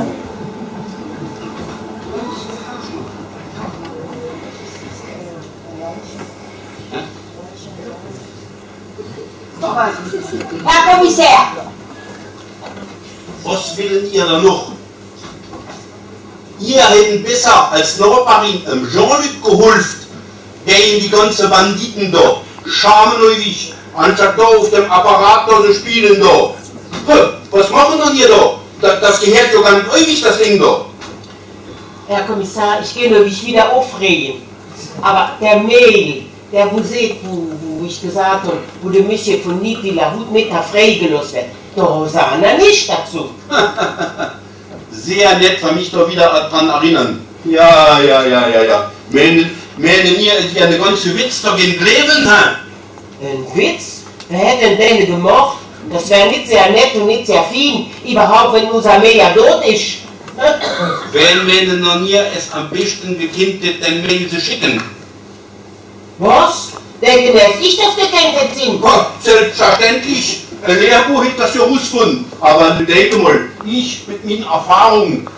Herr Kommissär! Was willen ihr da noch? Ihr hätten besser als Nachbarin Jean-Luc geholfen, der in die ganze Banditen da. Schamen euch, anstatt da auf dem Apparat da zu spielen da. Was machen denn ihr da? Das gehört ja gar nicht euch, das Ding da. Herr Kommissar, ich gehe mich wieder aufregen. Aber der Mail, der wo seht, wo ich gesagt habe, wo der Monsieur von Niedwiller Hutmeter freigelassen wird, da sagen er nicht dazu. Sehr nett, für mich da wieder dran erinnern. Ja. Meinen ihr, es wäre eine ganze Witz da gegen Leben? Ein Witz? Wer hätte denn den gemacht? Das wäre nicht sehr nett und nicht sehr fein, überhaupt wenn unser Meer tot ist. Wenn meinen noch nie es am besten gekannt den Mail zu schicken. Was? Denken dass ich das gekannt sind? Selbstverständlich. Ein Lehrbuch hat das ja rausgefunden. Aber denke mal, ich mit meinen Erfahrungen.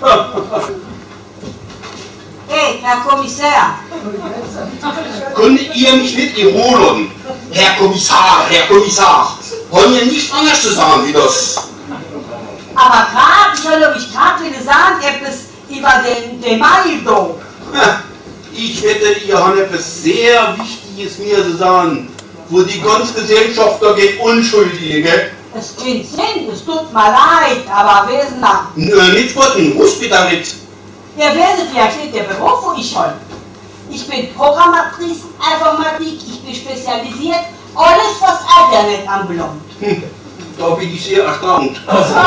Hey, Herr Kommissär! Könnt ihr mich nicht erholen? Herr Kommissar, wollen ihr nicht anders zu sagen wie das? Aber gerade, ich habe euch gerade gesagt, etwas über den Mail da. Ich wette, ihr habt etwas sehr Wichtiges mir zu sagen, wo die ganze Gesellschaft da geht Unschuldige, gell? Es klingt Sinn, es tut mir leid, aber wer ist da? Nicht Worten, muss bitte nicht. Ja, wer ist vielleicht nicht der Beruf, wo ich habe? Ich bin Programmatrice Informatik, ich bin spezialisiert, alles was Internet anbelangt. Da bin ich sehr erstaunt.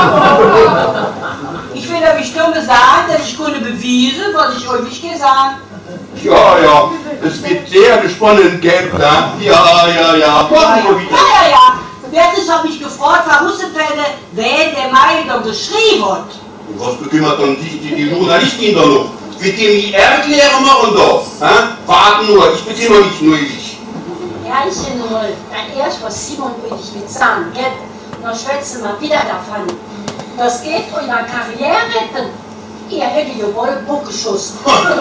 Ich will euch nur sagen, dass ich konnte beweisen, was ich euch nicht gesagt habe. Ja, es wird sehr spannend, gell? Ja. Machen wir wieder. Ja. Wer ist, habe ich gefragt, Frau Hussefelde, wer der Mail da geschrieben hat. Was bekümmert dann die Journalistin da noch? Wird die mir erklären machen da? Warten nur, ich bekümmere mich nur ich. Ja, ich nur mal, dann erst was Simon will ich mit sagen, gell? Dann schwätzen wir wieder davon. Das geht eure Karriere retten. Ihr hättet ja wohl Bock geschossen.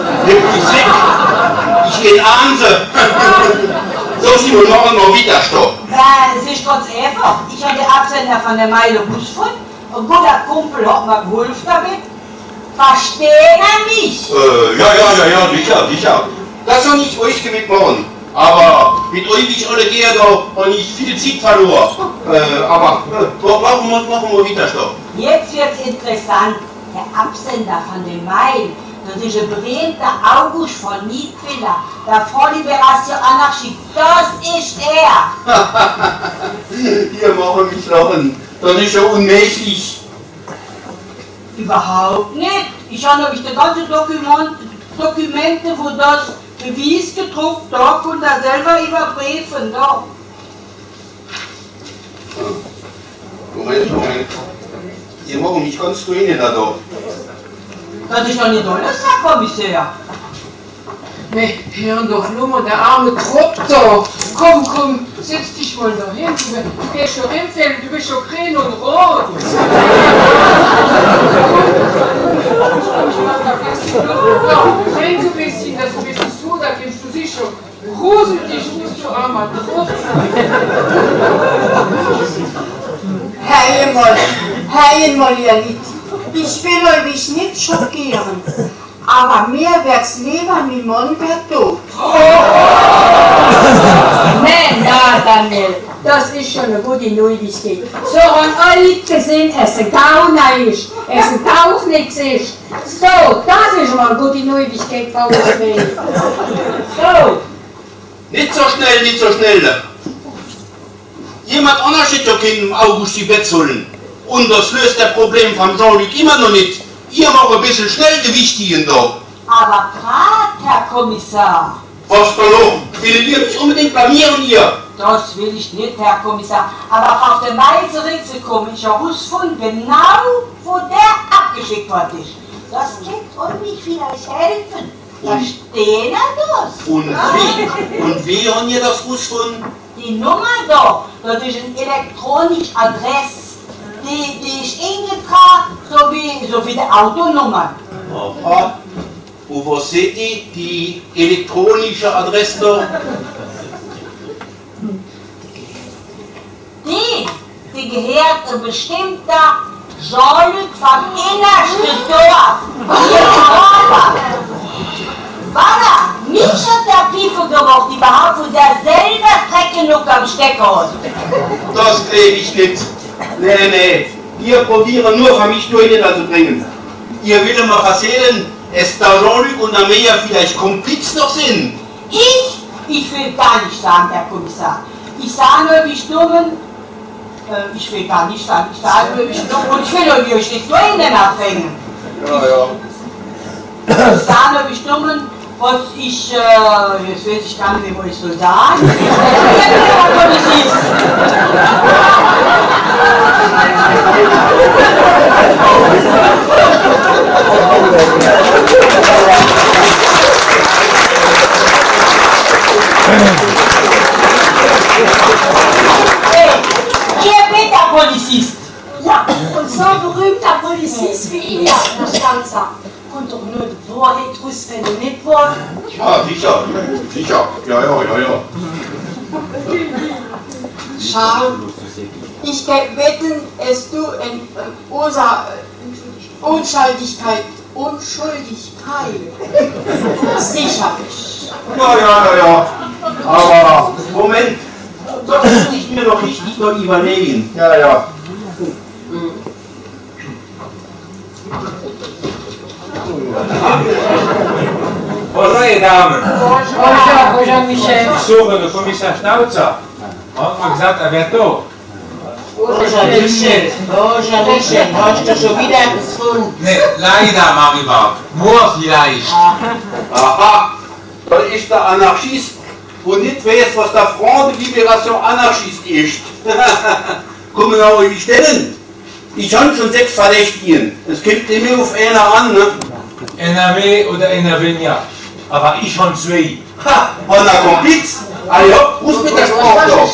Ich gehe Anse. So, Simon, machen wir wieder Stopp. Ja, es ist ganz einfach. Ich habe den Absender von der Meile Bus gefunden. Ein guter Kumpel hat mir geholfen damit. Verstehen Sie mich? Ja, sicher. Das soll nicht euch mitmachen. Aber mit euch, wie ich alle gehe, da habe ich viel Zeit verloren. Aber machen wir wieder Stopp. Jetzt wird es interessant. Der Absender von der Meile, das ist ein berühmter August von Niedwiller, der Front Liberation Anarchie. Das ist er. Ihr macht mich lachen. Das ist ja unmäßig. Überhaupt nicht. Ich habe nämlich die ganzen Dokumente, wo das Beweis gedruckt, da konnte er selber überprüfen. Da. Moment. Ihr macht mich ganz grün da. Das ist doch nicht alles, Herr Kommissär. Nee, hören doch nur mal, der arme Trupp da. Komm, setz dich mal da hin. Du gehst schon hinfällen, du bist schon grün und rot. Trink ein bisschen, das ein bisschen zu, da kennst du sicher. Grusel dich, bist du armer Trupp. Herr Jemol, ihr Lied. Ich will euch nicht schockieren, aber mir wird's lieber wie Monbert tot. Nein, Daniel, das ist schon eine gute Neuigkeit. So haben alle gesehen, dass es ein Gauner ist, es ein Tauch nichts ist. So, das ist mal eine gute Neuigkeit von uns. So. Nicht so schnell. Jemand anders hätte doch im August die Bettsollen. Und das löst das Problem von Jean-Luc immer noch nicht. Ihr macht ein bisschen Schnellgewichtigen da. Aber grad, Herr Kommissar. Was da noch? Will ihr mich unbedingt blamieren, ihr? Das will ich nicht, Herr Kommissar. Aber auf den Mai zurückzukommen, ich habe herausgefunden, genau wo der abgeschickt worden ist. Das könnte euch vielleicht helfen. Verstehen Sie das? Und wie haben ihr das herausgefunden? Die Nummer da, das ist eine elektronische Adresse. Die ist eingetragen, so wie die Autonummer. Aha. Und wo seht ihr die elektronische Adresse da? Die gehört ein bestimmter Jean-Luc vom innersten Dorf. Hier in Europa. Voilà, mich hat der Piefer gemacht, überhaupt von derselben Strecke noch am Stecker hat. Das glaube ich nicht. Nee. Ihr probiert nur für mich durcheinander. Ihr wollt mir erzählen, dass der Jean-Luc und der Meier vielleicht Kompliz noch sind. Ich will gar nicht sagen, Herr Kommissar. Ich sage nur, wie stummen. Ich will gar nicht sagen, ich sage nur, wie stummen. Und ich will euch nicht durcheinander abhängen. Ja. Ich sage nur, wie stummen. Was ich, jetzt weiß ich gar nicht, wo ich soll sagen. Ihr bitte Polizist. Ja, und so ein berühmter Polizist wie ihr, Herr Stanzer. Und doch nur die Wahrheit raus, wenn du nicht wollt. Ja, sicher. Ja. Schau, ich wetten, es du in Unschuldigkeit. Sicherlich. Ja. Aber, Moment. Das muss ich mir doch richtig noch überlegen. Ja. Bonjour, Damen. Bonjour, Michel. Ich suche den Kommissar Schnauzer. Hat man gesagt, er wäre tot. Bonjour, Michel, hast du schon wieder etwas gefunden? Ne, leider, Maribel. Nur vielleicht. Aha, das ist der Anarchist und nicht weiß, was der Front de Liberation Anarchist ist. Kommen wir euch stellen. Ich habe schon 6 Verdächtigen. Es kommt immer auf einer an, ne? NRW oder NRW, ja. Aber ich habe 2. Ha, und der Kompliz. Also, muss mit der Sprache doch.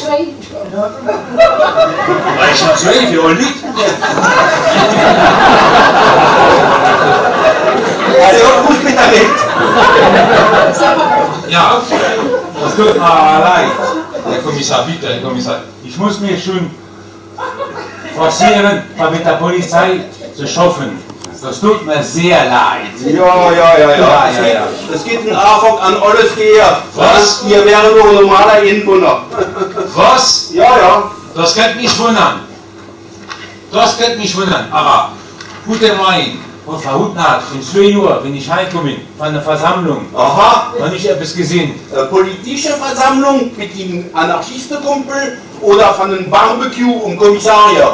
Ich habe 2 für euch nicht. leid, Herr Kommissar, bitte, Herr Kommissar. Ich muss mir schon forcieren, mit der Polizei zu schaffen. Das tut mir sehr leid. Ja. Das geht ein Anfang an alles her. Was? Ihr wäre nur ein normaler Inwohner. Was? Ja. Das könnte mich wundern. Aber gute Wein und verhuten hat, in 2 Uhr, wenn ich heimkomme von einer Versammlung, Aha. habe ich etwas gesehen. Politische Versammlung mit dem Anarchistenkumpel oder von einem Barbecue im Kommissariat?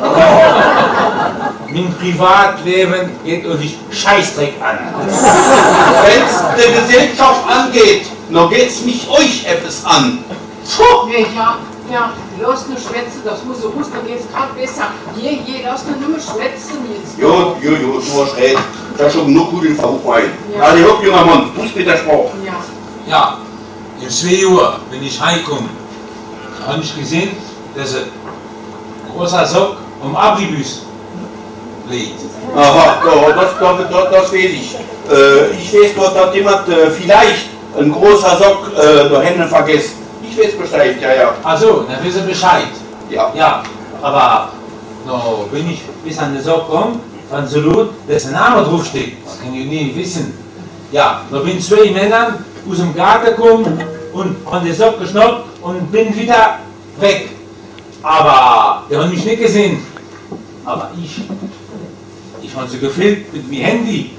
Mein Privatleben geht euch Scheißdreck an. Wenn es der Gesellschaft angeht, dann geht es mich euch etwas an. Puh. Ja, lass nur schwätzen, das muss so muss, dann geht's gerade besser. Lass nur schwätzen jetzt. Jo, du hast recht. Ich habe schon genug guten Verruf ein. Ja. Also, hopp, junger Mann, muss mit der Sprache. Ja, um 2 Uhr, wenn ich heimkomme, habe ich gesehen, dass ein großer Sock Abribus liegt. Aha, das weiß ich. Ich weiß dort, dass jemand vielleicht ein großer Sock der Hände vergisst. Ich weiß Bescheid, ja. Also, dann wissen Sie Bescheid. Ja. Aber wenn ich bis an den Sock komme, von Salut, dass ein Name draufsteht, das kann ich nie wissen. Ja, da bin 2 Männer aus dem Garten gekommen und an den Sock geschnappt und bin wieder weg. Aber die haben mich nicht gesehen. Aber ich habe sie gefilmt mit meinem Handy.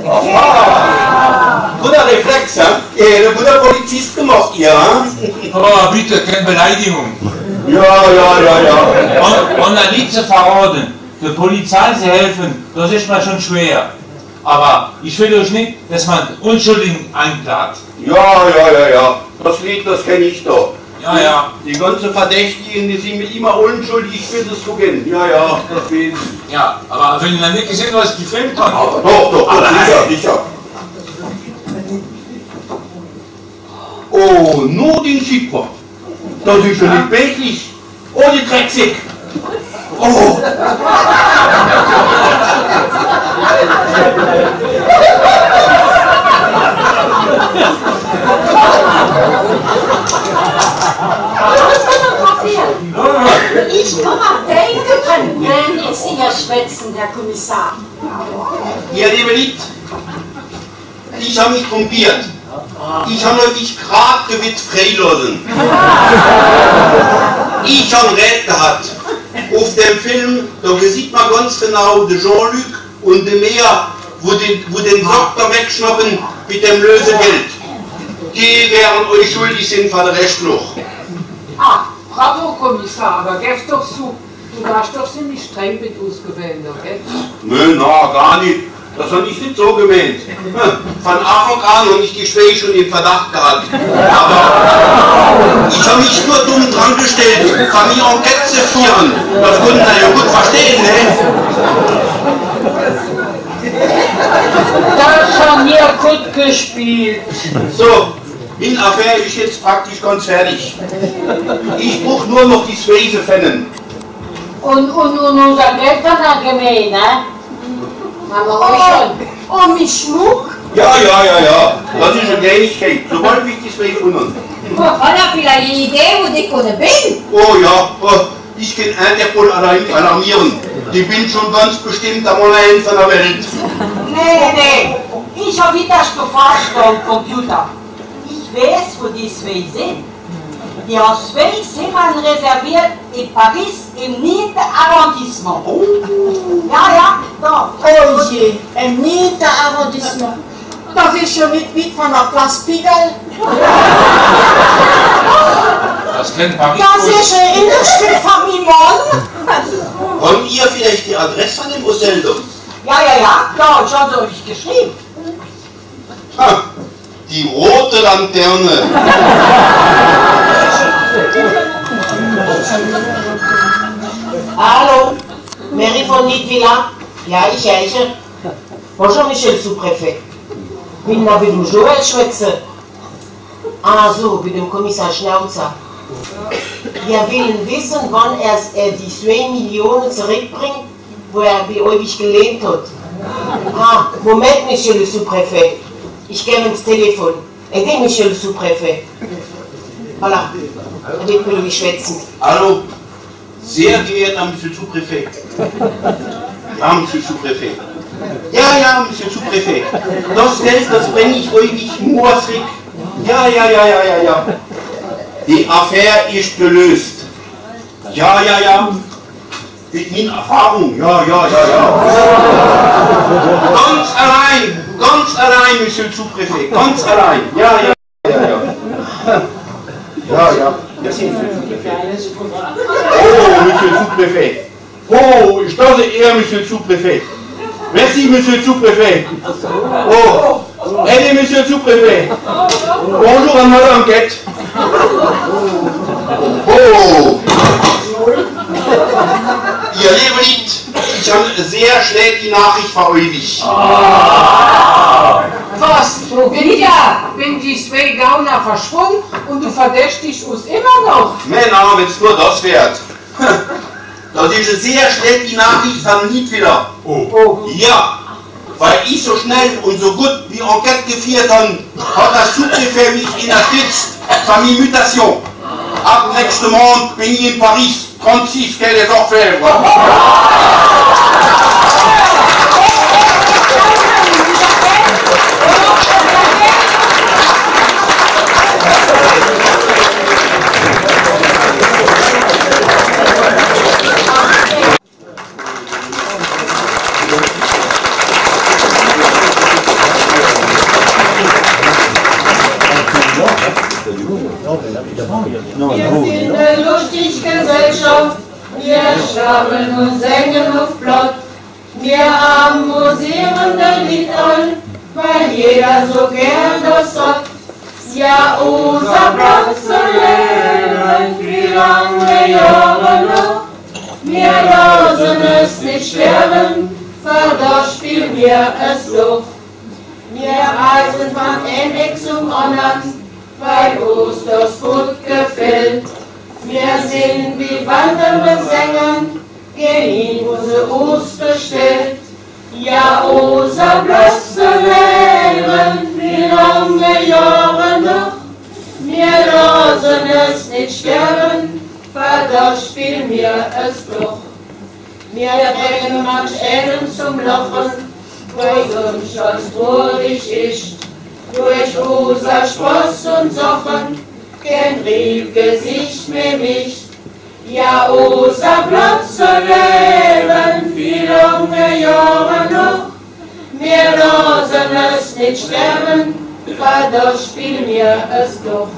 Guter Reflex, ja? Ein guter Polizist gemacht, ja? Oh, bitte, keine Beleidigung. Ja. Und dann nicht zu verraten, der Polizei zu helfen, das ist mir schon schwer. Aber ich will euch nicht, dass man Unschuldigen einklagt. Ja. Das Lied, das kenne ich doch. Ja. Die ganzen Verdächtigen, die sind mir immer unschuldig, ich will es zugehen. Ja, das weiß ich. Ja, aber wenn ihr nicht gesehen was gefilmt hat. Doch, sicher. Oh, nur den Schipper. Das ist schon nicht möglich. Oh, die Drecksack. Oh. Ich kann auch denken können, wenn jetzt hier schwätzen, Herr Kommissar. Ihr liebe Lied, ich habe mich trompiert. Ich habe euch gerade gewitzt freilassen. Ich habe Red gehabt. Auf dem Film, da sieht man ganz genau den Jean-Luc und den Meer, wo den Doktor wegschnappen mit dem Lösegeld. Die wären euch schuldig sind von der Rechnung. Bravo, Kommissar, aber gib's doch zu. Du warst doch ziemlich streng mit uns gewesen, gell? Nö, gar nicht. Das habe ich nicht so gemeint. Von Anfang an habe ich die Schwäche schon im Verdacht gehabt. Aber ich habe mich nur dumm dran gestellt, von mir Enquete zu führen. Das konnten Sie ja gut verstehen, ne? Das haben wir gut gespielt. So, meine Affäre ist jetzt praktisch ganz fertig. Ich brauche nur noch die 2 Pfennig. Und unser Geld hat er gemeint, ne? Haben wir euch schon. Und mit Schmuck? Ja. Das ist eine Kleinigkeit. Sobald ich die 2 unten. Hat er vielleicht eine Idee, wo ich bin? Oh ja, ich kann Interpol alarmieren. Die bin schon ganz bestimmt am Online von der Welt. Nee. Ich habe wieder geforscht am Computer. Ich weiß, wo die 2 sind. Die 2 sind reserviert in Paris im 9. Arrondissement. Oh. Ja, da. Oh je, im 9. Arrondissement. Das ist schon nicht weit von der Place Pigalle. Das kennt Paris. Das ist ein Innenstück von meinem Mann. Habt ihr vielleicht die Adresse von dem Hotel dort? Ja, da, schon so habe ich geschrieben. Die rote Laterne. Allô, mairie von Niedvilla? Ja, ich heiße. Bonjour, monsieur le sous-préfet. Bin da mit dem Joel schwätze. So, mit dem Kommissar Schnauzer. Wir wollen wissen, wann er die 2 Millionen zurückbringt, wo er bei euch gelehnt hat. Moment, monsieur le sous-préfet. Ich gebe ins Telefon. Aidez, monsieur le sous-préfet. Voilà. Avec lui schwätzen. Hallo, sehr geehrter Monsieur Sous-Préfet. Ja, Monsieur Sous-Préfet. Ja, Monsieur Sous-Préfet. Das Geld, das bringe ich euch nur zurück. Ja. Die Affäre ist gelöst. Ja. Mit meiner Erfahrung. Ja. Ganz allein, Monsieur Sous-Préfet. Ganz allein. Ja. Merci, Monsieur Sous-Préfet. Oh, Monsieur Sous-Préfet. Oh, ich dachte eher, Monsieur Sous-Préfet. Merci, Monsieur Sous-Préfet. Oh, allez, Monsieur Sous-Préfet. Bonjour à Madame Enquête. Oh. Ihr Lieben, ich habe eine sehr schlechte Nachricht für euch. Was? Bin die zwei Gauner verschwunden und du verdächtigst uns immer noch? Männer, wenn es nur das wird. Das ist eine sehr schlechte Nachricht von Niedwiller. Oh. Ja, weil ich so schnell und so gut wie Enquete geführt habe, hat das Sous-Préfet mich in der Spitze von meiner Mutation. Ab nächsten Monat bin ich in Paris, 36 Quai des Orfèvres. Wir sind eine lustige Gesellschaft, wir schlafen und singen auf Plott. Wir amüsierende Lieder, weil jeder so gern das sagt. Ja, unser Platz zu leben, wie lange Jahre noch. Wir lassen es nicht sterben, weil das spielen wir es doch. Wir reisen von einem zum anderen, weil uns das gut gefällt. Wir sind wie wandernde Sänger, gehen in unsere Oster stellt. Ja, unser Platz zu leben, wie lange Jahre noch. Wir lassen es nicht sterben, weil das spielen wir es doch. Wir bringen manch einen zum Lachen, weil uns das traurig ist. Durch unser Spaß und Sachen, kein Briefgesicht mehr mischt. Ja, unser Platz zu leben, wie lange Jahre noch. Wir lassen es nicht sterben, weil das spielen wir es doch.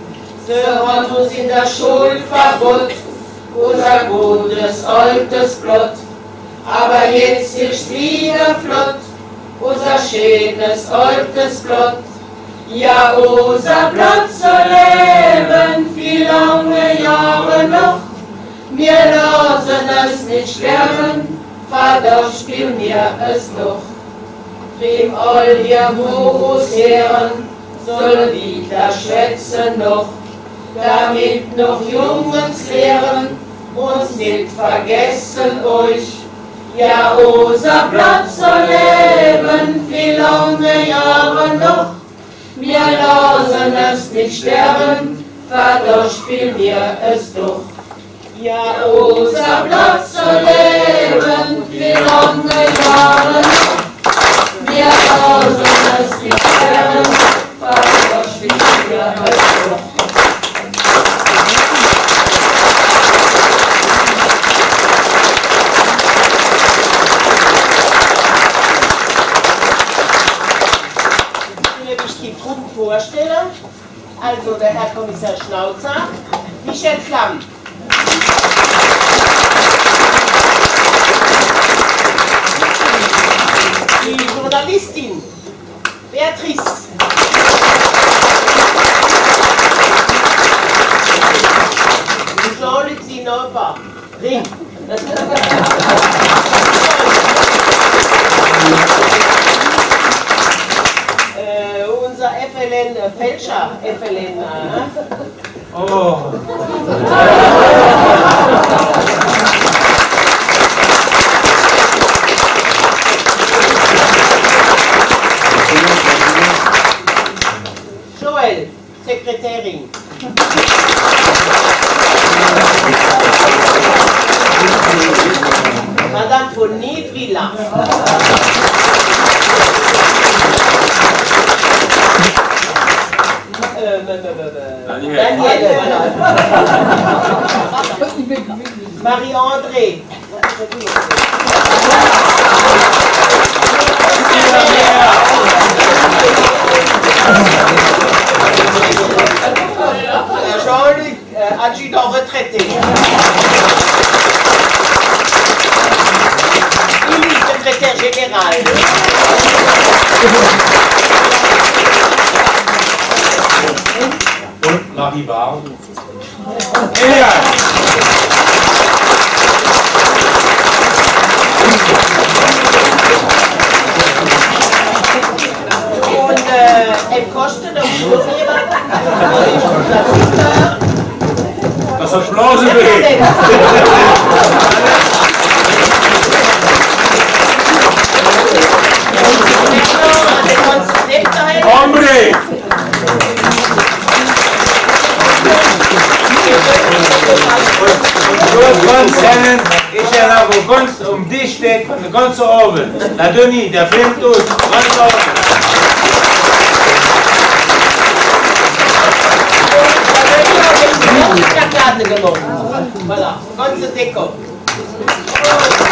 So hat uns in der Schule verbot, unser gutes altes Plot. Aber jetzt ist wieder flott, unser schönes altes Plot. Ja, unser Platz zu leben, wie lange Jahre noch. Wir lassen es nicht sterben, Vater spielen wir es doch. Prim all ihr Herren, soll wieder schwätzen noch, damit noch Jungens lehren, uns nicht vergessen euch. Ja, unser Platz zu leben, wie lange Jahre noch. Wir lassen es nicht sterben, Vater spielen wir es doch. Ja, unser Platz zu leben, wie lange Jahre noch. Wir lassen es nicht sterben, Vater spielen wir es doch. Vorstellen, also der Herr Kommissar Schnauzer, Michel Flamm. Die Journalistin Beatrice. Jean-Luc Nova, Ring. Unser FLN Fälscher, FLN. Oh. Joel, Sekretärin. Daniel, Marie-André. Jean-Luc, adjudant retraité. Lily, secrétaire général. Und Marie Barr. Elias! Und im Kosten noch Schlussgeber. Das hat Blase bewegt. Hombre! Gut, ganz kennen, ich habe ganz dich steht von der ganzen Abend. Na Doni, der filmt uns, ganz Abend. Voilà, ganze Deko.